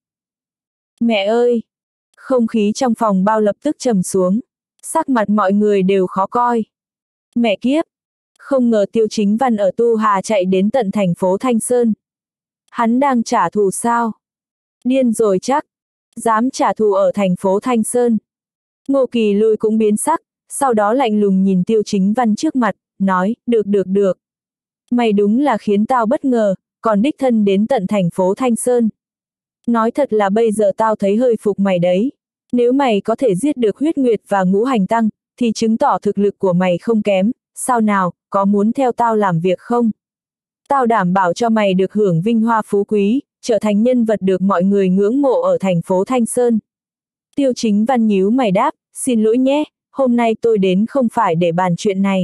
Mẹ ơi! Không khí trong phòng bao lập tức trầm xuống, sắc mặt mọi người đều khó coi. Mẹ kiếp! Không ngờ Tiêu Chính Văn ở Tu Hà chạy đến tận thành phố Thanh Sơn. Hắn đang trả thù sao? Điên rồi chắc! Dám trả thù ở thành phố Thanh Sơn. Ngô Kỳ Lôi cũng biến sắc, sau đó lạnh lùng nhìn Tiêu Chính Văn trước mặt, nói, được được được. Mày đúng là khiến tao bất ngờ, còn đích thân đến tận thành phố Thanh Sơn. Nói thật là bây giờ tao thấy hơi phục mày đấy. Nếu mày có thể giết được huyết nguyệt và ngũ hành tăng, thì chứng tỏ thực lực của mày không kém, sao nào, có muốn theo tao làm việc không? Tao đảm bảo cho mày được hưởng vinh hoa phú quý, trở thành nhân vật được mọi người ngưỡng mộ ở thành phố Thanh Sơn. Tiêu Chính Văn nhíu mày đáp, xin lỗi nhé, hôm nay tôi đến không phải để bàn chuyện này.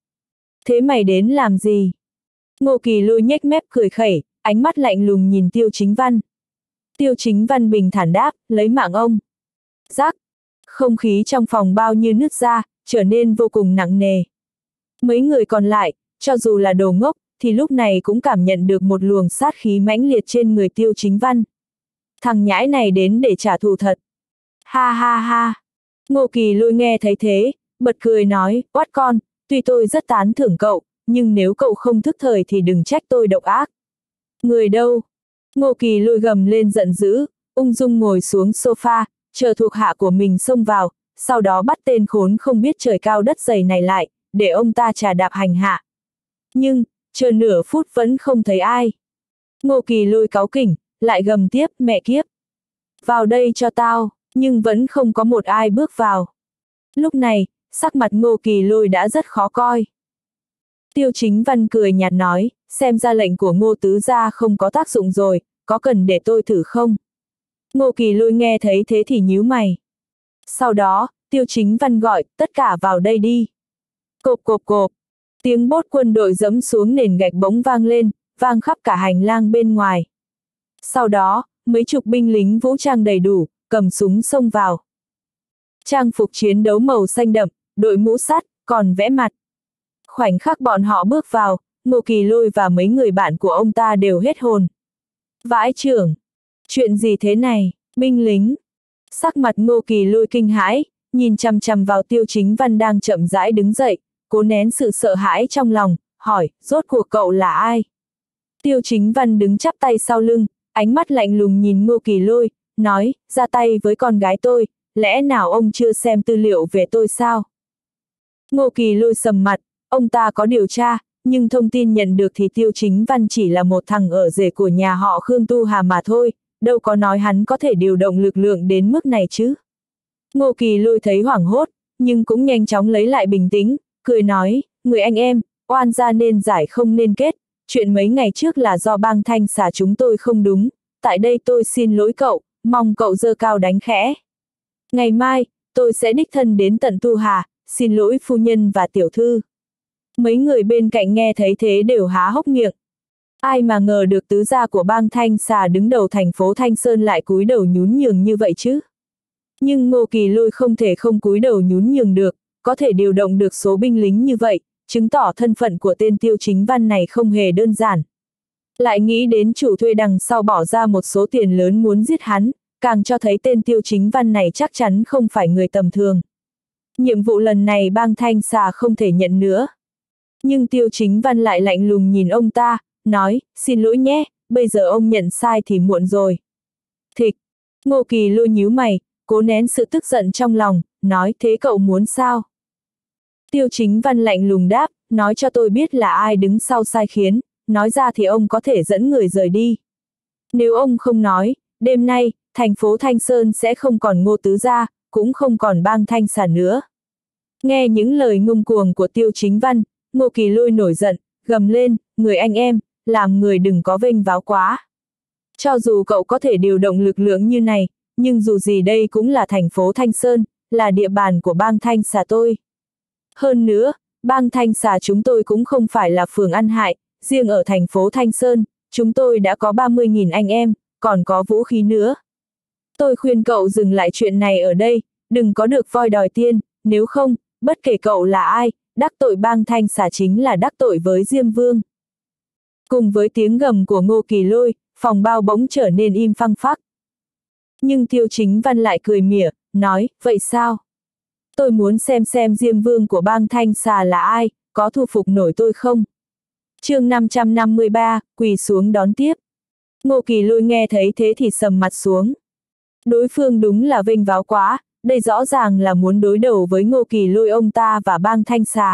Thế mày đến làm gì? Ngô Kỳ Lôi nhếch mép cười khẩy, ánh mắt lạnh lùng nhìn Tiêu Chính Văn. Tiêu Chính Văn bình thản đáp, lấy mạng ông. Rắc, không khí trong phòng bao như nứt ra, trở nên vô cùng nặng nề. Mấy người còn lại, cho dù là đồ ngốc, thì lúc này cũng cảm nhận được một luồng sát khí mãnh liệt trên người Tiêu Chính Văn. Thằng nhãi này đến để trả thù thật. Ha ha ha. Ngô Kỳ Lôi nghe thấy thế, bật cười nói, oát con, tuy tôi rất tán thưởng cậu, nhưng nếu cậu không thức thời thì đừng trách tôi độc ác. Người đâu? Ngô Kỳ Lôi gầm lên giận dữ, ung dung ngồi xuống sofa, chờ thuộc hạ của mình xông vào, sau đó bắt tên khốn không biết trời cao đất dày này lại, để ông ta trà đạp hành hạ. Nhưng, chờ nửa phút vẫn không thấy ai. Ngô Kỳ Lôi cáu kỉnh, lại gầm tiếp, mẹ kiếp. Vào đây cho tao, nhưng vẫn không có một ai bước vào. Lúc này, sắc mặt Ngô Kỳ Lôi đã rất khó coi. Tiêu Chính Văn cười nhạt nói, xem ra lệnh của Ngô tứ gia không có tác dụng rồi, có cần để tôi thử không? Ngô Kỳ Lôi nghe thấy thế thì nhíu mày. Sau đó, Tiêu Chính Văn gọi, tất cả vào đây đi. Cộp cộp cộp. Tiếng bốt quân đội giẫm xuống nền gạch bỗng vang lên, vang khắp cả hành lang bên ngoài. Sau đó, mấy chục binh lính vũ trang đầy đủ, cầm súng xông vào. Trang phục chiến đấu màu xanh đậm, đội mũ sắt, còn vẽ mặt. Khoảnh khắc bọn họ bước vào, Ngô Kỳ Lôi và mấy người bạn của ông ta đều hết hồn. Vãi chưởng! Chuyện gì thế này? Binh lính! Sắc mặt Ngô Kỳ Lôi kinh hãi, nhìn chằm chằm vào Tiêu Chính Văn đang chậm rãi đứng dậy, cố nén sự sợ hãi trong lòng, hỏi, rốt cuộc cậu là ai? Tiêu Chính Văn đứng chắp tay sau lưng, ánh mắt lạnh lùng nhìn Ngô Kỳ Lôi, nói, ra tay với con gái tôi, lẽ nào ông chưa xem tư liệu về tôi sao? Ngô Kỳ Lôi sầm mặt, ông ta có điều tra, nhưng thông tin nhận được thì Tiêu Chính Văn chỉ là một thằng ở rể của nhà họ Khương Tu Hà mà thôi, đâu có nói hắn có thể điều động lực lượng đến mức này chứ. Ngô Kỳ Lôi thấy hoảng hốt, nhưng cũng nhanh chóng lấy lại bình tĩnh, cười nói, người anh em, oan gia nên giải không nên kết, chuyện mấy ngày trước là do bang Thanh Xà chúng tôi không đúng, tại đây tôi xin lỗi cậu, mong cậu giơ cao đánh khẽ. Ngày mai, tôi sẽ đích thân đến tận Tu Hà, xin lỗi phu nhân và tiểu thư. Mấy người bên cạnh nghe thấy thế đều há hốc miệng. Ai mà ngờ được tứ gia của bang Thanh Xà đứng đầu thành phố Thanh Sơn lại cúi đầu nhún nhường như vậy chứ. Nhưng Ngô Kỳ Lôi không thể không cúi đầu nhún nhường được, có thể điều động được số binh lính như vậy, chứng tỏ thân phận của tên Tiêu Chính Văn này không hề đơn giản. Lại nghĩ đến chủ thuê đằng sau bỏ ra một số tiền lớn muốn giết hắn, càng cho thấy tên Tiêu Chính Văn này chắc chắn không phải người tầm thường. Nhiệm vụ lần này bang Thanh Xà không thể nhận nữa. Nhưng Tiêu Chính Văn lại lạnh lùng nhìn ông ta, nói, xin lỗi nhé, bây giờ ông nhận sai thì muộn rồi. Thịch! Ngô Kỳ Lôi nhíu mày, cố nén sự tức giận trong lòng, nói, thế cậu muốn sao? Tiêu Chính Văn lạnh lùng đáp, nói cho tôi biết là ai đứng sau sai khiến, nói ra thì ông có thể dẫn người rời đi. Nếu ông không nói, đêm nay, thành phố Thanh Sơn sẽ không còn Ngô tứ gia, cũng không còn bang Thanh Xà nữa. Nghe những lời ngông cuồng của Tiêu Chính Văn, Ngô Kỳ Lôi nổi giận, gầm lên, người anh em, làm người đừng có vênh váo quá. Cho dù cậu có thể điều động lực lượng như này, nhưng dù gì đây cũng là thành phố Thanh Sơn, là địa bàn của bang Thanh Xà tôi. Hơn nữa, bang Thanh Xà chúng tôi cũng không phải là phường ăn hại, riêng ở thành phố Thanh Sơn, chúng tôi đã có ba mươi nghìn anh em, còn có vũ khí nữa. Tôi khuyên cậu dừng lại chuyện này ở đây, đừng có được voi đòi tiên, nếu không, bất kể cậu là ai, đắc tội bang Thanh Xà chính là đắc tội với Diêm Vương. Cùng với tiếng gầm của Ngô Kỳ Lôi, phòng bao bỗng trở nên im phăng phắc. Nhưng Tiêu Chính Văn lại cười mỉa, nói, vậy sao? Tôi muốn xem xem Diêm Vương của bang Thanh Xà là ai, có thu phục nổi tôi không? chương năm trăm năm mươi ba, quỳ xuống đón tiếp. Ngô Kỳ Lôi nghe thấy thế thì sầm mặt xuống. Đối phương đúng là vênh váo quá, đây rõ ràng là muốn đối đầu với Ngô Kỳ Lôi ông ta và bang Thanh Xà.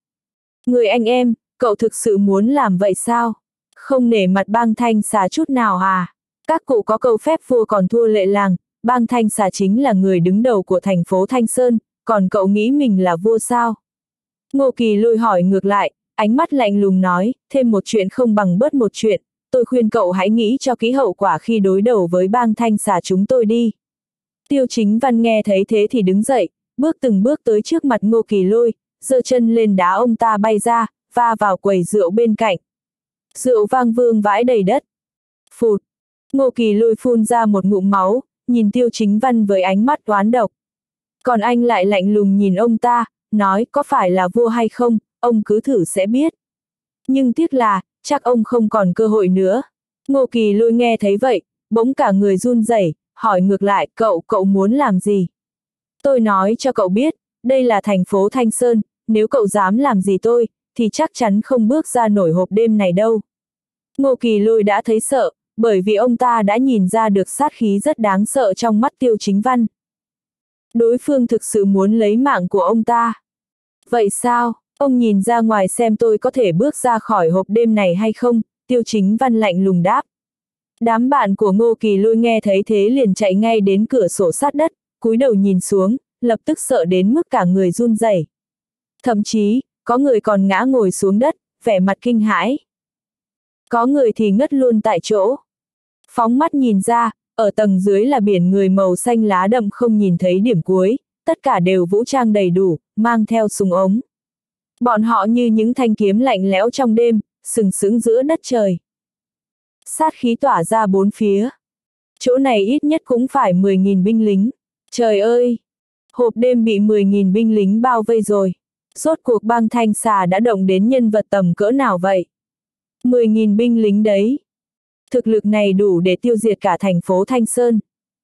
Người anh em, cậu thực sự muốn làm vậy sao? Không nể mặt bang Thanh Xà chút nào à? Các cụ có câu phép vua còn thua lệ làng, bang Thanh Xà chính là người đứng đầu của thành phố Thanh Sơn, còn cậu nghĩ mình là vua sao? Ngô Kỳ Lôi hỏi ngược lại, ánh mắt lạnh lùng nói, thêm một chuyện không bằng bớt một chuyện, tôi khuyên cậu hãy nghĩ cho kỹ hậu quả khi đối đầu với bang Thanh Xà chúng tôi đi. Tiêu Chính Văn nghe thấy thế thì đứng dậy, bước từng bước tới trước mặt Ngô Kỳ Lôi, giơ chân lên đá ông ta bay ra, va vào quầy rượu bên cạnh. Rượu vang vương vãi đầy đất. Phụt! Ngô Kỳ Lôi phun ra một ngụm máu, nhìn Tiêu Chính Văn với ánh mắt oán độc. Còn anh lại lạnh lùng nhìn ông ta, nói có phải là vua hay không, ông cứ thử sẽ biết. Nhưng tiếc là, chắc ông không còn cơ hội nữa. Ngô Kỳ Lôi nghe thấy vậy, bỗng cả người run rẩy, hỏi ngược lại, cậu, cậu muốn làm gì? Tôi nói cho cậu biết, đây là thành phố Thanh Sơn, nếu cậu dám làm gì tôi, thì chắc chắn không bước ra nổi hộp đêm này đâu. Ngô Kỳ Lôi đã thấy sợ, bởi vì ông ta đã nhìn ra được sát khí rất đáng sợ trong mắt Tiêu Chính Văn. Đối phương thực sự muốn lấy mạng của ông ta. Vậy sao, ông nhìn ra ngoài xem tôi có thể bước ra khỏi hộp đêm này hay không? Tiêu Chính Văn lạnh lùng đáp. Đám bạn của Ngô Kỳ Lôi nghe thấy thế liền chạy ngay đến cửa sổ sát đất, cúi đầu nhìn xuống, lập tức sợ đến mức cả người run rẩy. Thậm chí, có người còn ngã ngồi xuống đất, vẻ mặt kinh hãi. Có người thì ngất luôn tại chỗ. Phóng mắt nhìn ra, ở tầng dưới là biển người màu xanh lá đậm không nhìn thấy điểm cuối, tất cả đều vũ trang đầy đủ, mang theo súng ống. Bọn họ như những thanh kiếm lạnh lẽo trong đêm, sừng sững giữa đất trời. Sát khí tỏa ra bốn phía. Chỗ này ít nhất cũng phải mười nghìn binh lính. Trời ơi! Hộp đêm bị mười nghìn binh lính bao vây rồi. Rốt cuộc bang Thanh Xà đã động đến nhân vật tầm cỡ nào vậy? mười nghìn binh lính đấy. Thực lực này đủ để tiêu diệt cả thành phố Thanh Sơn.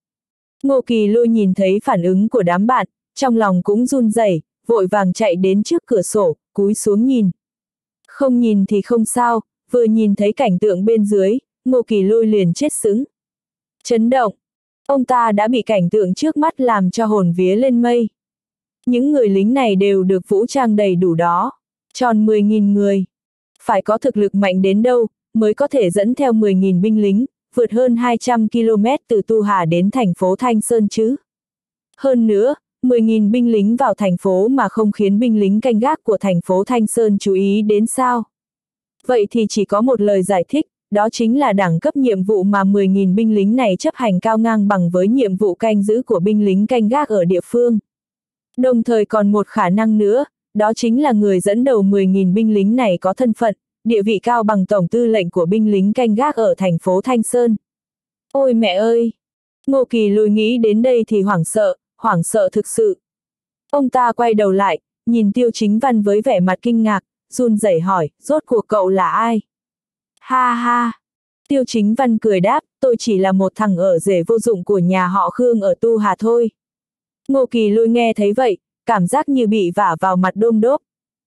Ngô Kỳ Lôi nhìn thấy phản ứng của đám bạn, trong lòng cũng run rẩy, vội vàng chạy đến trước cửa sổ, cúi xuống nhìn. Không nhìn thì không sao, vừa nhìn thấy cảnh tượng bên dưới, Ngô Kỳ Lôi liền chết sững. Chấn động. Ông ta đã bị cảnh tượng trước mắt làm cho hồn vía lên mây. Những người lính này đều được vũ trang đầy đủ đó. Tròn mười nghìn người. Phải có thực lực mạnh đến đâu, mới có thể dẫn theo mười nghìn binh lính, vượt hơn hai trăm ki lô mét từ Tu Hà đến thành phố Thanh Sơn chứ. Hơn nữa, mười nghìn binh lính vào thành phố mà không khiến binh lính canh gác của thành phố Thanh Sơn chú ý đến sao? Vậy thì chỉ có một lời giải thích, đó chính là đẳng cấp nhiệm vụ mà mười nghìn binh lính này chấp hành cao ngang bằng với nhiệm vụ canh giữ của binh lính canh gác ở địa phương. Đồng thời còn một khả năng nữa, đó chính là người dẫn đầu mười nghìn binh lính này có thân phận, địa vị cao bằng tổng tư lệnh của binh lính canh gác ở thành phố Thanh Sơn. Ôi mẹ ơi! Ngô Kỳ Lôi nghĩ đến đây thì hoảng sợ, hoảng sợ thực sự. Ông ta quay đầu lại, nhìn Tiêu Chính Văn với vẻ mặt kinh ngạc, run rẩy hỏi, rốt cuộc cậu là ai? Ha ha! Tiêu Chính Văn cười đáp, tôi chỉ là một thằng ở rể vô dụng của nhà họ Khương ở Tu Hà thôi. Ngô Kỳ Lôi nghe thấy vậy, cảm giác như bị vả vào mặt đôm đốp.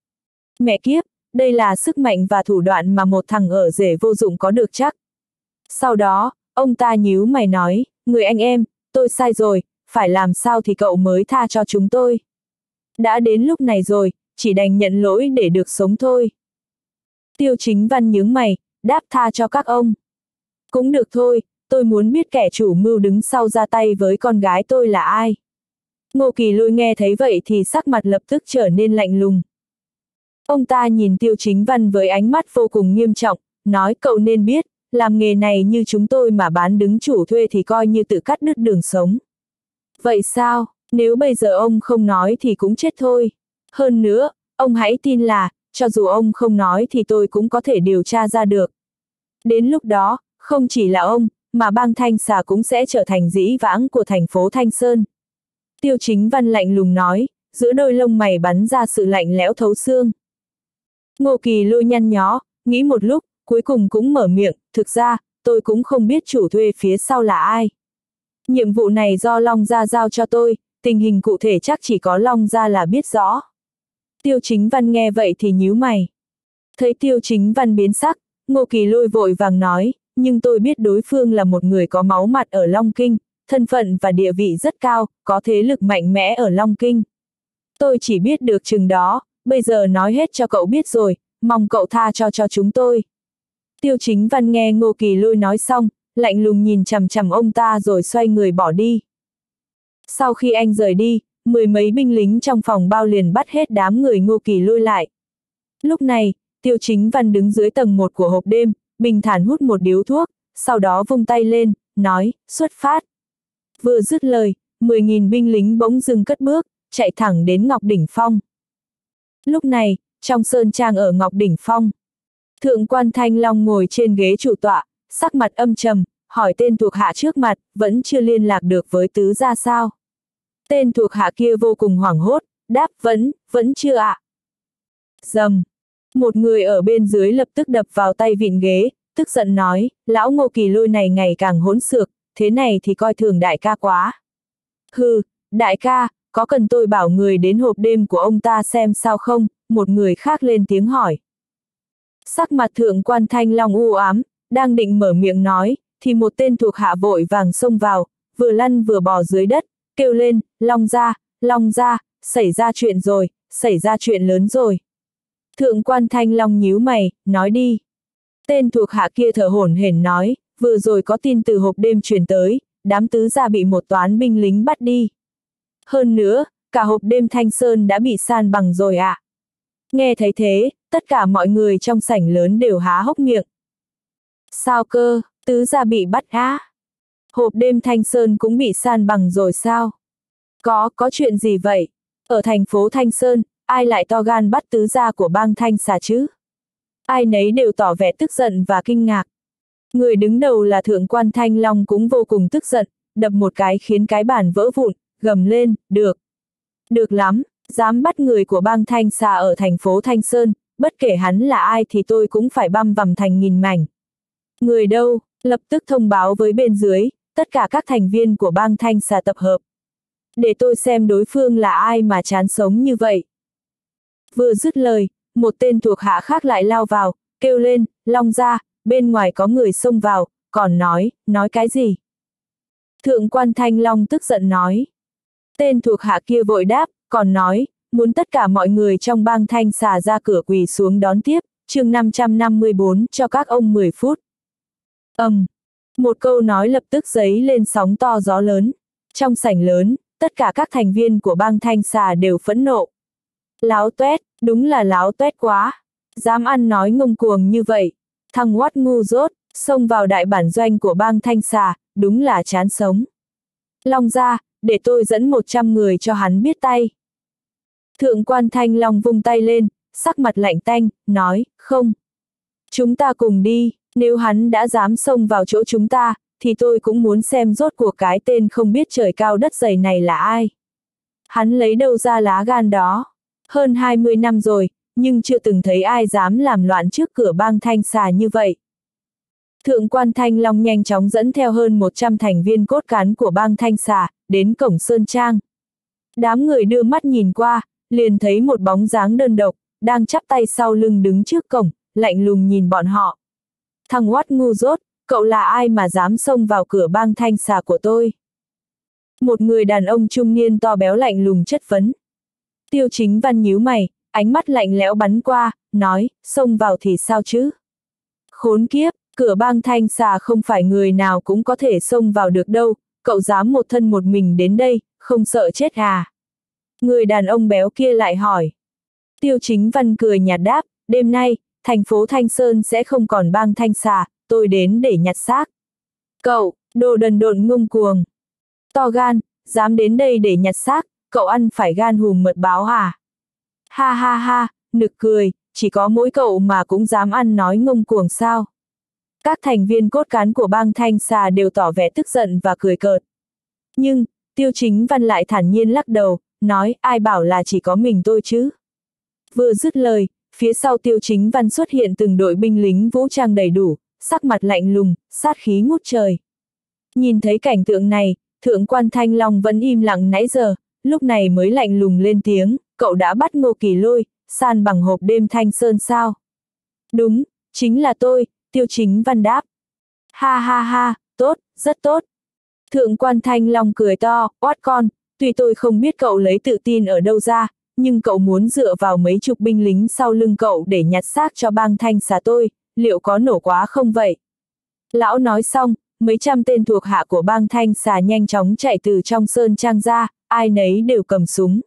Mẹ kiếp, đây là sức mạnh và thủ đoạn mà một thằng ở rể vô dụng có được chắc. Sau đó, ông ta nhíu mày nói, người anh em, tôi sai rồi, phải làm sao thì cậu mới tha cho chúng tôi. Đã đến lúc này rồi, chỉ đành nhận lỗi để được sống thôi. Tiêu Chính Văn nhướng mày, đáp tha cho các ông. Cũng được thôi, tôi muốn biết kẻ chủ mưu đứng sau ra tay với con gái tôi là ai. Ngô Kỳ Lôi nghe thấy vậy thì sắc mặt lập tức trở nên lạnh lùng. Ông ta nhìn Tiêu Chính Văn với ánh mắt vô cùng nghiêm trọng, nói cậu nên biết, làm nghề này như chúng tôi mà bán đứng chủ thuê thì coi như tự cắt đứt đường sống. Vậy sao, nếu bây giờ ông không nói thì cũng chết thôi. Hơn nữa, ông hãy tin là, cho dù ông không nói thì tôi cũng có thể điều tra ra được. Đến lúc đó, không chỉ là ông, mà bang Thanh Xà cũng sẽ trở thành dĩ vãng của thành phố Thanh Sơn. Tiêu Chính Văn lạnh lùng nói, giữa đôi lông mày bắn ra sự lạnh lẽo thấu xương. Ngô Kỳ Lôi nhăn nhó, nghĩ một lúc, cuối cùng cũng mở miệng, thực ra, tôi cũng không biết chủ thuê phía sau là ai. Nhiệm vụ này do Long Gia giao cho tôi, tình hình cụ thể chắc chỉ có Long Gia là biết rõ. Tiêu Chính Văn nghe vậy thì nhíu mày. Thấy Tiêu Chính Văn biến sắc, Ngô Kỳ Lôi vội vàng nói, nhưng tôi biết đối phương là một người có máu mặt ở Long Kinh, thân phận và địa vị rất cao, có thế lực mạnh mẽ ở Long Kinh. Tôi chỉ biết được chừng đó, bây giờ nói hết cho cậu biết rồi, mong cậu tha cho cho chúng tôi. Tiêu Chính Văn nghe Ngô Kỳ Lôi nói xong, lạnh lùng nhìn chằm chằm ông ta rồi xoay người bỏ đi. Sau khi anh rời đi, mười mấy binh lính trong phòng bao liền bắt hết đám người Ngô Kỳ Lôi lại. Lúc này, Tiêu Chính Văn đứng dưới tầng một của hộp đêm, bình thản hút một điếu thuốc, sau đó vung tay lên, nói, xuất phát. Vừa dứt lời, mười nghìn binh lính bỗng dưng cất bước, chạy thẳng đến Ngọc Đỉnh Phong. Lúc này, trong sơn trang ở Ngọc Đỉnh Phong, Thượng quan Thanh Long ngồi trên ghế chủ tọa, sắc mặt âm trầm, hỏi tên thuộc hạ trước mặt, vẫn chưa liên lạc được với tứ gia sao. Tên thuộc hạ kia vô cùng hoảng hốt, đáp vẫn, vẫn chưa ạ. À. Dầm. Một người ở bên dưới lập tức đập vào tay vịn ghế, tức giận nói, lão Ngô Kỳ Lôi này ngày càng hỗn xược, thế này thì coi thường đại ca quá. Hừ, đại ca, có cần tôi bảo người đến hộp đêm của ông ta xem sao không? Một người khác lên tiếng hỏi. Sắc mặt Thượng quan Thanh Long u ám, đang định mở miệng nói, thì một tên thuộc hạ vội vàng xông vào, vừa lăn vừa bò dưới đất, kêu lên, Long gia, Long gia, xảy ra chuyện rồi, xảy ra chuyện lớn rồi. Thượng quan Thanh Long nhíu mày, nói đi. Tên thuộc hạ kia thở hổn hển nói, vừa rồi có tin từ hộp đêm truyền tới, đám tứ gia bị một toán binh lính bắt đi. Hơn nữa, cả hộp đêm Thanh Sơn đã bị san bằng rồi ạ. À. Nghe thấy thế, tất cả mọi người trong sảnh lớn đều há hốc miệng. Sao cơ, tứ gia bị bắt á? Hộp đêm Thanh Sơn cũng bị san bằng rồi sao? Có, có chuyện gì vậy? Ở thành phố Thanh Sơn, ai lại to gan bắt tứ gia của bang Thanh Xà chứ? Ai nấy đều tỏ vẻ tức giận và kinh ngạc. Người đứng đầu là thượng quan Thanh Long cũng vô cùng tức giận, đập một cái khiến cái bàn vỡ vụn, gầm lên, được. Được lắm, dám bắt người của bang Thanh Xà ở thành phố Thanh Sơn, bất kể hắn là ai thì tôi cũng phải băm vằm thành nghìn mảnh. Người đâu, lập tức thông báo với bên dưới, tất cả các thành viên của bang Thanh Xà tập hợp. Để tôi xem đối phương là ai mà chán sống như vậy. Vừa dứt lời, một tên thuộc hạ khác lại lao vào, kêu lên, Long gia, bên ngoài có người xông vào, còn nói, nói cái gì? Thượng quan Thanh Long tức giận nói. Tên thuộc hạ kia vội đáp, còn nói, muốn tất cả mọi người trong bang Thanh Xà ra cửa quỳ xuống đón tiếp, chương năm trăm năm mươi bốn cho các ông mười phút. Ầm, um, một câu nói lập tức dấy lên sóng to gió lớn. Trong sảnh lớn, tất cả các thành viên của bang Thanh Xà đều phẫn nộ. Láo toét, đúng là láo toét quá. Dám ăn nói ngông cuồng như vậy. Thằng Hoát ngu dốt, xông vào đại bản doanh của bang Thanh Xà, đúng là chán sống. Long gia, để tôi dẫn một trăm người cho hắn biết tay. Thượng quan Thanh Long vung tay lên, sắc mặt lạnh tanh, nói, không. Chúng ta cùng đi, nếu hắn đã dám xông vào chỗ chúng ta, thì tôi cũng muốn xem rốt cuộc cái tên không biết trời cao đất dày này là ai. Hắn lấy đâu ra lá gan đó. Hơn hai mươi năm rồi, nhưng chưa từng thấy ai dám làm loạn trước cửa bang Thanh Xà như vậy. Thượng quan Thanh Long nhanh chóng dẫn theo hơn một trăm thành viên cốt cán của bang Thanh Xà, đến cổng Sơn Trang. Đám người đưa mắt nhìn qua, liền thấy một bóng dáng đơn độc, đang chắp tay sau lưng đứng trước cổng, lạnh lùng nhìn bọn họ. Thằng Hoát ngu dốt, cậu là ai mà dám xông vào cửa bang Thanh Xà của tôi? Một người đàn ông trung niên to béo lạnh lùng chất vấn. Tiêu Chính Văn nhíu mày, ánh mắt lạnh lẽo bắn qua, nói, xông vào thì sao chứ? Khốn kiếp, cửa bang Thanh Xà không phải người nào cũng có thể xông vào được đâu, cậu dám một thân một mình đến đây, không sợ chết à? Người đàn ông béo kia lại hỏi. Tiêu Chính Văn cười nhạt đáp, đêm nay, thành phố Thanh Sơn sẽ không còn bang Thanh Xà, tôi đến để nhặt xác. Cậu, đồ đần độn ngông cuồng. To gan, dám đến đây để nhặt xác, cậu ăn phải gan hùm mật báo à? Ha ha ha, nực cười, chỉ có mỗi cậu mà cũng dám ăn nói ngông cuồng sao? Các thành viên cốt cán của bang Thanh Xà đều tỏ vẻ tức giận và cười cợt. Nhưng, Tiêu Chính Văn lại thản nhiên lắc đầu, nói ai bảo là chỉ có mình tôi chứ? Vừa dứt lời, phía sau Tiêu Chính Văn xuất hiện từng đội binh lính vũ trang đầy đủ, sắc mặt lạnh lùng, sát khí ngút trời. Nhìn thấy cảnh tượng này, Thượng quan Thanh Long vẫn im lặng nãy giờ, lúc này mới lạnh lùng lên tiếng, cậu đã bắt Ngô Kỳ Lôi, san bằng hộp đêm Thanh Sơn sao? Đúng, chính là tôi, Tiêu Chính Văn đáp. Ha ha ha, tốt, rất tốt. Thượng quan Thanh Long cười to, oát con, tuy tôi không biết cậu lấy tự tin ở đâu ra, nhưng cậu muốn dựa vào mấy chục binh lính sau lưng cậu để nhặt xác cho bang Thanh Xà tôi, liệu có nổ quá không vậy? Lão nói xong, mấy trăm tên thuộc hạ của bang Thanh Xà nhanh chóng chạy từ trong sơn trang ra, ai nấy đều cầm súng.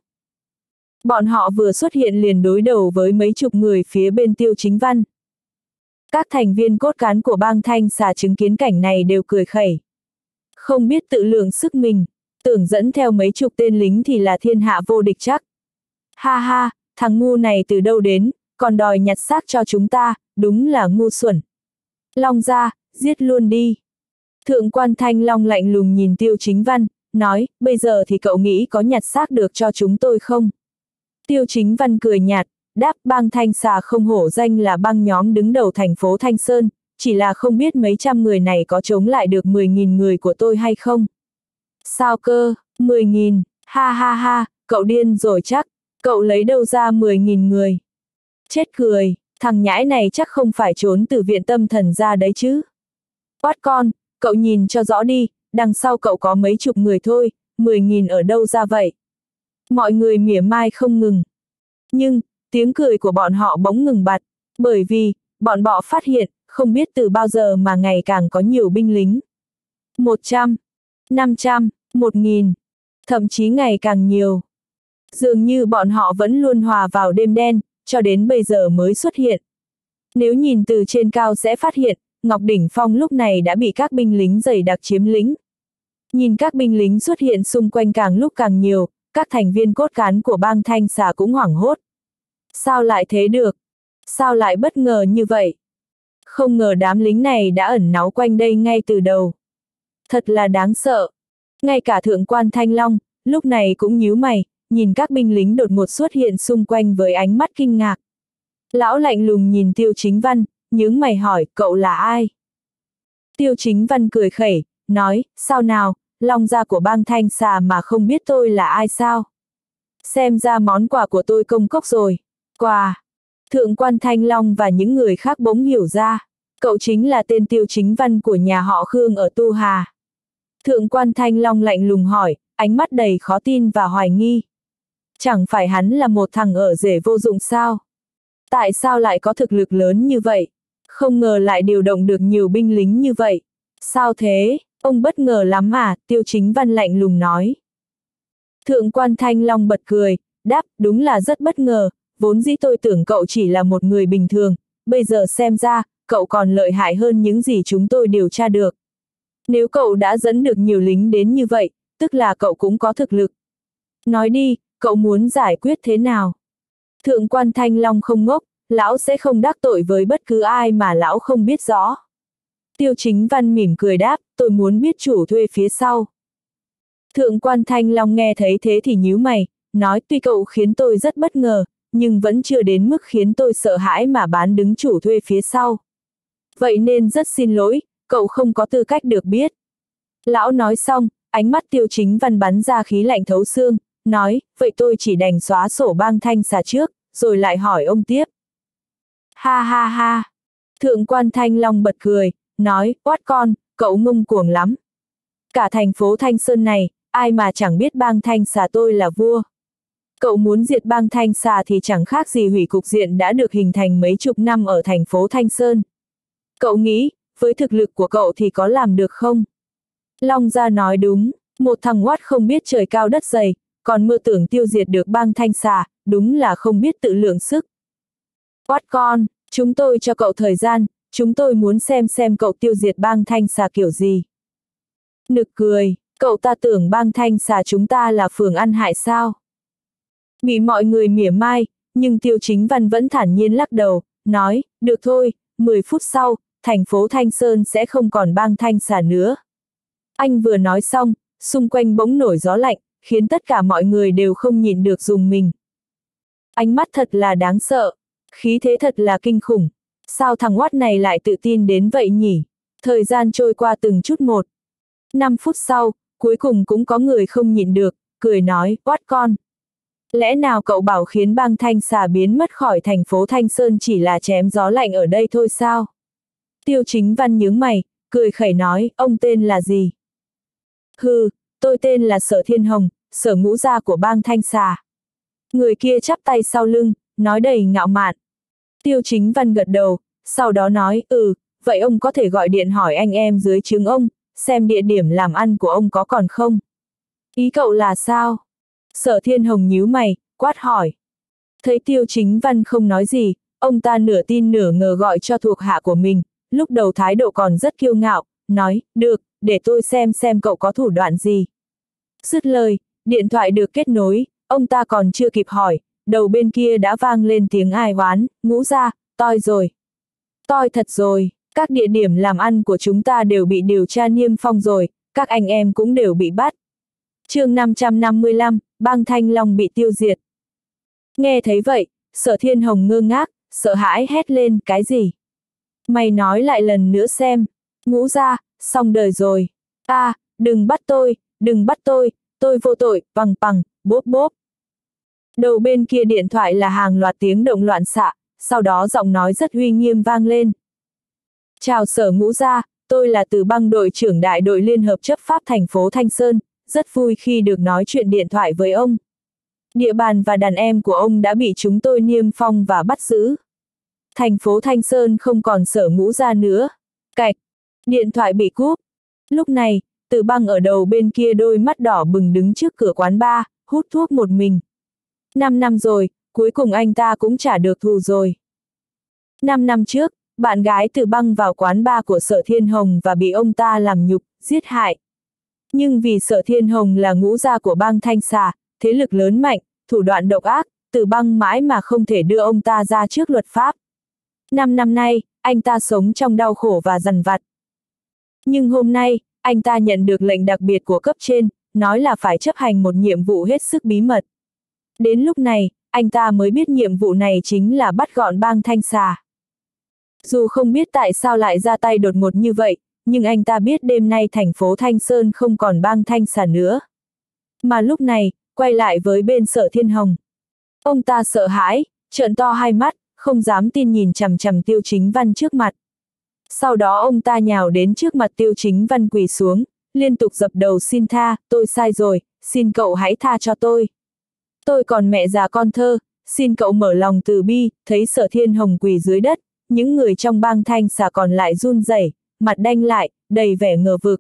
Bọn họ vừa xuất hiện liền đối đầu với mấy chục người phía bên Tiêu Chính Văn. Các thành viên cốt cán của bang Thanh Xà chứng kiến cảnh này đều cười khẩy. Không biết tự lượng sức mình, tưởng dẫn theo mấy chục tên lính thì là thiên hạ vô địch chắc. Ha ha, thằng ngu này từ đâu đến, còn đòi nhặt xác cho chúng ta, đúng là ngu xuẩn. Long gia, giết luôn đi. Thượng quan Thanh Long lạnh lùng nhìn Tiêu Chính Văn, nói, bây giờ thì cậu nghĩ có nhặt xác được cho chúng tôi không? Tiêu Chính Văn cười nhạt, đáp bang Thanh Xà không hổ danh là bang nhóm đứng đầu thành phố Thanh Sơn, chỉ là không biết mấy trăm người này có chống lại được mười nghìn người của tôi hay không? Sao cơ, mười nghìn, ha ha ha, cậu điên rồi chắc, cậu lấy đâu ra mười nghìn người? Chết cười, thằng nhãi này chắc không phải trốn từ viện tâm thần ra đấy chứ. Oát con, cậu nhìn cho rõ đi, đằng sau cậu có mấy chục người thôi, mười nghìn ở đâu ra vậy? Mọi người mỉa mai không ngừng. Nhưng, tiếng cười của bọn họ bỗng ngừng bặt, bởi vì, bọn họ phát hiện, không biết từ bao giờ mà ngày càng có nhiều binh lính. Một trăm, năm trăm, một nghìn, thậm chí ngày càng nhiều. Dường như bọn họ vẫn luôn hòa vào đêm đen, cho đến bây giờ mới xuất hiện. Nếu nhìn từ trên cao sẽ phát hiện, Ngọc Đỉnh Phong lúc này đã bị các binh lính dày đặc chiếm lĩnh. Nhìn các binh lính xuất hiện xung quanh càng lúc càng nhiều, các thành viên cốt cán của bang Thanh Xà cũng hoảng hốt, Sao lại thế được? Sao lại bất ngờ như vậy? Không ngờ đám lính này đã ẩn náu quanh đây ngay từ đầu. Thật là đáng sợ. Ngay cả thượng quan Thanh Long, lúc này cũng nhíu mày, nhìn các binh lính đột ngột xuất hiện xung quanh với ánh mắt kinh ngạc. Lão lạnh lùng nhìn Tiêu Chính Văn, nhướng mày hỏi, cậu là ai? Tiêu Chính Văn cười khẩy, nói, sao nào, Long gia của bang Thanh Xà mà không biết tôi là ai sao? Xem ra món quà của tôi công cốc rồi. Quà. Thượng quan Thanh Long và những người khác bỗng hiểu ra. Cậu chính là tên Tiêu Chính Văn của nhà họ Khương ở Tu Hà. Thượng quan Thanh Long lạnh lùng hỏi, ánh mắt đầy khó tin và hoài nghi. Chẳng phải hắn là một thằng ở rể vô dụng sao? Tại sao lại có thực lực lớn như vậy? Không ngờ lại điều động được nhiều binh lính như vậy. Sao thế? Ông bất ngờ lắm à? Tiêu Chính Văn lạnh lùng nói. Thượng quan Thanh Long bật cười, đáp, đúng là rất bất ngờ, vốn dĩ tôi tưởng cậu chỉ là một người bình thường, bây giờ xem ra, cậu còn lợi hại hơn những gì chúng tôi điều tra được. Nếu cậu đã dẫn được nhiều lính đến như vậy, tức là cậu cũng có thực lực. Nói đi, cậu muốn giải quyết thế nào? Thượng quan Thanh Long không ngốc, lão sẽ không đắc tội với bất cứ ai mà lão không biết rõ. Tiêu Chính Văn mỉm cười đáp, tôi muốn biết chủ thuê phía sau. Thượng quan Thanh Long nghe thấy thế thì nhíu mày, nói tuy cậu khiến tôi rất bất ngờ, nhưng vẫn chưa đến mức khiến tôi sợ hãi mà bán đứng chủ thuê phía sau. Vậy nên rất xin lỗi, cậu không có tư cách được biết. Lão nói xong, ánh mắt Tiêu Chính Văn bắn ra khí lạnh thấu xương, nói, vậy tôi chỉ đành xóa sổ bang Thanh Xà trước, rồi lại hỏi ông tiếp. Ha ha ha. Thượng quan Thanh Long bật cười, nói, oát con, cậu ngông cuồng lắm. Cả thành phố Thanh Sơn này, ai mà chẳng biết bang Thanh Xà tôi là vua. Cậu muốn diệt bang Thanh Xà thì chẳng khác gì hủy cục diện đã được hình thành mấy chục năm ở thành phố Thanh Sơn. Cậu nghĩ, với thực lực của cậu thì có làm được không? Long Gia nói đúng, một thằng oát không biết trời cao đất dày, còn mơ tưởng tiêu diệt được bang Thanh Xà, đúng là không biết tự lượng sức. Oát con, chúng tôi cho cậu thời gian, chúng tôi muốn xem xem cậu tiêu diệt bang Thanh Xà kiểu gì. Nực cười, cậu ta tưởng bang Thanh Xà chúng ta là phường ăn hại sao? Bị mọi người mỉa mai, nhưng Tiêu Chính Văn vẫn thản nhiên lắc đầu, nói, được thôi, mười phút sau, thành phố Thanh Sơn sẽ không còn bang Thanh Xà nữa. Anh vừa nói xong, xung quanh bỗng nổi gió lạnh, khiến tất cả mọi người đều không nhịn được rùng mình. Ánh mắt thật là đáng sợ, khí thế thật là kinh khủng. Sao thằng oát này lại tự tin đến vậy nhỉ? Thời gian trôi qua từng chút một. Năm phút sau, cuối cùng cũng có người không nhịn được, cười nói, oát con. Lẽ nào cậu bảo khiến bang Thanh Xà biến mất khỏi thành phố Thanh Sơn chỉ là chém gió lạnh ở đây thôi sao? Tiêu Chính Văn nhướng mày, cười khẩy nói, ông tên là gì? Hừ, tôi tên là Sở Thiên Hồng, Sở ngũ gia của bang Thanh Xà. Người kia chắp tay sau lưng, nói đầy ngạo mạn. Tiêu Chính Văn gật đầu, sau đó nói, ừ, vậy ông có thể gọi điện hỏi anh em dưới trướng ông, xem địa điểm làm ăn của ông có còn không? Ý cậu là sao? Sở Thiên Hồng nhíu mày, quát hỏi. Thấy Tiêu Chính Văn không nói gì, ông ta nửa tin nửa ngờ gọi cho thuộc hạ của mình, lúc đầu thái độ còn rất kiêu ngạo, nói, được, để tôi xem xem cậu có thủ đoạn gì. Dứt lời, điện thoại được kết nối, ông ta còn chưa kịp hỏi, đầu bên kia đã vang lên tiếng ai oán, ngũ gia, toi rồi. Toi thật rồi, các địa điểm làm ăn của chúng ta đều bị điều tra niêm phong rồi, các anh em cũng đều bị bắt. Chương năm trăm năm mươi lăm, bang Thanh Long bị tiêu diệt. Nghe thấy vậy, Sở Thiên Hồng ngơ ngác, sợ hãi hét lên, cái gì? Mày nói lại lần nữa xem. Ngũ gia, xong đời rồi. A, à, đừng bắt tôi, đừng bắt tôi, tôi vô tội, bằng bằng, bốp bốp. Đầu bên kia điện thoại là hàng loạt tiếng động loạn xạ, sau đó giọng nói rất uy nghiêm vang lên. Chào Sở ngũ gia, tôi là Từ Băng đội trưởng đại đội liên hợp chấp pháp thành phố Thanh Sơn, rất vui khi được nói chuyện điện thoại với ông. Địa bàn và đàn em của ông đã bị chúng tôi niêm phong và bắt giữ. Thành phố Thanh Sơn không còn Sở ngũ gia nữa. Cạch, điện thoại bị cúp. Lúc này, Từ Băng ở đầu bên kia đôi mắt đỏ bừng đứng trước cửa quán bar, hút thuốc một mình. Năm năm rồi, cuối cùng anh ta cũng trả được thù rồi. Năm năm trước, bạn gái Từ Băng vào quán bar của Sở Thiên Hồng và bị ông ta làm nhục, giết hại. Nhưng vì Sở Thiên Hồng là ngũ gia của bang Thanh Xà, thế lực lớn mạnh, thủ đoạn độc ác, Tử Băng mãi mà không thể đưa ông ta ra trước luật pháp. Năm năm nay, anh ta sống trong đau khổ và dằn vặt. Nhưng hôm nay, anh ta nhận được lệnh đặc biệt của cấp trên, nói là phải chấp hành một nhiệm vụ hết sức bí mật. Đến lúc này, anh ta mới biết nhiệm vụ này chính là bắt gọn bang Thanh Xà. Dù không biết tại sao lại ra tay đột ngột như vậy, nhưng anh ta biết đêm nay thành phố Thanh Sơn không còn bang Thanh Xà nữa. Mà lúc này, quay lại với bên Sở Thiên Hồng. Ông ta sợ hãi, trợn to hai mắt, không dám tin nhìn chằm chằm Tiêu Chính Văn trước mặt. Sau đó ông ta nhào đến trước mặt Tiêu Chính Văn quỳ xuống, liên tục dập đầu xin tha, tôi sai rồi, xin cậu hãy tha cho tôi. Tôi còn mẹ già con thơ, xin cậu mở lòng từ bi. Thấy Sở Thiên Hồng quỳ dưới đất, những người trong bang Thanh Xà còn lại run rẩy, mặt đanh lại, đầy vẻ ngờ vực.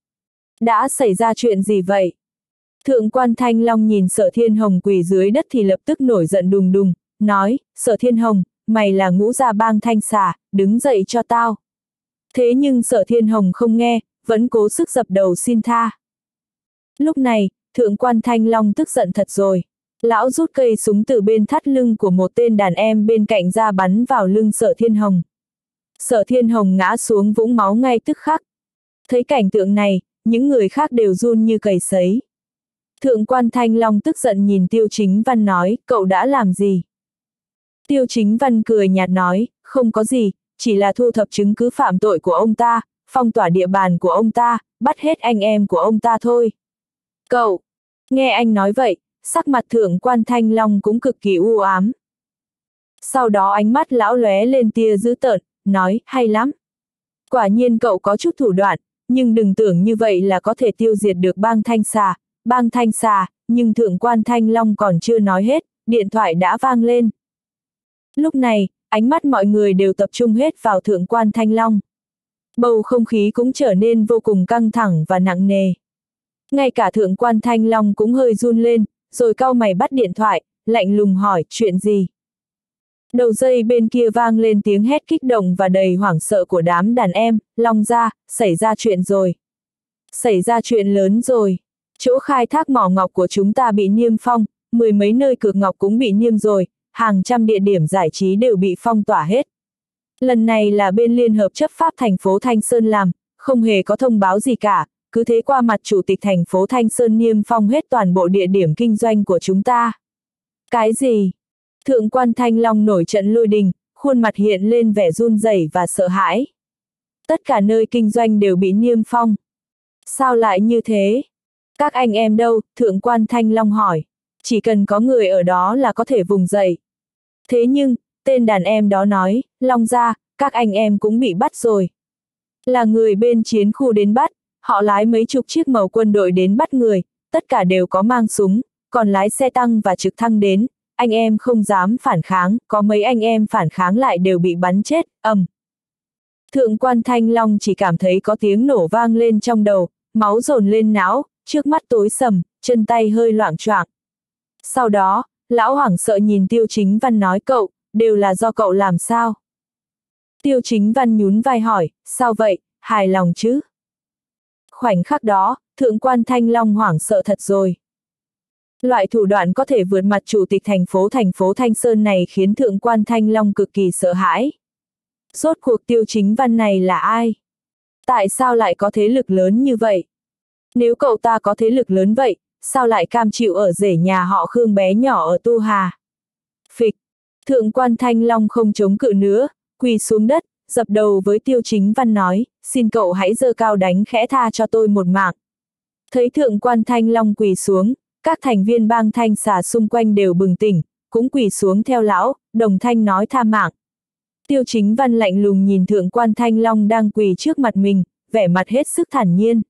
Đã xảy ra chuyện gì vậy? Thượng quan Thanh Long nhìn Sở Thiên Hồng quỳ dưới đất thì lập tức nổi giận đùng đùng, nói, Sở Thiên Hồng, mày là ngũ gia bang Thanh Xà, đứng dậy cho tao. Thế nhưng Sở Thiên Hồng không nghe, vẫn cố sức dập đầu xin tha. Lúc này, Thượng quan Thanh Long tức giận thật rồi. Lão rút cây súng từ bên thắt lưng của một tên đàn em bên cạnh ra bắn vào lưng Sở Thiên Hồng. Sở Thiên Hồng ngã xuống vũng máu ngay tức khắc. Thấy cảnh tượng này, những người khác đều run như cầy sấy. Thượng quan Thanh Long tức giận nhìn Tiêu Chính Văn nói, cậu đã làm gì? Tiêu Chính Văn cười nhạt nói, không có gì, chỉ là thu thập chứng cứ phạm tội của ông ta, phong tỏa địa bàn của ông ta, bắt hết anh em của ông ta thôi. Cậu! Nghe anh nói vậy, sắc mặt Thượng quan Thanh Long cũng cực kỳ u ám. Sau đó ánh mắt lão lóe lên tia dữ tợn, nói, hay lắm. Quả nhiên cậu có chút thủ đoạn, nhưng đừng tưởng như vậy là có thể tiêu diệt được bang Thanh Xà. Bang Thanh Xà, nhưng Thượng quan Thanh Long còn chưa nói hết, điện thoại đã vang lên. Lúc này, ánh mắt mọi người đều tập trung hết vào Thượng quan Thanh Long. Bầu không khí cũng trở nên vô cùng căng thẳng và nặng nề. Ngay cả Thượng quan Thanh Long cũng hơi run lên, rồi cau mày bắt điện thoại, lạnh lùng hỏi, chuyện gì? Đầu dây bên kia vang lên tiếng hét kích động và đầy hoảng sợ của đám đàn em, Long gia, xảy ra chuyện rồi. Xảy ra chuyện lớn rồi. Chỗ khai thác mỏ ngọc của chúng ta bị niêm phong, mười mấy nơi cược ngọc cũng bị niêm rồi, hàng trăm địa điểm giải trí đều bị phong tỏa hết. Lần này là bên Liên hợp chấp pháp thành phố Thanh Sơn làm, không hề có thông báo gì cả, cứ thế qua mặt chủ tịch thành phố Thanh Sơn niêm phong hết toàn bộ địa điểm kinh doanh của chúng ta. Cái gì? Thượng quan Thanh Long nổi trận lôi đình, khuôn mặt hiện lên vẻ run rẩy và sợ hãi. Tất cả nơi kinh doanh đều bị niêm phong. Sao lại như thế? Các anh em đâu? Thượng quan Thanh Long hỏi. Chỉ cần có người ở đó là có thể vùng dậy. Thế nhưng, tên đàn em đó nói, Long gia, các anh em cũng bị bắt rồi. Là người bên chiến khu đến bắt, họ lái mấy chục chiếc màu quân đội đến bắt người, tất cả đều có mang súng, còn lái xe tăng và trực thăng đến, anh em không dám phản kháng, có mấy anh em phản kháng lại đều bị bắn chết, ầm. Thượng quan Thanh Long chỉ cảm thấy có tiếng nổ vang lên trong đầu, máu dồn lên não, trước mắt tối sầm, chân tay hơi loạng choạng. Sau đó, lão hoảng sợ nhìn Tiêu Chính Văn nói, cậu, đều là do cậu làm sao? Tiêu Chính Văn nhún vai hỏi, sao vậy, hài lòng chứ? Khoảnh khắc đó, Thượng quan Thanh Long hoảng sợ thật rồi. Loại thủ đoạn có thể vượt mặt chủ tịch thành phố thành phố Thanh Sơn này khiến Thượng quan Thanh Long cực kỳ sợ hãi. Rốt cuộc Tiêu Chính Văn này là ai? Tại sao lại có thế lực lớn như vậy? Nếu cậu ta có thế lực lớn vậy, sao lại cam chịu ở rể nhà họ Khương bé nhỏ ở Tu Hà? Phịch! Thượng quan Thanh Long không chống cự nữa, quỳ xuống đất, dập đầu với Tiêu Chính Văn nói, xin cậu hãy giơ cao đánh khẽ tha cho tôi một mạng. Thấy Thượng quan Thanh Long quỳ xuống, các thành viên bang Thanh Xà xung quanh đều bừng tỉnh, cũng quỳ xuống theo lão, đồng thanh nói tha mạng. Tiêu Chính Văn lạnh lùng nhìn Thượng quan Thanh Long đang quỳ trước mặt mình, vẻ mặt hết sức thản nhiên.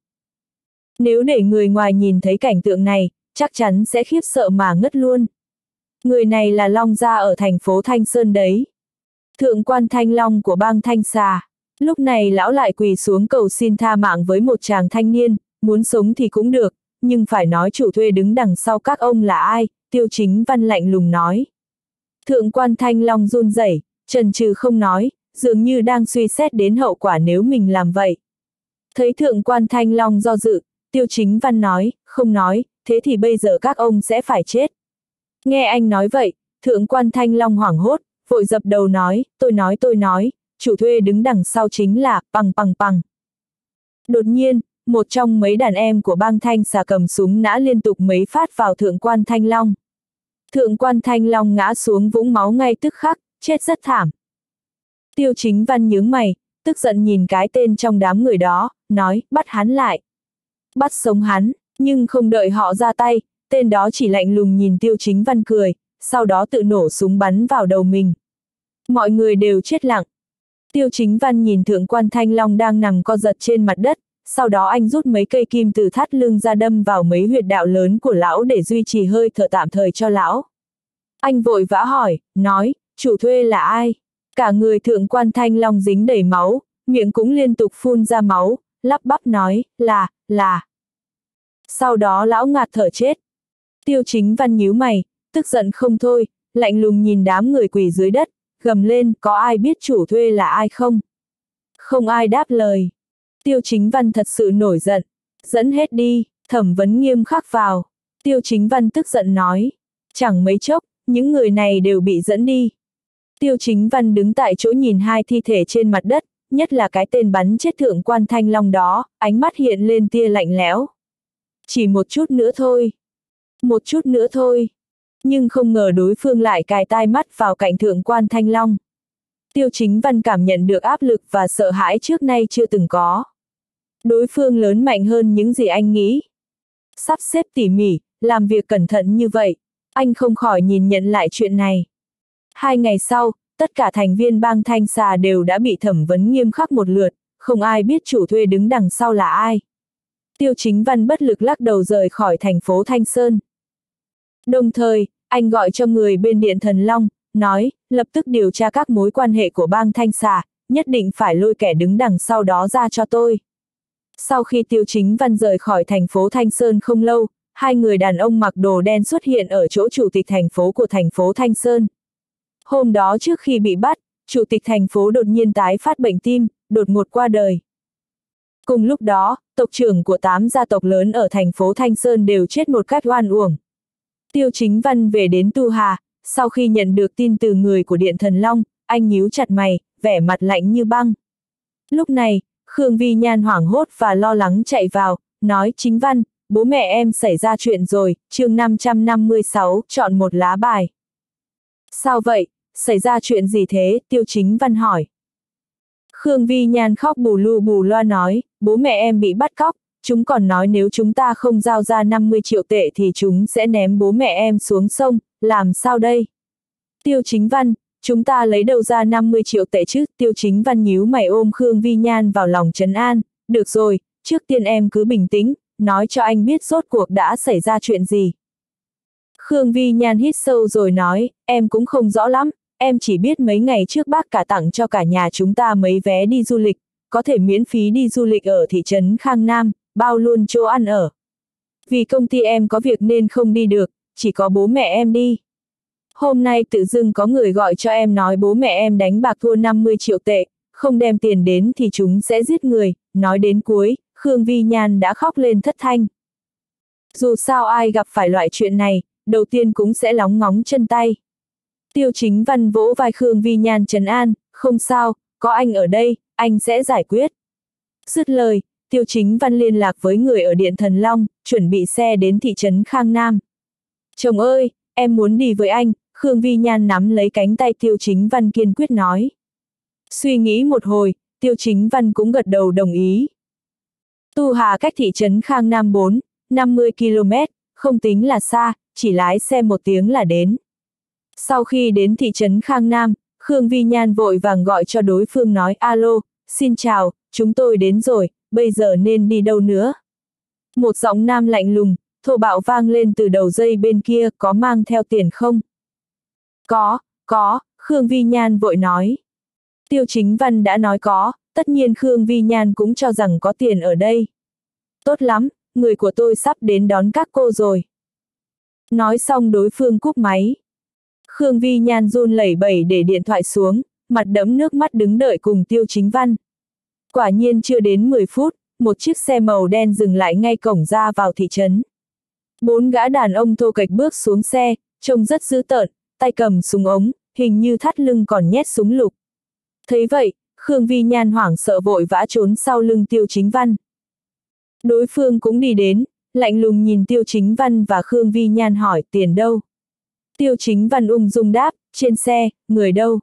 Nếu để người ngoài nhìn thấy cảnh tượng này, chắc chắn sẽ khiếp sợ mà ngất luôn. Người này là Long gia ở thành phố Thanh Sơn đấy. Thượng quan Thanh Long của bang Thanh Xà. Lúc này lão lại quỳ xuống cầu xin tha mạng với một chàng thanh niên, muốn sống thì cũng được, nhưng phải nói chủ thuê đứng đằng sau các ông là ai, Tiêu Chính Văn lạnh lùng nói. Thượng quan Thanh Long run rẩy, chần chừ không nói, dường như đang suy xét đến hậu quả nếu mình làm vậy. Thấy Thượng quan Thanh Long do dự, Tiêu Chính Văn nói, không nói, thế thì bây giờ các ông sẽ phải chết. Nghe anh nói vậy, Thượng quan Thanh Long hoảng hốt, vội dập đầu nói, tôi nói tôi nói, chủ thuê đứng đằng sau chính là, bằng bằng bằng. Đột nhiên, một trong mấy đàn em của bang Thanh xà cầm súng nã liên tục mấy phát vào thượng quan Thanh Long. Thượng quan Thanh Long ngã xuống vũng máu ngay tức khắc, chết rất thảm. Tiêu Chính Văn nhướng mày, tức giận nhìn cái tên trong đám người đó, nói, bắt hắn lại. Bắt sống hắn, nhưng không đợi họ ra tay, tên đó chỉ lạnh lùng nhìn Tiêu Chính Văn cười, sau đó tự nổ súng bắn vào đầu mình. Mọi người đều chết lặng. Tiêu Chính Văn nhìn thượng quan Thanh Long đang nằm co giật trên mặt đất, sau đó anh rút mấy cây kim từ thắt lưng ra đâm vào mấy huyệt đạo lớn của lão để duy trì hơi thở tạm thời cho lão. Anh vội vã hỏi, nói, chủ thuê là ai? Cả người thượng quan Thanh Long dính đầy máu, miệng cũng liên tục phun ra máu, lắp bắp nói, là, là. Sau đó lão ngạt thở chết. Tiêu Chính Văn nhíu mày, tức giận không thôi, lạnh lùng nhìn đám người quỳ dưới đất, gầm lên, có ai biết chủ thuê là ai không? Không ai đáp lời. Tiêu Chính Văn thật sự nổi giận, dẫn hết đi, thẩm vấn nghiêm khắc vào. Tiêu Chính Văn tức giận nói, chẳng mấy chốc, những người này đều bị dẫn đi. Tiêu Chính Văn đứng tại chỗ nhìn hai thi thể trên mặt đất, nhất là cái tên bắn chết thượng quan Thanh Long đó, ánh mắt hiện lên tia lạnh lẽo. Chỉ một chút nữa thôi. Một chút nữa thôi. Nhưng không ngờ đối phương lại cài tai mắt vào cạnh thượng quan Thanh Long. Tiêu Chính Văn cảm nhận được áp lực và sợ hãi trước nay chưa từng có. Đối phương lớn mạnh hơn những gì anh nghĩ. Sắp xếp tỉ mỉ, làm việc cẩn thận như vậy, anh không khỏi nhìn nhận lại chuyện này. Hai ngày sau, tất cả thành viên bang Thanh xà đều đã bị thẩm vấn nghiêm khắc một lượt, không ai biết chủ thuê đứng đằng sau là ai. Tiêu Chính Văn bất lực lắc đầu rời khỏi thành phố Thanh Sơn. Đồng thời, anh gọi cho người bên Điện Thần Long, nói, lập tức điều tra các mối quan hệ của bang Thanh xà, nhất định phải lôi kẻ đứng đằng sau đó ra cho tôi. Sau khi Tiêu Chính Văn rời khỏi thành phố Thanh Sơn không lâu, hai người đàn ông mặc đồ đen xuất hiện ở chỗ chủ tịch thành phố của thành phố Thanh Sơn. Hôm đó trước khi bị bắt, chủ tịch thành phố đột nhiên tái phát bệnh tim, đột ngột qua đời. Cùng lúc đó, tộc trưởng của tám gia tộc lớn ở thành phố Thanh Sơn đều chết một cách oan uổng. Tiêu Chính Văn về đến Tu Hà, sau khi nhận được tin từ người của Điện Thần Long, anh nhíu chặt mày, vẻ mặt lạnh như băng. Lúc này, Khương Vi Nhan hoảng hốt và lo lắng chạy vào, nói, Chính Văn, bố mẹ em xảy ra chuyện rồi, chương năm trăm năm mươi sáu, chọn một lá bài. Sao vậy, xảy ra chuyện gì thế, Tiêu Chính Văn hỏi. Khương Vi Nhan khóc bù lu bù loa nói, bố mẹ em bị bắt cóc, chúng còn nói nếu chúng ta không giao ra năm mươi triệu tệ thì chúng sẽ ném bố mẹ em xuống sông, làm sao đây? Tiêu Chính Văn, chúng ta lấy đâu ra năm mươi triệu tệ chứ? Tiêu Chính Văn nhíu mày ôm Khương Vi Nhan vào lòng trấn an, được rồi, trước tiên em cứ bình tĩnh, nói cho anh biết rốt cuộc đã xảy ra chuyện gì. Khương Vi Nhan hít sâu rồi nói, em cũng không rõ lắm, em chỉ biết mấy ngày trước bác cả tặng cho cả nhà chúng ta mấy vé đi du lịch, có thể miễn phí đi du lịch ở thị trấn Khang Nam, bao luôn chỗ ăn ở. Vì công ty em có việc nên không đi được, chỉ có bố mẹ em đi. Hôm nay tự dưng có người gọi cho em nói bố mẹ em đánh bạc thua năm mươi triệu tệ, không đem tiền đến thì chúng sẽ giết người, nói đến cuối, Khương Vi Nhan đã khóc lên thất thanh. Dù sao ai gặp phải loại chuyện này, đầu tiên cũng sẽ lóng ngóng chân tay. Tiêu Chính Văn vỗ vai Khương Vi Nhan trấn an, không sao, có anh ở đây, anh sẽ giải quyết. Dứt lời, Tiêu Chính Văn liên lạc với người ở Điện Thần Long, chuẩn bị xe đến thị trấn Khang Nam. Chồng ơi, em muốn đi với anh, Khương Vi Nhan nắm lấy cánh tay Tiêu Chính Văn kiên quyết nói. Suy nghĩ một hồi, Tiêu Chính Văn cũng gật đầu đồng ý. Tu Hà cách thị trấn Khang Nam bốn, năm mươi ki lô mét, không tính là xa, chỉ lái xe một tiếng là đến. Sau khi đến thị trấn Khang Nam, Khương Vi Nhan vội vàng gọi cho đối phương nói alo, xin chào, chúng tôi đến rồi, bây giờ nên đi đâu nữa? Một giọng nam lạnh lùng, thô bạo vang lên từ đầu dây bên kia, có mang theo tiền không? Có, có, Khương Vi Nhan vội nói. Tiêu Chính Văn đã nói có, tất nhiên Khương Vi Nhan cũng cho rằng có tiền ở đây. Tốt lắm, người của tôi sắp đến đón các cô rồi. Nói xong đối phương cúp máy. Khương Vi Nhan run lẩy bẩy để điện thoại xuống, mặt đẫm nước mắt đứng đợi cùng Tiêu Chính Văn. Quả nhiên chưa đến mười phút, một chiếc xe màu đen dừng lại ngay cổng ra vào thị trấn. Bốn gã đàn ông thô kệch bước xuống xe, trông rất dữ tợn, tay cầm súng ống, hình như thắt lưng còn nhét súng lục. Thấy vậy, Khương Vi Nhan hoảng sợ vội vã trốn sau lưng Tiêu Chính Văn. Đối phương cũng đi đến, lạnh lùng nhìn Tiêu Chính Văn và Khương Vi Nhan hỏi tiền đâu. Tiêu Chính Văn ung dung đáp, trên xe, người đâu.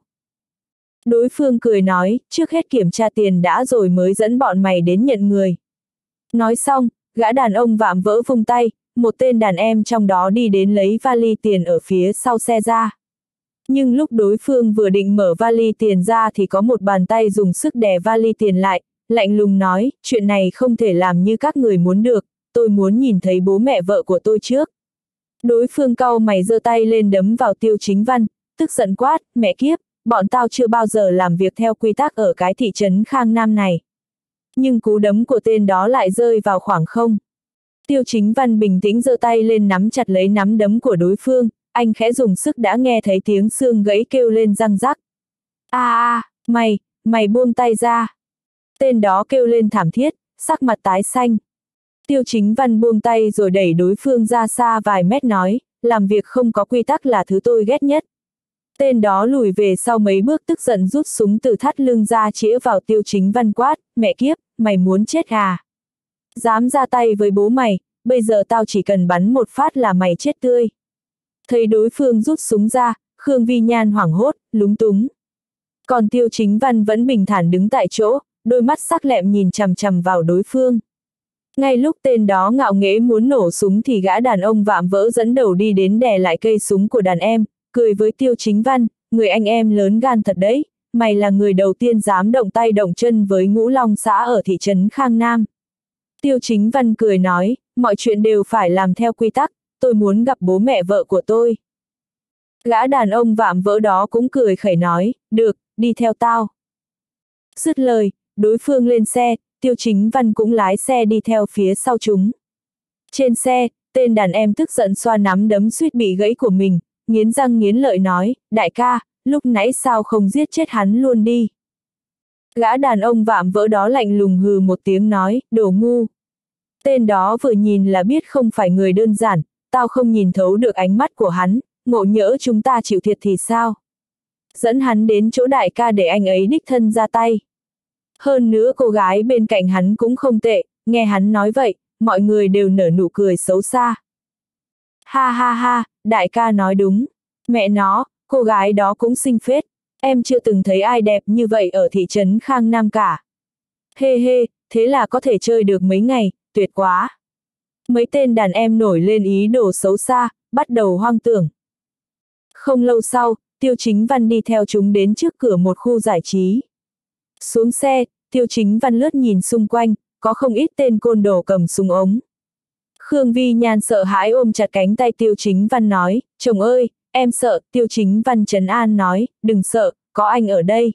Đối phương cười nói, trước hết kiểm tra tiền đã rồi mới dẫn bọn mày đến nhận người. Nói xong, gã đàn ông vạm vỡ vung tay, một tên đàn em trong đó đi đến lấy vali tiền ở phía sau xe ra. Nhưng lúc đối phương vừa định mở vali tiền ra thì có một bàn tay dùng sức đè vali tiền lại, lạnh lùng nói, chuyện này không thể làm như các người muốn được, tôi muốn nhìn thấy bố mẹ vợ của tôi trước. Đối phương cau mày giơ tay lên đấm vào Tiêu Chính Văn, tức giận quát, mẹ kiếp, bọn tao chưa bao giờ làm việc theo quy tắc ở cái thị trấn Khang Nam này. Nhưng cú đấm của tên đó lại rơi vào khoảng không. Tiêu Chính Văn bình tĩnh giơ tay lên nắm chặt lấy nắm đấm của đối phương, anh khẽ dùng sức đã nghe thấy tiếng xương gãy kêu lên răng rắc. A a, mày, mày buông tay ra. Tên đó kêu lên thảm thiết, sắc mặt tái xanh. Tiêu Chính Văn buông tay rồi đẩy đối phương ra xa vài mét nói, làm việc không có quy tắc là thứ tôi ghét nhất. Tên đó lùi về sau mấy bước tức giận rút súng từ thắt lưng ra chĩa vào Tiêu Chính Văn quát, mẹ kiếp, mày muốn chết à? Dám ra tay với bố mày, bây giờ tao chỉ cần bắn một phát là mày chết tươi. Thấy đối phương rút súng ra, Khương Vi Nhan hoảng hốt, lúng túng. Còn Tiêu Chính Văn vẫn bình thản đứng tại chỗ, đôi mắt sắc lẹm nhìn chằm chằm vào đối phương. Ngay lúc tên đó ngạo nghễ muốn nổ súng thì gã đàn ông vạm vỡ dẫn đầu đi đến đè lại cây súng của đàn em, cười với Tiêu Chính Văn, người anh em lớn gan thật đấy, mày là người đầu tiên dám động tay động chân với Ngũ Long xã ở thị trấn Khang Nam. Tiêu Chính Văn cười nói, mọi chuyện đều phải làm theo quy tắc, tôi muốn gặp bố mẹ vợ của tôi. Gã đàn ông vạm vỡ đó cũng cười khẩy nói, được, đi theo tao. Dứt lời, đối phương lên xe, Tiêu Chính Văn cũng lái xe đi theo phía sau chúng. Trên xe, tên đàn em tức giận xoa nắm đấm suýt bị gãy của mình, nghiến răng nghiến lợi nói, đại ca, lúc nãy sao không giết chết hắn luôn đi. Gã đàn ông vạm vỡ đó lạnh lùng hừ một tiếng nói, đồ ngu. Tên đó vừa nhìn là biết không phải người đơn giản, tao không nhìn thấu được ánh mắt của hắn, ngộ nhỡ chúng ta chịu thiệt thì sao? Dẫn hắn đến chỗ đại ca để anh ấy đích thân ra tay. Hơn nữa cô gái bên cạnh hắn cũng không tệ, nghe hắn nói vậy, mọi người đều nở nụ cười xấu xa. Ha ha ha, đại ca nói đúng. Mẹ nó, cô gái đó cũng xinh phết. Em chưa từng thấy ai đẹp như vậy ở thị trấn Khang Nam cả. Hê hê, thế là có thể chơi được mấy ngày, tuyệt quá. Mấy tên đàn em nổi lên ý đồ xấu xa, bắt đầu hoang tưởng. Không lâu sau, Tiêu Chính Văn đi theo chúng đến trước cửa một khu giải trí. Xuống xe, Tiêu Chính Văn lướt nhìn xung quanh, có không ít tên côn đồ cầm súng ống. Khương Vi Nhan sợ hãi ôm chặt cánh tay Tiêu Chính Văn nói, chồng ơi, em sợ. Tiêu Chính Văn trấn an nói, đừng sợ, có anh ở đây.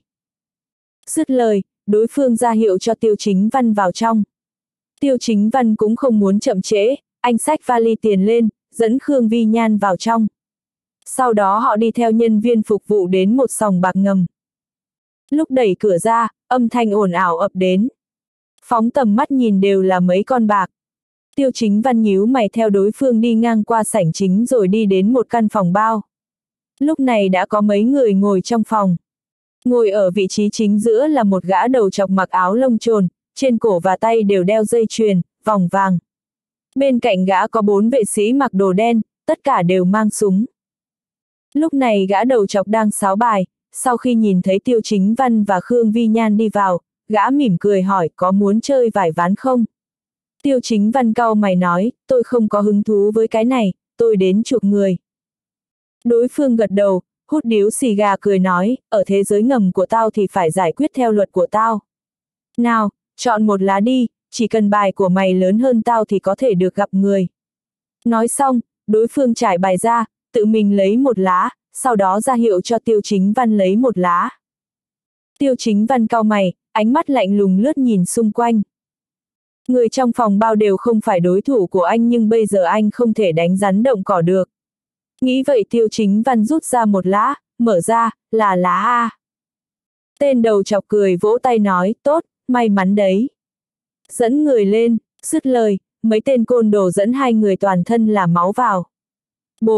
Dứt lời, đối phương ra hiệu cho Tiêu Chính Văn vào trong. Tiêu Chính Văn cũng không muốn chậm trễ, anh xách vali tiền lên, dẫn Khương Vi Nhan vào trong. Sau đó họ đi theo nhân viên phục vụ đến một sòng bạc ngầm. Lúc đẩy cửa ra, âm thanh ồn ào ập đến. Phóng tầm mắt nhìn đều là mấy con bạc. Tiêu Chính Văn nhíu mày theo đối phương đi ngang qua sảnh chính rồi đi đến một căn phòng bao. Lúc này đã có mấy người ngồi trong phòng. Ngồi ở vị trí chính giữa là một gã đầu trọc mặc áo lông trồn, trên cổ và tay đều đeo dây chuyền, vòng vàng. Bên cạnh gã có bốn vệ sĩ mặc đồ đen, tất cả đều mang súng. Lúc này gã đầu trọc đang sáo bài, sau khi nhìn thấy Tiêu Chính Văn và Khương Vi Nhan đi vào, gã mỉm cười hỏi có muốn chơi vài ván không? Tiêu Chính Văn cau mày nói, tôi không có hứng thú với cái này, tôi đến chuộc người. Đối phương gật đầu, hút điếu xì gà cười nói, ở thế giới ngầm của tao thì phải giải quyết theo luật của tao. Nào, chọn một lá đi, chỉ cần bài của mày lớn hơn tao thì có thể được gặp người. Nói xong, đối phương trải bài ra, tự mình lấy một lá, sau đó ra hiệu cho Tiêu Chính Văn lấy một lá. Tiêu Chính Văn cau mày, ánh mắt lạnh lùng lướt nhìn xung quanh. Người trong phòng bao đều không phải đối thủ của anh nhưng bây giờ anh không thể đánh rắn động cỏ được. Nghĩ vậy Tiêu Chính Văn rút ra một lá, mở ra, là lá A. Tên đầu chọc cười vỗ tay nói, tốt, may mắn đấy. Dẫn người lên, dứt lời, mấy tên côn đồ dẫn hai người toàn thân là máu vào. Bố,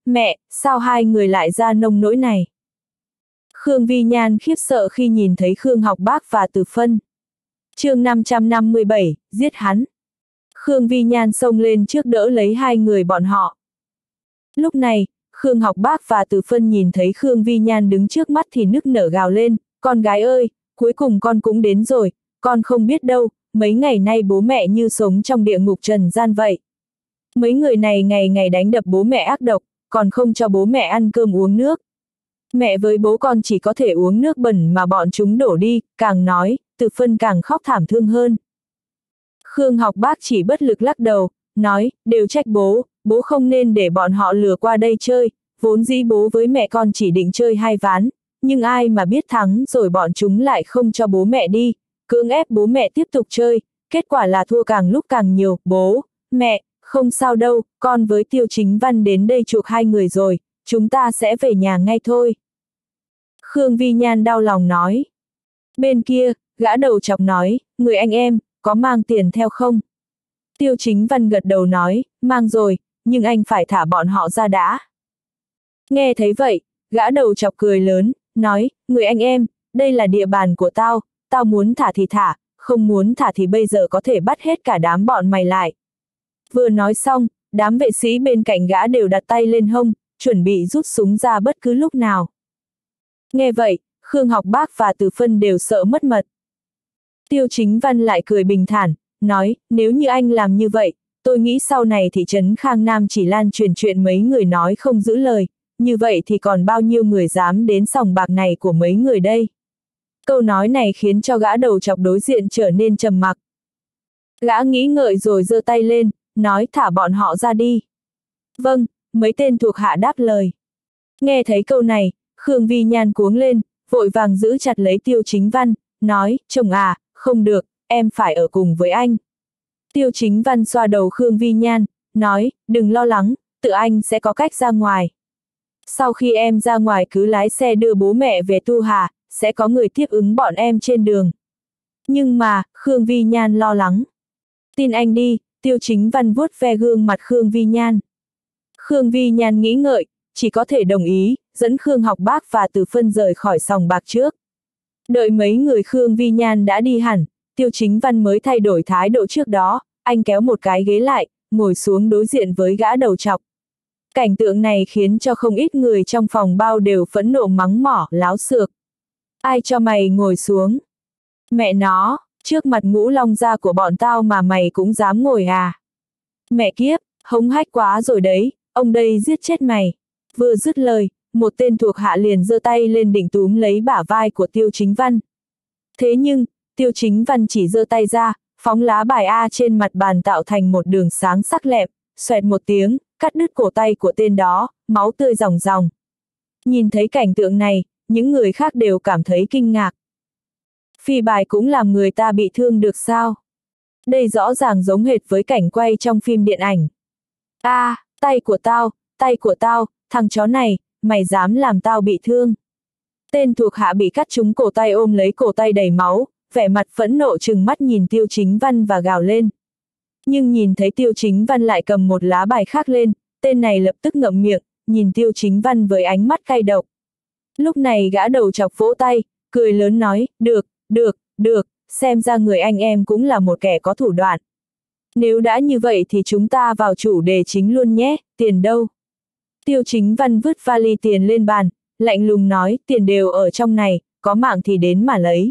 mẹ, sao hai người lại ra nông nỗi này? Khương Vi Nhan khiếp sợ khi nhìn thấy Khương Học Bác và Từ Phân. chương năm trăm năm mươi bảy, giết hắn. Khương Vi Nhan xông lên trước đỡ lấy hai người bọn họ. Lúc này, Khương Học Bác và Từ Phân nhìn thấy Khương Vi Nhan đứng trước mắt thì nức nở gào lên, con gái ơi, cuối cùng con cũng đến rồi, con không biết đâu, mấy ngày nay bố mẹ như sống trong địa ngục trần gian vậy. Mấy người này ngày ngày đánh đập bố mẹ ác độc, còn không cho bố mẹ ăn cơm uống nước. Mẹ với bố con chỉ có thể uống nước bẩn mà bọn chúng đổ đi, càng nói, Từ Phân càng khóc thảm thương hơn. Khương Học Bác chỉ bất lực lắc đầu, nói, đều trách bố, bố không nên để bọn họ lừa qua đây chơi, vốn dĩ bố với mẹ con chỉ định chơi hai ván, nhưng ai mà biết thắng rồi bọn chúng lại không cho bố mẹ đi, cưỡng ép bố mẹ tiếp tục chơi, kết quả là thua càng lúc càng nhiều, bố, mẹ, không sao đâu, con với Tiêu Chính Văn đến đây chuộc hai người rồi, chúng ta sẽ về nhà ngay thôi. Khương Vi Nhan đau lòng nói. Bên kia, gã đầu chọc nói, người anh em, có mang tiền theo không? Tiêu Chính Văn gật đầu nói, mang rồi, nhưng anh phải thả bọn họ ra đã. Nghe thấy vậy, gã đầu chọc cười lớn, nói, người anh em, đây là địa bàn của tao, tao muốn thả thì thả, không muốn thả thì bây giờ có thể bắt hết cả đám bọn mày lại. Vừa nói xong, đám vệ sĩ bên cạnh gã đều đặt tay lên hông, chuẩn bị rút súng ra bất cứ lúc nào. Nghe vậy, Khương Học Bác và Từ Phân đều sợ mất mật. Tiêu Chính Văn lại cười bình thản, nói, nếu như anh làm như vậy, tôi nghĩ sau này thị trấn Khang Nam chỉ lan truyền chuyện mấy người nói không giữ lời, như vậy thì còn bao nhiêu người dám đến sòng bạc này của mấy người đây. Câu nói này khiến cho gã đầu chọc đối diện trở nên trầm mặc. Gã nghĩ ngợi rồi giơ tay lên, nói thả bọn họ ra đi. Vâng, mấy tên thuộc hạ đáp lời. Nghe thấy câu này, Khương Vi Nhan cuống lên, vội vàng giữ chặt lấy Tiêu Chính Văn, nói, chồng à, không được, em phải ở cùng với anh. Tiêu Chính Văn xoa đầu Khương Vi Nhan, nói, đừng lo lắng, tự anh sẽ có cách ra ngoài. Sau khi em ra ngoài cứ lái xe đưa bố mẹ về Tu Hà, sẽ có người tiếp ứng bọn em trên đường. Nhưng mà, Khương Vi Nhan lo lắng. Tin anh đi, Tiêu Chính Văn vuốt ve gương mặt Khương Vi Nhan. Khương Vi Nhan nghĩ ngợi, chỉ có thể đồng ý, dẫn Khương Học Bác và Từ Phân rời khỏi sòng bạc trước. Đợi mấy người Khương Vi Nhan đã đi hẳn, Tiêu Chính Văn mới thay đổi thái độ trước đó, anh kéo một cái ghế lại, ngồi xuống đối diện với gã đầu chọc. Cảnh tượng này khiến cho không ít người trong phòng bao đều phẫn nộ mắng mỏ, láo xược. Ai cho mày ngồi xuống? Mẹ nó, trước mặt Ngũ Long gia của bọn tao mà mày cũng dám ngồi à? Mẹ kiếp, hống hách quá rồi đấy, ông đây giết chết mày. Vừa dứt lời, một tên thuộc hạ liền giơ tay lên định túm lấy bả vai của Tiêu Chính Văn. Thế nhưng, Tiêu Chính Văn chỉ giơ tay ra, phóng lá bài A trên mặt bàn tạo thành một đường sáng sắc lẹm, xoẹt một tiếng, cắt đứt cổ tay của tên đó, máu tươi ròng ròng. Nhìn thấy cảnh tượng này, những người khác đều cảm thấy kinh ngạc. Phi bài cũng làm người ta bị thương được sao? Đây rõ ràng giống hệt với cảnh quay trong phim điện ảnh. A, à, tay của tao, tay của tao, thằng chó này, mày dám làm tao bị thương. Tên thuộc hạ bị cắt trúng cổ tay ôm lấy cổ tay đầy máu, vẻ mặt phẫn nộ trừng mắt nhìn Tiêu Chính Văn và gào lên. Nhưng nhìn thấy Tiêu Chính Văn lại cầm một lá bài khác lên, tên này lập tức ngậm miệng, nhìn Tiêu Chính Văn với ánh mắt cay độc. Lúc này gã đầu chọc vỗ tay, cười lớn nói, được, được, được, xem ra người anh em cũng là một kẻ có thủ đoạn. Nếu đã như vậy thì chúng ta vào chủ đề chính luôn nhé, tiền đâu? Tiêu Chính Văn vứt vali tiền lên bàn, lạnh lùng nói, tiền đều ở trong này, có mạng thì đến mà lấy.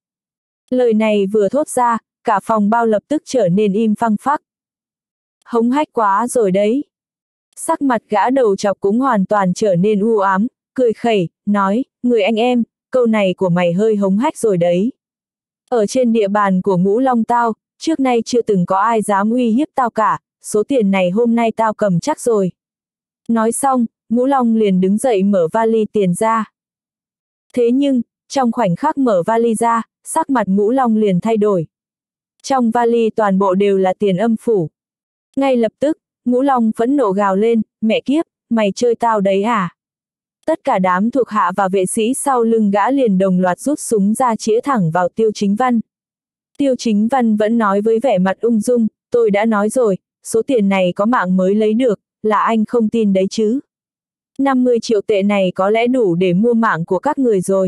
Lời này vừa thốt ra, cả phòng bao lập tức trở nên im phăng phắc. Hống hách quá rồi đấy. Sắc mặt gã đầu chọc cũng hoàn toàn trở nên u ám, cười khẩy, nói, người anh em, câu này của mày hơi hống hách rồi đấy. Ở trên địa bàn của Ngũ Long tao, trước nay chưa từng có ai dám uy hiếp tao cả, số tiền này hôm nay tao cầm chắc rồi. Nói xong, Ngũ Long liền đứng dậy mở vali tiền ra. Thế nhưng, trong khoảnh khắc mở vali ra, sắc mặt Ngũ Long liền thay đổi. Trong vali toàn bộ đều là tiền âm phủ. Ngay lập tức, Ngũ Long phẫn nộ gào lên, mẹ kiếp, mày chơi tao đấy à? Tất cả đám thuộc hạ và vệ sĩ sau lưng gã liền đồng loạt rút súng ra chĩa thẳng vào Tiêu Chính Văn. Tiêu Chính Văn vẫn nói với vẻ mặt ung dung, tôi đã nói rồi, số tiền này có mạng mới lấy được, là anh không tin đấy chứ. năm mươi triệu tệ này có lẽ đủ để mua mạng của các người rồi.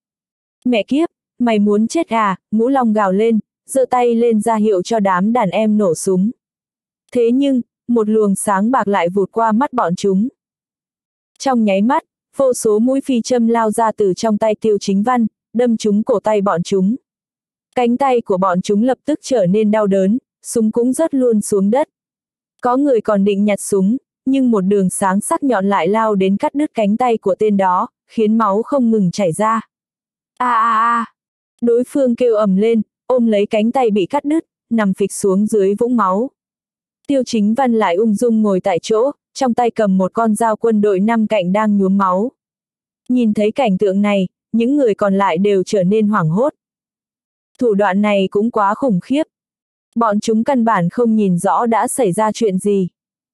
Mẹ kiếp, mày muốn chết à, Ngũ Long gào lên, giơ tay lên ra hiệu cho đám đàn em nổ súng. Thế nhưng, một luồng sáng bạc lại vụt qua mắt bọn chúng. Trong nháy mắt, vô số mũi phi châm lao ra từ trong tay Tiêu Chính Văn, đâm trúng cổ tay bọn chúng. Cánh tay của bọn chúng lập tức trở nên đau đớn, súng cũng rớt luôn xuống đất. Có người còn định nhặt súng, nhưng một đường sáng sắc nhọn lại lao đến cắt đứt cánh tay của tên đó, khiến máu không ngừng chảy ra. A a a! Đối phương kêu ầm lên, ôm lấy cánh tay bị cắt đứt, nằm phịch xuống dưới vũng máu. Tiêu Chính Văn lại ung dung ngồi tại chỗ, trong tay cầm một con dao quân đội năm cạnh đang nhuốm máu. Nhìn thấy cảnh tượng này, những người còn lại đều trở nên hoảng hốt. Thủ đoạn này cũng quá khủng khiếp. Bọn chúng căn bản không nhìn rõ đã xảy ra chuyện gì.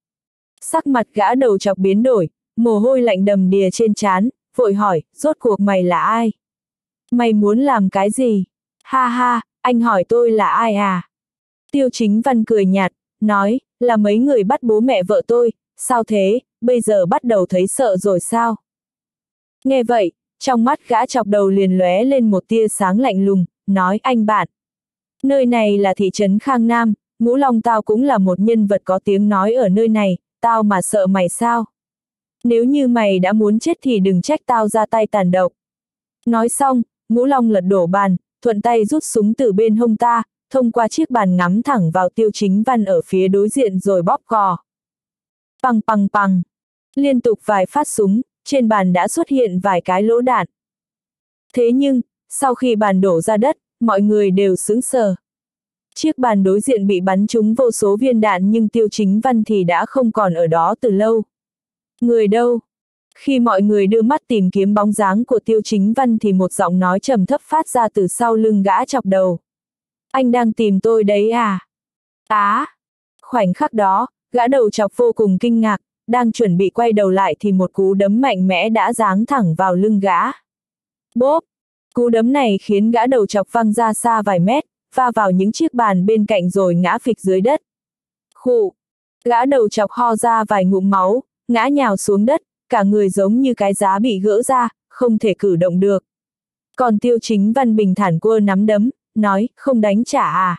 Sắc mặt gã đầu chọc biến đổi, mồ hôi lạnh đầm đìa trên trán, vội hỏi, rốt cuộc mày là ai? Mày muốn làm cái gì? Ha ha, anh hỏi tôi là ai à? Tiêu Chính Văn cười nhạt, nói, là mấy người bắt bố mẹ vợ tôi, sao thế, bây giờ bắt đầu thấy sợ rồi sao? Nghe vậy, trong mắt gã chọc đầu liền lóe lên một tia sáng lạnh lùng, nói anh bạn. Nơi này là thị trấn Khang Nam, Ngũ Long tao cũng là một nhân vật có tiếng nói ở nơi này, tao mà sợ mày sao? Nếu như mày đã muốn chết thì đừng trách tao ra tay tàn độc. Nói xong, Ngũ Long lật đổ bàn, thuận tay rút súng từ bên hông ta, thông qua chiếc bàn ngắm thẳng vào Tiêu Chính Văn ở phía đối diện rồi bóp cò. Pằng pằng pằng. Liên tục vài phát súng, trên bàn đã xuất hiện vài cái lỗ đạn. Thế nhưng, sau khi bàn đổ ra đất, mọi người đều sững sờ. Chiếc bàn đối diện bị bắn trúng vô số viên đạn nhưng Tiêu Chính Văn thì đã không còn ở đó từ lâu. Người đâu? Khi mọi người đưa mắt tìm kiếm bóng dáng của Tiêu Chính Văn thì một giọng nói trầm thấp phát ra từ sau lưng gã chọc đầu. Anh đang tìm tôi đấy à? Á! Khoảnh khắc đó, gã đầu chọc vô cùng kinh ngạc, đang chuẩn bị quay đầu lại thì một cú đấm mạnh mẽ đã giáng thẳng vào lưng gã. Bốp! Cú đấm này khiến gã đầu chọc văng ra xa vài mét, va vào những chiếc bàn bên cạnh rồi ngã phịch dưới đất. Khụ! Gã đầu chọc ho ra vài ngụm máu, ngã nhào xuống đất, cả người giống như cái giá bị gỡ ra, không thể cử động được. Còn Tiêu Chính Văn bình thản quơ nắm đấm, nói, không đánh trả à?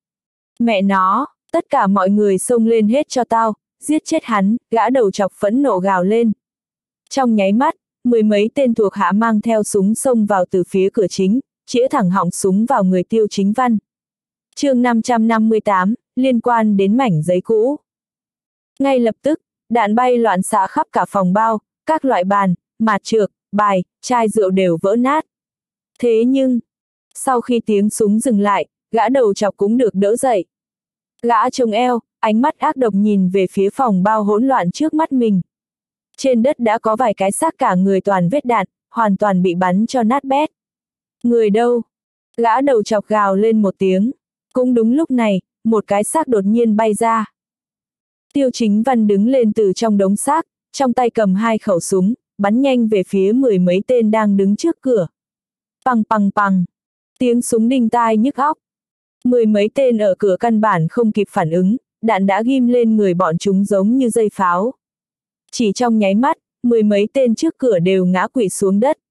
Mẹ nó, tất cả mọi người xông lên hết cho tao, giết chết hắn, gã đầu chọc phẫn nộ gào lên. Trong nháy mắt, mười mấy tên thuộc hạ mang theo súng xông vào từ phía cửa chính, chĩa thẳng họng súng vào người Tiêu Chính Văn. Chương năm trăm năm mươi tám, liên quan đến mảnh giấy cũ. Ngay lập tức, đạn bay loạn xạ khắp cả phòng bao, các loại bàn, mạt trược, bài, chai rượu đều vỡ nát. Thế nhưng, sau khi tiếng súng dừng lại, gã đầu chọc cũng được đỡ dậy. Gã trông eo, ánh mắt ác độc nhìn về phía phòng bao hỗn loạn trước mắt mình. Trên đất đã có vài cái xác cả người toàn vết đạn, hoàn toàn bị bắn cho nát bét. Người đâu? Gã đầu chọc gào lên một tiếng. Cũng đúng lúc này, một cái xác đột nhiên bay ra. Tiêu Chính Văn đứng lên từ trong đống xác, trong tay cầm hai khẩu súng, bắn nhanh về phía mười mấy tên đang đứng trước cửa. Pằng pằng pằng. Tiếng súng đinh tai nhức óc. Mười mấy tên ở cửa căn bản không kịp phản ứng, đạn đã ghim lên người bọn chúng giống như dây pháo. Chỉ trong nháy mắt, mười mấy tên trước cửa đều ngã quỵ xuống đất.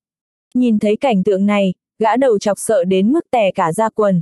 Nhìn thấy cảnh tượng này, gã đầu chọc sợ đến mức tè cả da quần.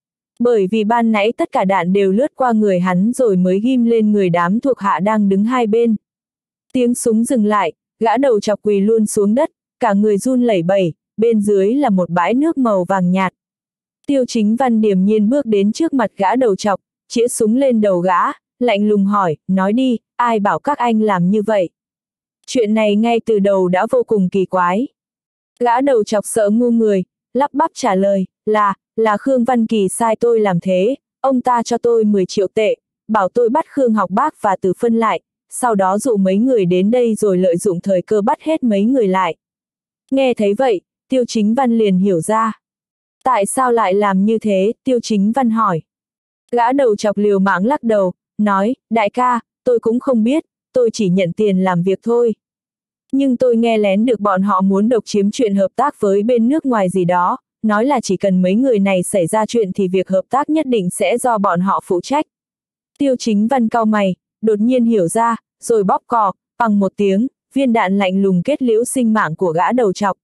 Bởi vì ban nãy tất cả đạn đều lướt qua người hắn rồi mới ghim lên người đám thuộc hạ đang đứng hai bên. Tiếng súng dừng lại, gã đầu chọc quỳ luôn xuống đất, cả người run lẩy bẩy, bên dưới là một bãi nước màu vàng nhạt. Tiêu Chính Văn điềm nhiên bước đến trước mặt gã đầu chọc, chĩa súng lên đầu gã, lạnh lùng hỏi, nói đi, ai bảo các anh làm như vậy? Chuyện này ngay từ đầu đã vô cùng kỳ quái. Gã đầu chọc sợ ngu người, lắp bắp trả lời, là, là Khương Văn Kỳ sai tôi làm thế, ông ta cho tôi mười triệu tệ, bảo tôi bắt Khương Học Bác và Từ Phân lại, sau đó dụ mấy người đến đây rồi lợi dụng thời cơ bắt hết mấy người lại. Nghe thấy vậy, Tiêu Chính Văn liền hiểu ra. Tại sao lại làm như thế, Tiêu Chính Văn hỏi. Gã đầu chọc liều mạng lắc đầu, nói, đại ca, tôi cũng không biết, tôi chỉ nhận tiền làm việc thôi. Nhưng tôi nghe lén được bọn họ muốn độc chiếm chuyện hợp tác với bên nước ngoài gì đó, nói là chỉ cần mấy người này xảy ra chuyện thì việc hợp tác nhất định sẽ do bọn họ phụ trách. Tiêu Chính Văn cau mày, đột nhiên hiểu ra, rồi bóp cò, bằng một tiếng, viên đạn lạnh lùng kết liễu sinh mạng của gã đầu trọc.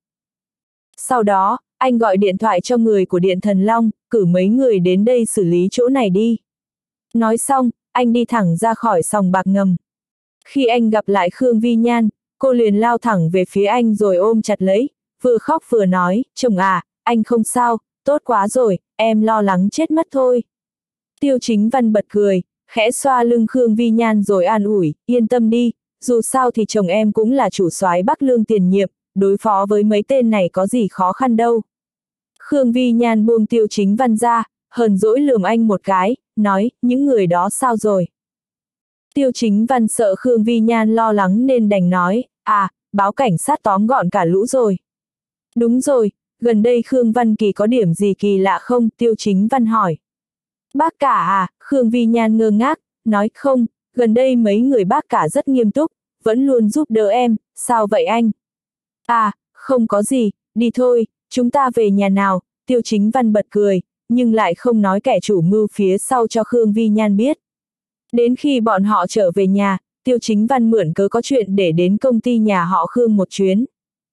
Sau đó, anh gọi điện thoại cho người của Điện Thần Long, cử mấy người đến đây xử lý chỗ này đi. Nói xong, anh đi thẳng ra khỏi sòng bạc ngầm. Khi anh gặp lại Khương Vi Nhan, cô liền lao thẳng về phía anh rồi ôm chặt lấy, vừa khóc vừa nói, chồng à, anh không sao, tốt quá rồi, em lo lắng chết mất thôi. Tiêu Chính Văn bật cười, khẽ xoa lưng Khương Vi Nhan rồi an ủi, yên tâm đi, dù sao thì chồng em cũng là chủ soái Bắc Lương tiền nhiệm, đối phó với mấy tên này có gì khó khăn đâu. Khương Vi Nhan buông Tiêu Chính Văn ra, hờn dỗi lườm anh một cái, nói, những người đó sao rồi? Tiêu Chính Văn sợ Khương Vi Nhan lo lắng nên đành nói, à, báo cảnh sát tóm gọn cả lũ rồi. Đúng rồi, gần đây Khương Văn Kỳ có điểm gì kỳ lạ không? Tiêu Chính Văn hỏi. Bác cả à? Khương Vi Nhan ngơ ngác, nói không, gần đây mấy người bác cả rất nghiêm túc, vẫn luôn giúp đỡ em, sao vậy anh? À, không có gì, đi thôi, chúng ta về nhà nào. Tiêu Chính Văn bật cười, nhưng lại không nói kẻ chủ mưu phía sau cho Khương Vi Nhan biết. Đến khi bọn họ trở về nhà, Tiêu Chính Văn mượn cớ có chuyện để đến công ty nhà họ Khương một chuyến.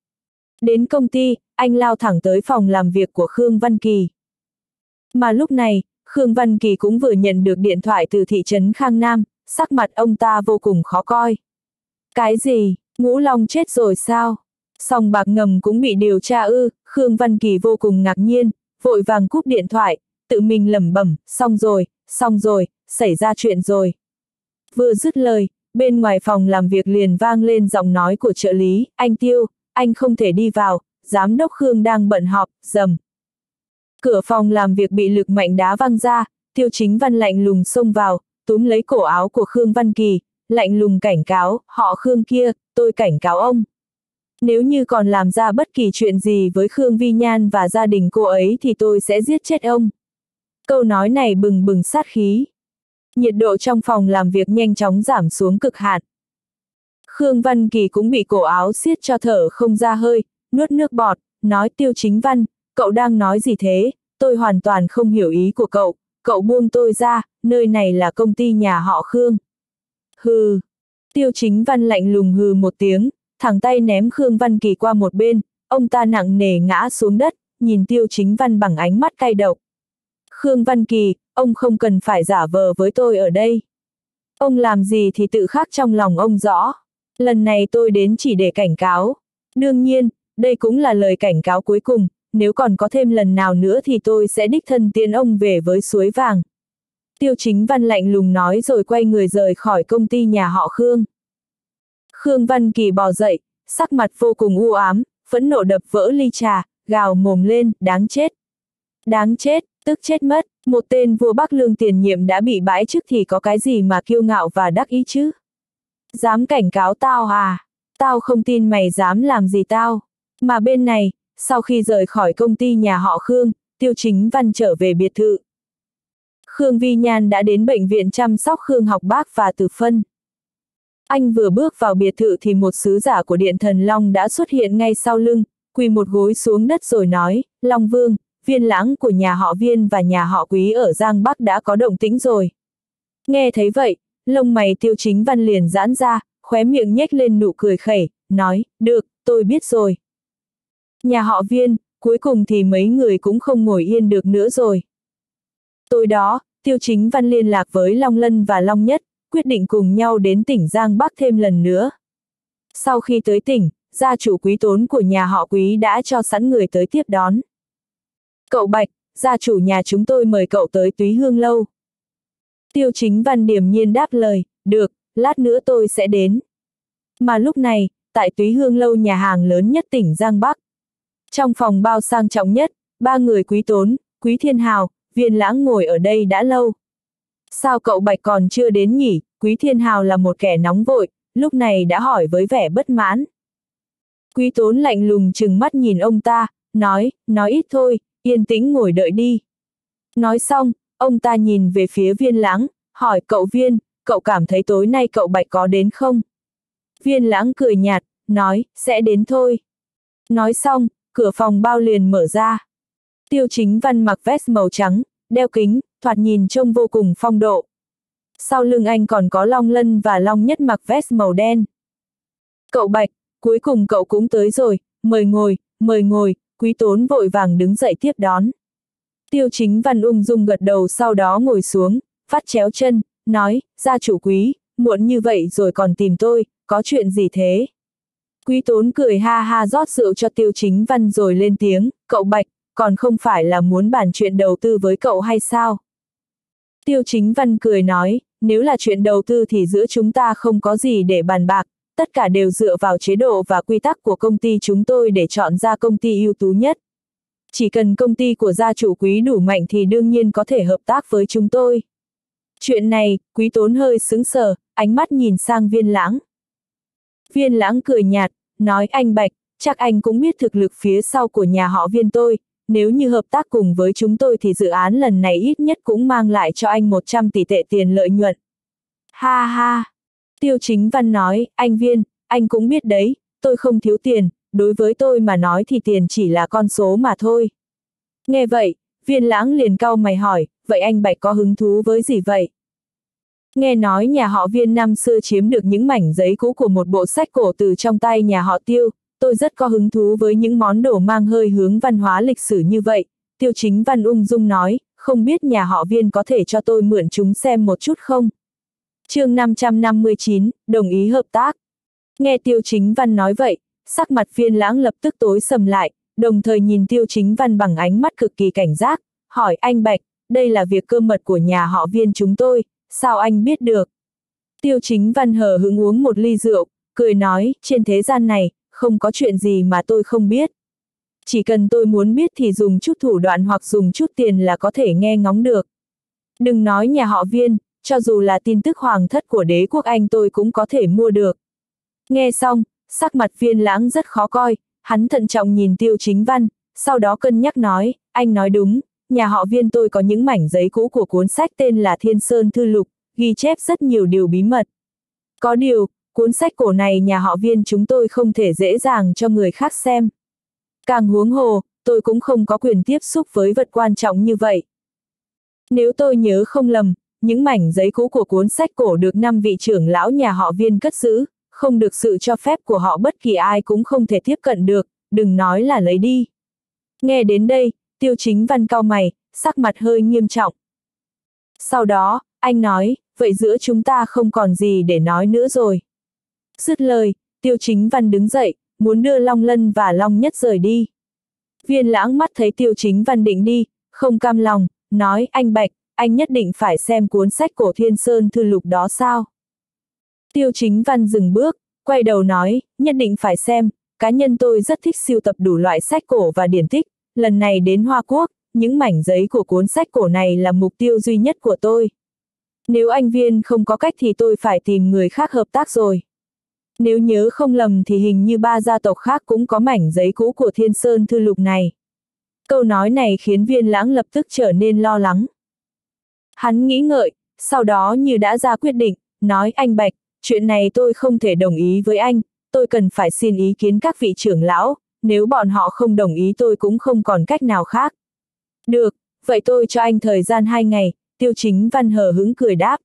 Đến công ty, anh lao thẳng tới phòng làm việc của Khương Văn Kỳ. Mà lúc này, Khương Văn Kỳ cũng vừa nhận được điện thoại từ thị trấn Khang Nam, sắc mặt ông ta vô cùng khó coi. Cái gì, Ngũ Long chết rồi sao? Sòng bạc ngầm cũng bị điều tra ư? Khương Văn Kỳ vô cùng ngạc nhiên, vội vàng cúp điện thoại, tự mình lẩm bẩm, xong rồi, xong rồi, xảy ra chuyện rồi. Vừa dứt lời, bên ngoài phòng làm việc liền vang lên giọng nói của trợ lý, anh Tiêu, anh không thể đi vào, giám đốc Khương đang bận họp, rầm. Cửa phòng làm việc bị lực mạnh đá văng ra, Tiêu Chính Văn lạnh lùng xông vào, túm lấy cổ áo của Khương Văn Kỳ, lạnh lùng cảnh cáo, họ Khương kia, tôi cảnh cáo ông. Nếu như còn làm ra bất kỳ chuyện gì với Khương Vi Nhan và gia đình cô ấy thì tôi sẽ giết chết ông. Câu nói này bừng bừng sát khí. Nhiệt độ trong phòng làm việc nhanh chóng giảm xuống cực hạn. Khương Văn Kỳ cũng bị cổ áo siết cho thở không ra hơi, nuốt nước bọt, nói Tiêu Chính Văn, cậu đang nói gì thế, tôi hoàn toàn không hiểu ý của cậu, cậu buông tôi ra, nơi này là công ty nhà họ Khương. Hừ. Tiêu Chính Văn lạnh lùng hừ một tiếng, thẳng tay ném Khương Văn Kỳ qua một bên, ông ta nặng nề ngã xuống đất, nhìn Tiêu Chính Văn bằng ánh mắt cay độc. Khương Văn Kỳ, ông không cần phải giả vờ với tôi ở đây. Ông làm gì thì tự khắc trong lòng ông rõ. Lần này tôi đến chỉ để cảnh cáo. Đương nhiên, đây cũng là lời cảnh cáo cuối cùng, nếu còn có thêm lần nào nữa thì tôi sẽ đích thân tiễn ông về với suối vàng. Tiêu Chính Văn lạnh lùng nói rồi quay người rời khỏi công ty nhà họ Khương. Khương Văn Kỳ bò dậy, sắc mặt vô cùng u ám, phẫn nộ đập vỡ ly trà, gào mồm lên, đáng chết. Đáng chết, tức chết mất, một tên vua Bắc Lương tiền nhiệm đã bị bãi chức thì có cái gì mà kiêu ngạo và đắc ý chứ? Dám cảnh cáo tao à? Tao không tin mày dám làm gì tao. Mà bên này, sau khi rời khỏi công ty nhà họ Khương, Tiêu Chính Văn trở về biệt thự. Khương Vi Nhan đã đến bệnh viện chăm sóc Khương Học Bác và Từ Phân. Anh vừa bước vào biệt thự thì một sứ giả của Điện Thần Long đã xuất hiện ngay sau lưng, quỳ một gối xuống đất rồi nói, Long Vương, Viên Lãng của nhà họ Viên và nhà họ Quý ở Giang Bắc đã có động tĩnh rồi. Nghe thấy vậy, lông mày Tiêu Chính Văn liền giãn ra, khóe miệng nhếch lên nụ cười khẩy, nói, được, tôi biết rồi. Nhà họ Viên, cuối cùng thì mấy người cũng không ngồi yên được nữa rồi. Tối đó, Tiêu Chính Văn liên lạc với Long Lân và Long Nhất, quyết định cùng nhau đến tỉnh Giang Bắc thêm lần nữa. Sau khi tới tỉnh, gia chủ Quý Tốn của nhà họ Quý đã cho sẵn người tới tiếp đón. Cậu Bạch, gia chủ nhà chúng tôi mời cậu tới Túy Hương Lâu. Tiêu Chính Văn điềm nhiên đáp lời, được, lát nữa tôi sẽ đến. Mà lúc này, tại Túy Hương Lâu nhà hàng lớn nhất tỉnh Giang Bắc. Trong phòng bao sang trọng nhất, ba người Quý Tốn, Quý Thiên Hào, Viên Lãng ngồi ở đây đã lâu. Sao cậu Bạch còn chưa đến nhỉ? Quý Thiên Hào là một kẻ nóng vội, lúc này đã hỏi với vẻ bất mãn. Quý Tốn lạnh lùng trừng mắt nhìn ông ta, nói, nói ít thôi, yên tĩnh ngồi đợi đi. Nói xong, ông ta nhìn về phía Viên Lãng, hỏi cậu Viên, cậu cảm thấy tối nay cậu Bạch có đến không? Viên Lãng cười nhạt, nói, sẽ đến thôi. Nói xong, cửa phòng bao liền mở ra. Tiêu Chính Văn mặc vest màu trắng, đeo kính, thoạt nhìn trông vô cùng phong độ. Sau lưng anh còn có Long Lân và Long Nhất mặc vest màu đen. Cậu Bạch, cuối cùng cậu cũng tới rồi, mời ngồi, mời ngồi, Quý Tốn vội vàng đứng dậy tiếp đón. Tiêu Chính Văn ung dung gật đầu sau đó ngồi xuống, vắt chéo chân, nói, gia chủ Quý, muộn như vậy rồi còn tìm tôi, có chuyện gì thế? Quý Tốn cười ha ha rót rượu cho Tiêu Chính Văn rồi lên tiếng, cậu Bạch, còn không phải là muốn bàn chuyện đầu tư với cậu hay sao? Tiêu Chính Văn cười nói, nếu là chuyện đầu tư thì giữa chúng ta không có gì để bàn bạc, tất cả đều dựa vào chế độ và quy tắc của công ty chúng tôi để chọn ra công ty ưu tú nhất. Chỉ cần công ty của gia chủ Quý đủ mạnh thì đương nhiên có thể hợp tác với chúng tôi. Chuyện này, Quý Tốn hơi sững sờ, ánh mắt nhìn sang Viên Lãng. Viên Lãng cười nhạt, nói anh Bạch, chắc anh cũng biết thực lực phía sau của nhà họ Viên tôi, nếu như hợp tác cùng với chúng tôi thì dự án lần này ít nhất cũng mang lại cho anh một trăm tỷ tệ tiền lợi nhuận. Ha ha! Tiêu Chính Văn nói, anh Viên, anh cũng biết đấy, tôi không thiếu tiền, đối với tôi mà nói thì tiền chỉ là con số mà thôi. Nghe vậy, Viên Lãng liền cau mày hỏi, vậy anh Bạch có hứng thú với gì vậy? Nghe nói nhà họ Viên năm xưa chiếm được những mảnh giấy cũ của một bộ sách cổ từ trong tay nhà họ Tiêu, tôi rất có hứng thú với những món đồ mang hơi hướng văn hóa lịch sử như vậy. Tiêu Chính Văn ung dung nói, không biết nhà họ Viên có thể cho tôi mượn chúng xem một chút không? Chương năm trăm năm mươi chín, đồng ý hợp tác. Nghe Tiêu Chính Văn nói vậy, sắc mặt Viên Lãng lập tức tối sầm lại, đồng thời nhìn Tiêu Chính Văn bằng ánh mắt cực kỳ cảnh giác, hỏi anh Bạch, đây là việc cơ mật của nhà họ Viên chúng tôi, sao anh biết được? Tiêu Chính Văn hờ hững uống một ly rượu, cười nói, trên thế gian này, không có chuyện gì mà tôi không biết. Chỉ cần tôi muốn biết thì dùng chút thủ đoạn hoặc dùng chút tiền là có thể nghe ngóng được. Đừng nói nhà họ Viên, cho dù là tin tức hoàng thất của đế quốc Anh tôi cũng có thể mua được. Nghe xong, sắc mặt Viên Lãng rất khó coi, hắn thận trọng nhìn Tiêu Chính Văn, sau đó cân nhắc nói, anh nói đúng, nhà họ Viên tôi có những mảnh giấy cũ của cuốn sách tên là Thiên Sơn Thư Lục, ghi chép rất nhiều điều bí mật. Có điều, cuốn sách cổ này nhà họ Viên chúng tôi không thể dễ dàng cho người khác xem. Càng huống hồ, tôi cũng không có quyền tiếp xúc với vật quan trọng như vậy. Nếu tôi nhớ không lầm, những mảnh giấy cũ của cuốn sách cổ được năm vị trưởng lão nhà họ Viên cất giữ, không được sự cho phép của họ bất kỳ ai cũng không thể tiếp cận được, đừng nói là lấy đi. Nghe đến đây, Tiêu Chính Văn cau mày, sắc mặt hơi nghiêm trọng. Sau đó, anh nói, vậy giữa chúng ta không còn gì để nói nữa rồi. Dứt lời, Tiêu Chính Văn đứng dậy, muốn đưa Long Lân và Long Nhất rời đi. Viên Lãng mắt thấy Tiêu Chính Văn định đi, không cam lòng, nói, anh Bạch, anh nhất định phải xem cuốn sách cổ Thiên Sơn Thư Lục đó sao? Tiêu Chính Văn dừng bước, quay đầu nói, nhất định phải xem, cá nhân tôi rất thích sưu tập đủ loại sách cổ và điển tích, lần này đến Hoa Quốc, những mảnh giấy của cuốn sách cổ này là mục tiêu duy nhất của tôi. Nếu anh Viên không có cách thì tôi phải tìm người khác hợp tác rồi. Nếu nhớ không lầm thì hình như ba gia tộc khác cũng có mảnh giấy cũ của Thiên Sơn Thư Lục này. Câu nói này khiến Viên Lãng lập tức trở nên lo lắng. Hắn nghĩ ngợi, sau đó như đã ra quyết định, nói anh Bạch, chuyện này tôi không thể đồng ý với anh, tôi cần phải xin ý kiến các vị trưởng lão, nếu bọn họ không đồng ý tôi cũng không còn cách nào khác. Được, vậy tôi cho anh thời gian hai ngày, Tiêu Chính Văn hờ hững cười đáp.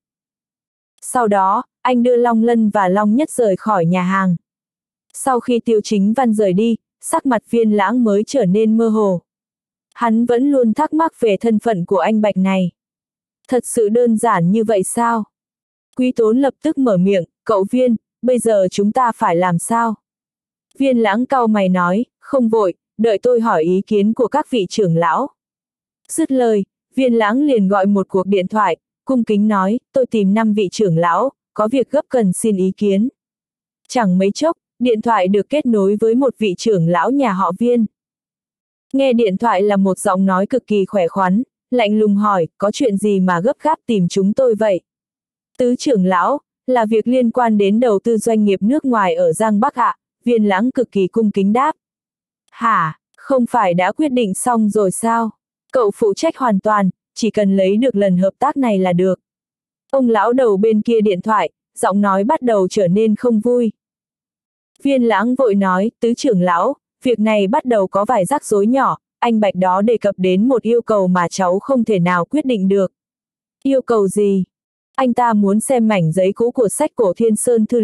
Sau đó, anh đưa Long Lân và Long Nhất rời khỏi nhà hàng. Sau khi Tiêu Chính Văn rời đi, sắc mặt Viên Lãng mới trở nên mơ hồ. Hắn vẫn luôn thắc mắc về thân phận của anh Bạch này. Thật sự đơn giản như vậy sao? Quý Tốn lập tức mở miệng, cậu Viên, bây giờ chúng ta phải làm sao? Viên Lãng cau mày nói, không vội, đợi tôi hỏi ý kiến của các vị trưởng lão. Dứt lời, Viên Lãng liền gọi một cuộc điện thoại, cung kính nói, tôi tìm năm vị trưởng lão, có việc gấp cần xin ý kiến. Chẳng mấy chốc, điện thoại được kết nối với một vị trưởng lão nhà họ Viên. Nghe điện thoại là một giọng nói cực kỳ khỏe khoắn, lạnh lùng hỏi, có chuyện gì mà gấp gáp tìm chúng tôi vậy? Tứ trưởng lão, là việc liên quan đến đầu tư doanh nghiệp nước ngoài ở Giang Bắc ạ, Viên Lãng cực kỳ cung kính đáp. Hả, không phải đã quyết định xong rồi sao? Cậu phụ trách hoàn toàn, chỉ cần lấy được lần hợp tác này là được. Ông lão đầu bên kia điện thoại, giọng nói bắt đầu trở nên không vui. Viên Lãng vội nói, tứ trưởng lão, việc này bắt đầu có vài rắc rối nhỏ, anh Bạch đó đề cập đến một yêu cầu mà cháu không thể nào quyết định được. Yêu cầu gì? Anh ta muốn xem mảnh giấy cũ của sách cổ Thiên Sơn Thư Lục,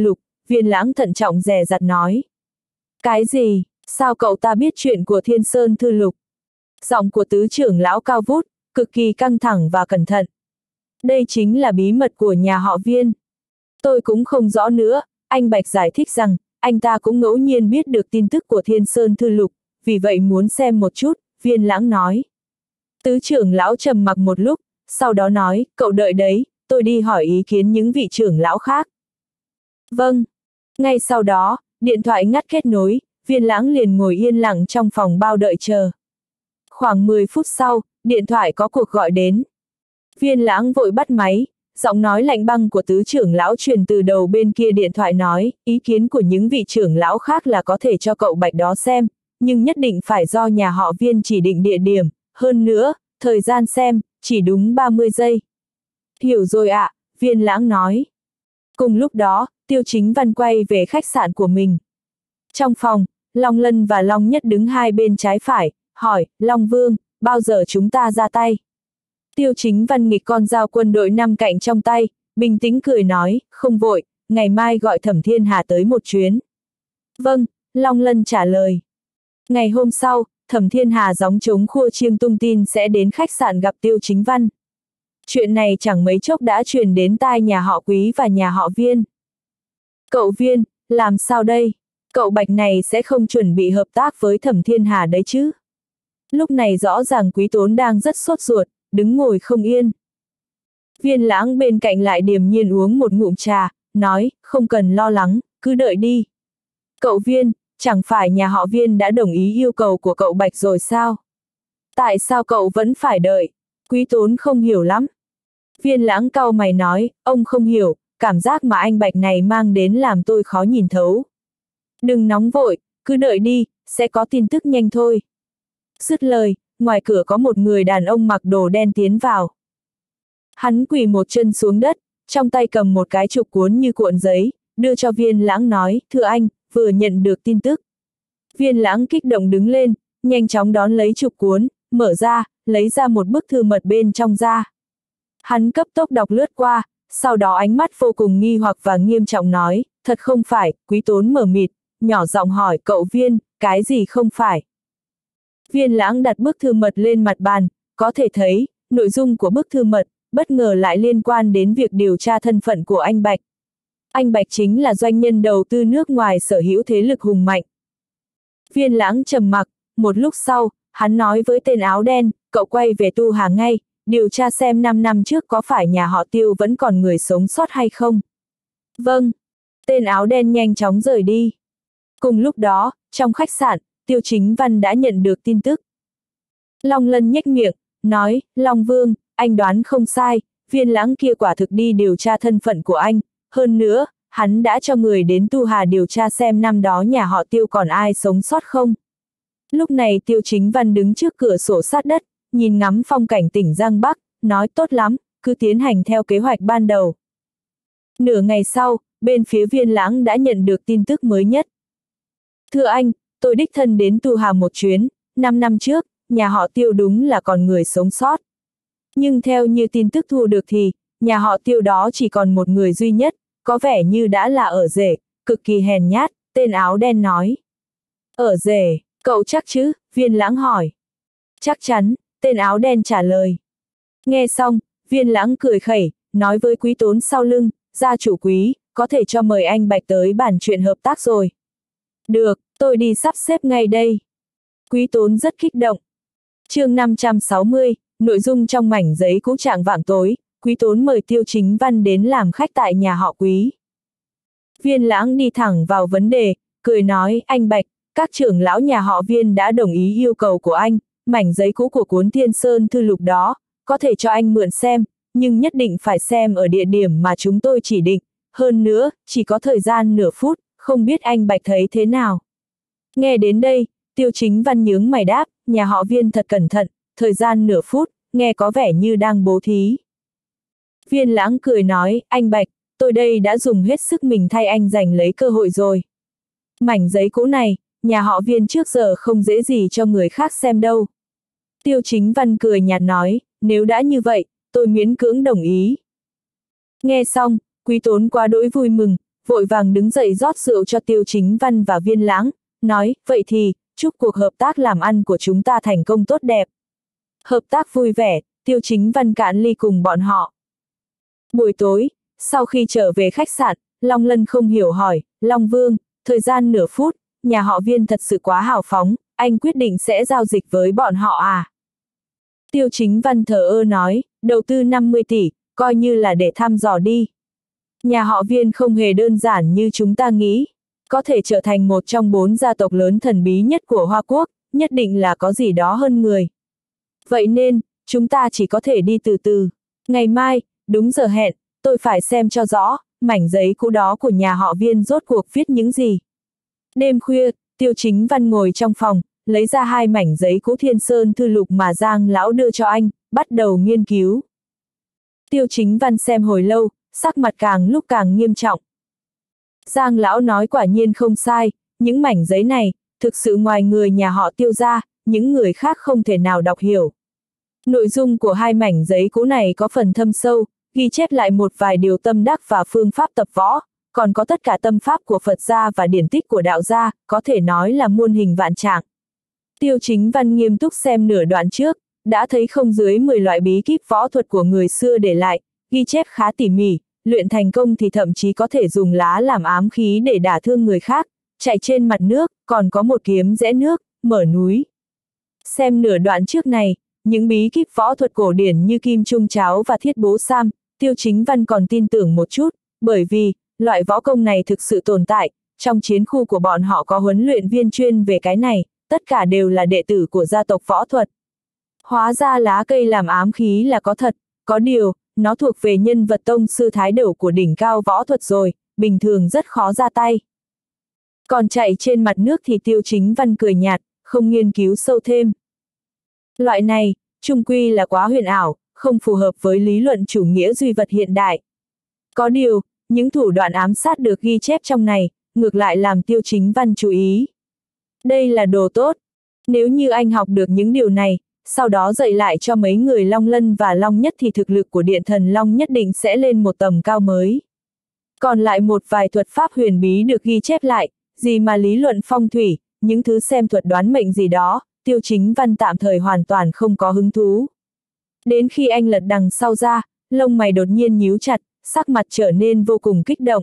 Viên Lãng thận trọng dè dặt nói. Cái gì, sao cậu ta biết chuyện của Thiên Sơn Thư Lục? Giọng của tứ trưởng lão cao vút, cực kỳ căng thẳng và cẩn thận. Đây chính là bí mật của nhà họ Viên. Tôi cũng không rõ nữa, anh Bạch giải thích rằng, anh ta cũng ngẫu nhiên biết được tin tức của Thiên Sơn Thư Lục, vì vậy muốn xem một chút, Viên Lãng nói. Tứ trưởng lão trầm mặc một lúc, sau đó nói, cậu đợi đấy, tôi đi hỏi ý kiến những vị trưởng lão khác. Vâng. Ngay sau đó, điện thoại ngắt kết nối, Viên Lãng liền ngồi yên lặng trong phòng bao đợi chờ. Khoảng mười phút sau, điện thoại có cuộc gọi đến. Viên Lãng vội bắt máy, giọng nói lạnh băng của tứ trưởng lão truyền từ đầu bên kia điện thoại nói, ý kiến của những vị trưởng lão khác là có thể cho cậu Bạch đó xem, nhưng nhất định phải do nhà họ Viên chỉ định địa điểm, hơn nữa, thời gian xem, chỉ đúng ba mươi giây. Hiểu rồi ạ, Viên Lãng nói. Cùng lúc đó, Tiêu Chính Văn quay về khách sạn của mình. Trong phòng, Long Lân và Long Nhất đứng hai bên trái phải, hỏi, Long Vương, bao giờ chúng ta ra tay? Tiêu Chính Văn nghịch con dao quân đội năm cạnh trong tay, bình tĩnh cười nói, không vội, ngày mai gọi Thẩm Thiên Hà tới một chuyến. Vâng, Long Lân trả lời. Ngày hôm sau, Thẩm Thiên Hà gióng trống khua chiêng tung tin sẽ đến khách sạn gặp Tiêu Chính Văn. Chuyện này chẳng mấy chốc đã truyền đến tai nhà họ Quý và nhà họ Viên. Cậu Viên, làm sao đây? Cậu Bạch này sẽ không chuẩn bị hợp tác với Thẩm Thiên Hà đấy chứ? Lúc này rõ ràng Quý Tốn đang rất sốt ruột, đứng ngồi không yên. Viên Lãng bên cạnh lại điềm nhiên uống một ngụm trà, nói, không cần lo lắng, cứ đợi đi. Cậu Viên, chẳng phải nhà họ Viên đã đồng ý yêu cầu của cậu Bạch rồi sao? Tại sao cậu vẫn phải đợi? Quý Tốn không hiểu lắm. Viên Lãng cau mày nói, ông không hiểu, cảm giác mà anh Bạch này mang đến làm tôi khó nhìn thấu. Đừng nóng vội, cứ đợi đi, sẽ có tin tức nhanh thôi. Dứt lời, ngoài cửa có một người đàn ông mặc đồ đen tiến vào. Hắn quỳ một chân xuống đất, trong tay cầm một cái trục cuốn như cuộn giấy, đưa cho Viên Lãng nói, thưa anh, vừa nhận được tin tức. Viên Lãng kích động đứng lên, nhanh chóng đón lấy trục cuốn, mở ra, lấy ra một bức thư mật bên trong ra. Hắn cấp tốc đọc lướt qua, sau đó ánh mắt vô cùng nghi hoặc và nghiêm trọng nói, thật không phải, Quý Tốn mờ mịt, nhỏ giọng hỏi cậu Viên, cái gì không phải. Viên Lãng đặt bức thư mật lên mặt bàn, có thể thấy, nội dung của bức thư mật, bất ngờ lại liên quan đến việc điều tra thân phận của anh Bạch. Anh Bạch chính là doanh nhân đầu tư nước ngoài sở hữu thế lực hùng mạnh. Viên Lãng trầm mặc, một lúc sau, hắn nói với tên áo đen, cậu quay về Tu Hà ngay, điều tra xem năm năm trước có phải nhà họ Tiêu vẫn còn người sống sót hay không. Vâng. Tên áo đen nhanh chóng rời đi. Cùng lúc đó, trong khách sạn, Tiêu Chính Văn đã nhận được tin tức. Long Lân nhếch miệng, nói, Long Vương, anh đoán không sai, Viên Lãng kia quả thực đi điều tra thân phận của anh, hơn nữa, hắn đã cho người đến Tu Hà điều tra xem năm đó nhà họ Tiêu còn ai sống sót không. Lúc này Tiêu Chính Văn đứng trước cửa sổ sát đất, nhìn ngắm phong cảnh tỉnh Giang Bắc, nói tốt lắm, cứ tiến hành theo kế hoạch ban đầu. Nửa ngày sau, bên phía Viên Lãng đã nhận được tin tức mới nhất. Thưa anh, tôi đích thân đến Tu Hà một chuyến, năm năm trước, nhà họ Tiêu đúng là còn người sống sót. Nhưng theo như tin tức thu được thì, nhà họ Tiêu đó chỉ còn một người duy nhất, có vẻ như đã là ở rể, cực kỳ hèn nhát, tên áo đen nói. Ở rể, cậu chắc chứ? Viên Lãng hỏi. Chắc chắn, tên áo đen trả lời. Nghe xong, Viên Lãng cười khẩy, nói với Quý Tốn sau lưng, gia chủ Quý, có thể cho mời anh Bạch tới bàn chuyện hợp tác rồi. Được, tôi đi sắp xếp ngay đây. Quý Tốn rất kích động. Chương năm trăm sáu mươi, nội dung trong mảnh giấy cũ trạng vạng tối, Quý Tốn mời Tiêu Chính Văn đến làm khách tại nhà họ Quý. Viên Lãng đi thẳng vào vấn đề, cười nói, anh Bạch, các trưởng lão nhà họ Viên đã đồng ý yêu cầu của anh, mảnh giấy cũ của cuốn Thiên Sơn Thư Lục đó, có thể cho anh mượn xem, nhưng nhất định phải xem ở địa điểm mà chúng tôi chỉ định, hơn nữa, chỉ có thời gian nửa phút, không biết anh Bạch thấy thế nào. Nghe đến đây, Tiêu Chính Văn nhướng mày đáp, nhà họ Viên thật cẩn thận, thời gian nửa phút, nghe có vẻ như đang bố thí. Viên Lãng cười nói, anh Bạch, tôi đây đã dùng hết sức mình thay anh giành lấy cơ hội rồi. Mảnh giấy cũ này, nhà họ Viên trước giờ không dễ gì cho người khác xem đâu. Tiêu Chính Văn cười nhạt nói, nếu đã như vậy, tôi miễn cưỡng đồng ý. Nghe xong, Quý Tốn quá đỗi vui mừng, vội vàng đứng dậy rót rượu cho Tiêu Chính Văn và Viên Lãng, nói, vậy thì, chúc cuộc hợp tác làm ăn của chúng ta thành công tốt đẹp. Hợp tác vui vẻ, Tiêu Chính Văn cạn ly cùng bọn họ. Buổi tối, sau khi trở về khách sạn, Long Lân không hiểu hỏi, Long Vương, thời gian nửa phút, nhà họ Viên thật sự quá hào phóng, anh quyết định sẽ giao dịch với bọn họ à? Tiêu Chính Văn thờ ơ nói, đầu tư năm mươi tỷ, coi như là để thăm dò đi. Nhà họ Viên không hề đơn giản như chúng ta nghĩ, có thể trở thành một trong bốn gia tộc lớn thần bí nhất của Hoa Quốc, nhất định là có gì đó hơn người. Vậy nên, chúng ta chỉ có thể đi từ từ. Ngày mai, đúng giờ hẹn, tôi phải xem cho rõ, mảnh giấy cũ đó của nhà họ Viên rốt cuộc viết những gì. Đêm khuya, Tiêu Chính Văn ngồi trong phòng, lấy ra hai mảnh giấy cũ Thiên Sơn Thư Lục mà Giang lão đưa cho anh, bắt đầu nghiên cứu. Tiêu Chính Văn xem hồi lâu, sắc mặt càng lúc càng nghiêm trọng. Giang lão nói quả nhiên không sai, những mảnh giấy này, thực sự ngoài người nhà họ Tiêu ra, những người khác không thể nào đọc hiểu. Nội dung của hai mảnh giấy cũ này có phần thâm sâu, ghi chép lại một vài điều tâm đắc và phương pháp tập võ, còn có tất cả tâm pháp của Phật gia và điển tích của đạo gia, có thể nói là muôn hình vạn trạng. Tiêu Chính Văn nghiêm túc xem nửa đoạn trước, đã thấy không dưới mười loại bí kíp võ thuật của người xưa để lại, ghi chép khá tỉ mỉ, luyện thành công thì thậm chí có thể dùng lá làm ám khí để đả thương người khác, chạy trên mặt nước, còn có một kiếm rẽ nước, mở núi. Xem nửa đoạn trước này, những bí kíp võ thuật cổ điển như Kim Trung Cháo và Thiết Bố Sam, Tiêu Chính Văn còn tin tưởng một chút, bởi vì, loại võ công này thực sự tồn tại, trong chiến khu của bọn họ có huấn luyện viên chuyên về cái này, tất cả đều là đệ tử của gia tộc võ thuật. Hóa ra lá cây làm ám khí là có thật, có điều, nó thuộc về nhân vật tông sư thái đẩu của đỉnh cao võ thuật rồi, bình thường rất khó ra tay. Còn chạy trên mặt nước thì Tiêu Chính Văn cười nhạt, không nghiên cứu sâu thêm. Loại này, chung quy là quá huyền ảo, không phù hợp với lý luận chủ nghĩa duy vật hiện đại. Có điều, những thủ đoạn ám sát được ghi chép trong này, ngược lại làm Tiêu Chính Văn chú ý. Đây là đồ tốt. Nếu như anh học được những điều này, sau đó dạy lại cho mấy người Long Lân và Long Nhất thì thực lực của Điện Thần Long nhất định sẽ lên một tầm cao mới. Còn lại một vài thuật pháp huyền bí được ghi chép lại, gì mà lý luận phong thủy, những thứ xem thuật đoán mệnh gì đó, Tiêu Chính Văn tạm thời hoàn toàn không có hứng thú. Đến khi anh lật đằng sau ra, lông mày đột nhiên nhíu chặt, sắc mặt trở nên vô cùng kích động.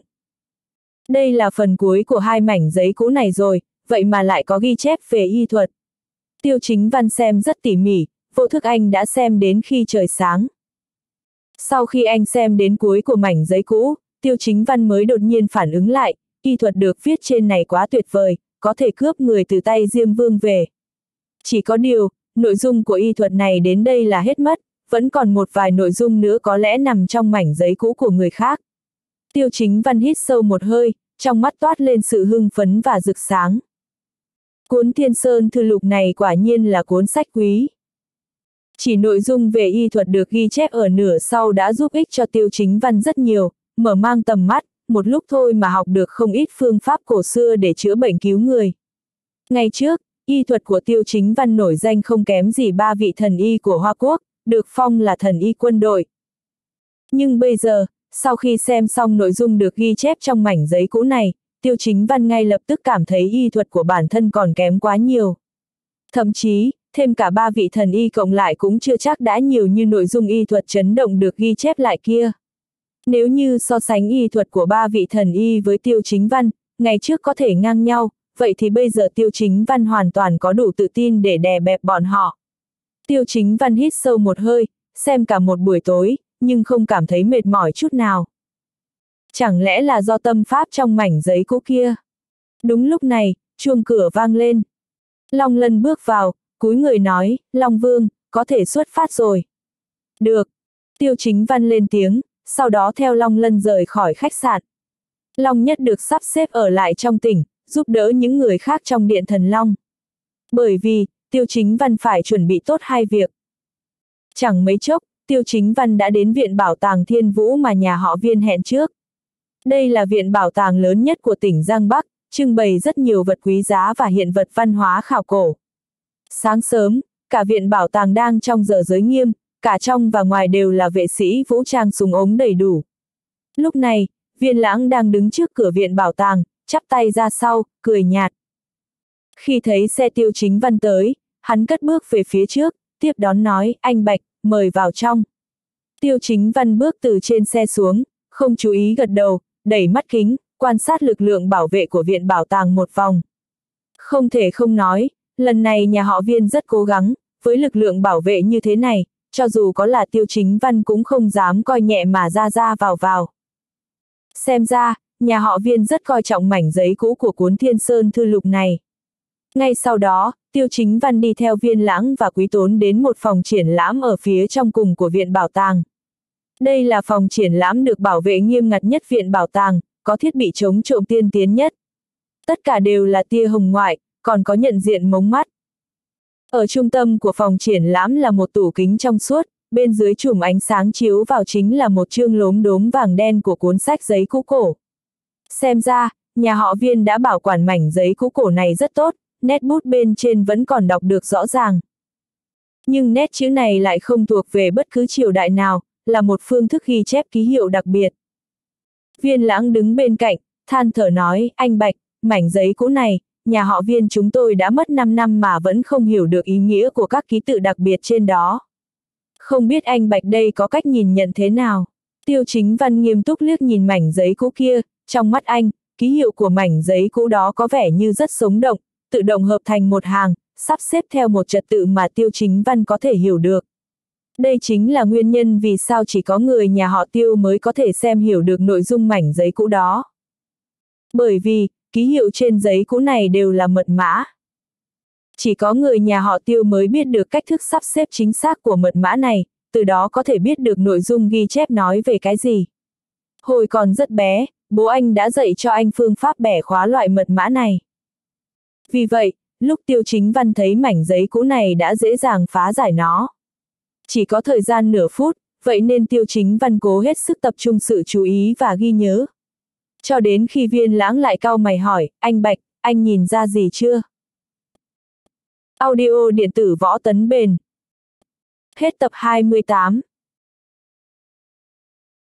Đây là phần cuối của hai mảnh giấy cũ này rồi, vậy mà lại có ghi chép về y thuật. Tiêu Chính Văn xem rất tỉ mỉ, vô thức anh đã xem đến khi trời sáng. Sau khi anh xem đến cuối của mảnh giấy cũ, Tiêu Chính Văn mới đột nhiên phản ứng lại, y thuật được viết trên này quá tuyệt vời, có thể cướp người từ tay Diêm Vương về. Chỉ có điều, nội dung của y thuật này đến đây là hết mất, vẫn còn một vài nội dung nữa có lẽ nằm trong mảnh giấy cũ của người khác. Tiêu Chính Văn hít sâu một hơi, trong mắt toát lên sự hưng phấn và rực sáng. Cuốn Thiên Sơn Thư Lục này quả nhiên là cuốn sách quý. Chỉ nội dung về y thuật được ghi chép ở nửa sau đã giúp ích cho Tiêu Chính Văn rất nhiều, mở mang tầm mắt, một lúc thôi mà học được không ít phương pháp cổ xưa để chữa bệnh cứu người. Ngày trước, y thuật của Tiêu Chính Văn nổi danh không kém gì ba vị thần y của Hoa Quốc, được phong là thần y quân đội. Nhưng bây giờ, sau khi xem xong nội dung được ghi chép trong mảnh giấy cũ này, Tiêu Chính Văn ngay lập tức cảm thấy y thuật của bản thân còn kém quá nhiều. Thậm chí, thêm cả ba vị thần y cộng lại cũng chưa chắc đã nhiều như nội dung y thuật chấn động được ghi chép lại kia. Nếu như so sánh y thuật của ba vị thần y với Tiêu Chính Văn, ngày trước có thể ngang nhau, vậy thì bây giờ Tiêu Chính Văn hoàn toàn có đủ tự tin để đè bẹp bọn họ. Tiêu Chính Văn hít sâu một hơi, xem cả một buổi tối, nhưng không cảm thấy mệt mỏi chút nào. Chẳng lẽ là do tâm pháp trong mảnh giấy cũ kia? Đúng lúc này, chuông cửa vang lên. Long Lân bước vào, cúi người nói, Long Vương, có thể xuất phát rồi. Được. Tiêu Chính Văn lên tiếng, sau đó theo Long Lân rời khỏi khách sạn. Long Nhất được sắp xếp ở lại trong tỉnh, giúp đỡ những người khác trong Điện Thần Long. Bởi vì, Tiêu Chính Văn phải chuẩn bị tốt hai việc. Chẳng mấy chốc, Tiêu Chính Văn đã đến Viện Bảo tàng Thiên Vũ mà nhà họ Viên hẹn trước. Đây là viện bảo tàng lớn nhất của tỉnh Giang Bắc, trưng bày rất nhiều vật quý giá và hiện vật văn hóa khảo cổ. Sáng sớm, cả viện bảo tàng đang trong giờ giới nghiêm, cả trong và ngoài đều là vệ sĩ vũ trang súng ống đầy đủ. Lúc này, Viên Lãng đang đứng trước cửa viện bảo tàng, chắp tay ra sau, cười nhạt. Khi thấy xe Tiêu Chính Văn tới, hắn cất bước về phía trước, tiếp đón nói, anh Bạch, mời vào trong. Tiêu Chính Văn bước từ trên xe xuống, không chú ý gật đầu, đẩy mắt kính, quan sát lực lượng bảo vệ của viện bảo tàng một vòng. Không thể không nói, lần này nhà họ Viên rất cố gắng, với lực lượng bảo vệ như thế này, cho dù có là Tiêu Chính Văn cũng không dám coi nhẹ mà ra ra vào vào. Xem ra, nhà họ Viên rất coi trọng mảnh giấy cũ của cuốn Thiên Sơn Thư Lục này. Ngay sau đó, Tiêu Chính Văn đi theo Viên Lãng và Quý Tốn đến một phòng triển lãm ở phía trong cùng của viện bảo tàng. Đây là phòng triển lãm được bảo vệ nghiêm ngặt nhất viện bảo tàng, có thiết bị chống trộm tiên tiến nhất. Tất cả đều là tia hồng ngoại, còn có nhận diện mống mắt. Ở trung tâm của phòng triển lãm là một tủ kính trong suốt, bên dưới chùm ánh sáng chiếu vào chính là một chương lốm đốm vàng đen của cuốn sách giấy cũ cổ. Xem ra, nhà họ Viên đã bảo quản mảnh giấy cũ cổ này rất tốt, nét bút bên trên vẫn còn đọc được rõ ràng. Nhưng nét chữ này lại không thuộc về bất cứ triều đại nào, là một phương thức ghi chép ký hiệu đặc biệt. Viên Lãng đứng bên cạnh, than thở nói, anh Bạch, mảnh giấy cũ này, nhà họ Viên chúng tôi đã mất năm năm mà vẫn không hiểu được ý nghĩa của các ký tự đặc biệt trên đó. Không biết anh Bạch đây có cách nhìn nhận thế nào? Tiêu Chính Văn nghiêm túc liếc nhìn mảnh giấy cũ kia, trong mắt anh, ký hiệu của mảnh giấy cũ đó có vẻ như rất sống động, tự động hợp thành một hàng, sắp xếp theo một trật tự mà Tiêu Chính Văn có thể hiểu được. Đây chính là nguyên nhân vì sao chỉ có người nhà họ Tiêu mới có thể xem hiểu được nội dung mảnh giấy cũ đó. Bởi vì, ký hiệu trên giấy cũ này đều là mật mã. Chỉ có người nhà họ Tiêu mới biết được cách thức sắp xếp chính xác của mật mã này, từ đó có thể biết được nội dung ghi chép nói về cái gì. Hồi còn rất bé, bố anh đã dạy cho anh phương pháp bẻ khóa loại mật mã này. Vì vậy, lúc Tiêu Chính Văn thấy mảnh giấy cũ này đã dễ dàng phá giải nó. Chỉ có thời gian nửa phút, vậy nên Tiêu Chính Văn cố hết sức tập trung sự chú ý và ghi nhớ. Cho đến khi Viên Lãng lại cau mày hỏi, anh Bạch, anh nhìn ra gì chưa? Audio điện tử Võ Tấn Bền. Hết tập hai mươi tám.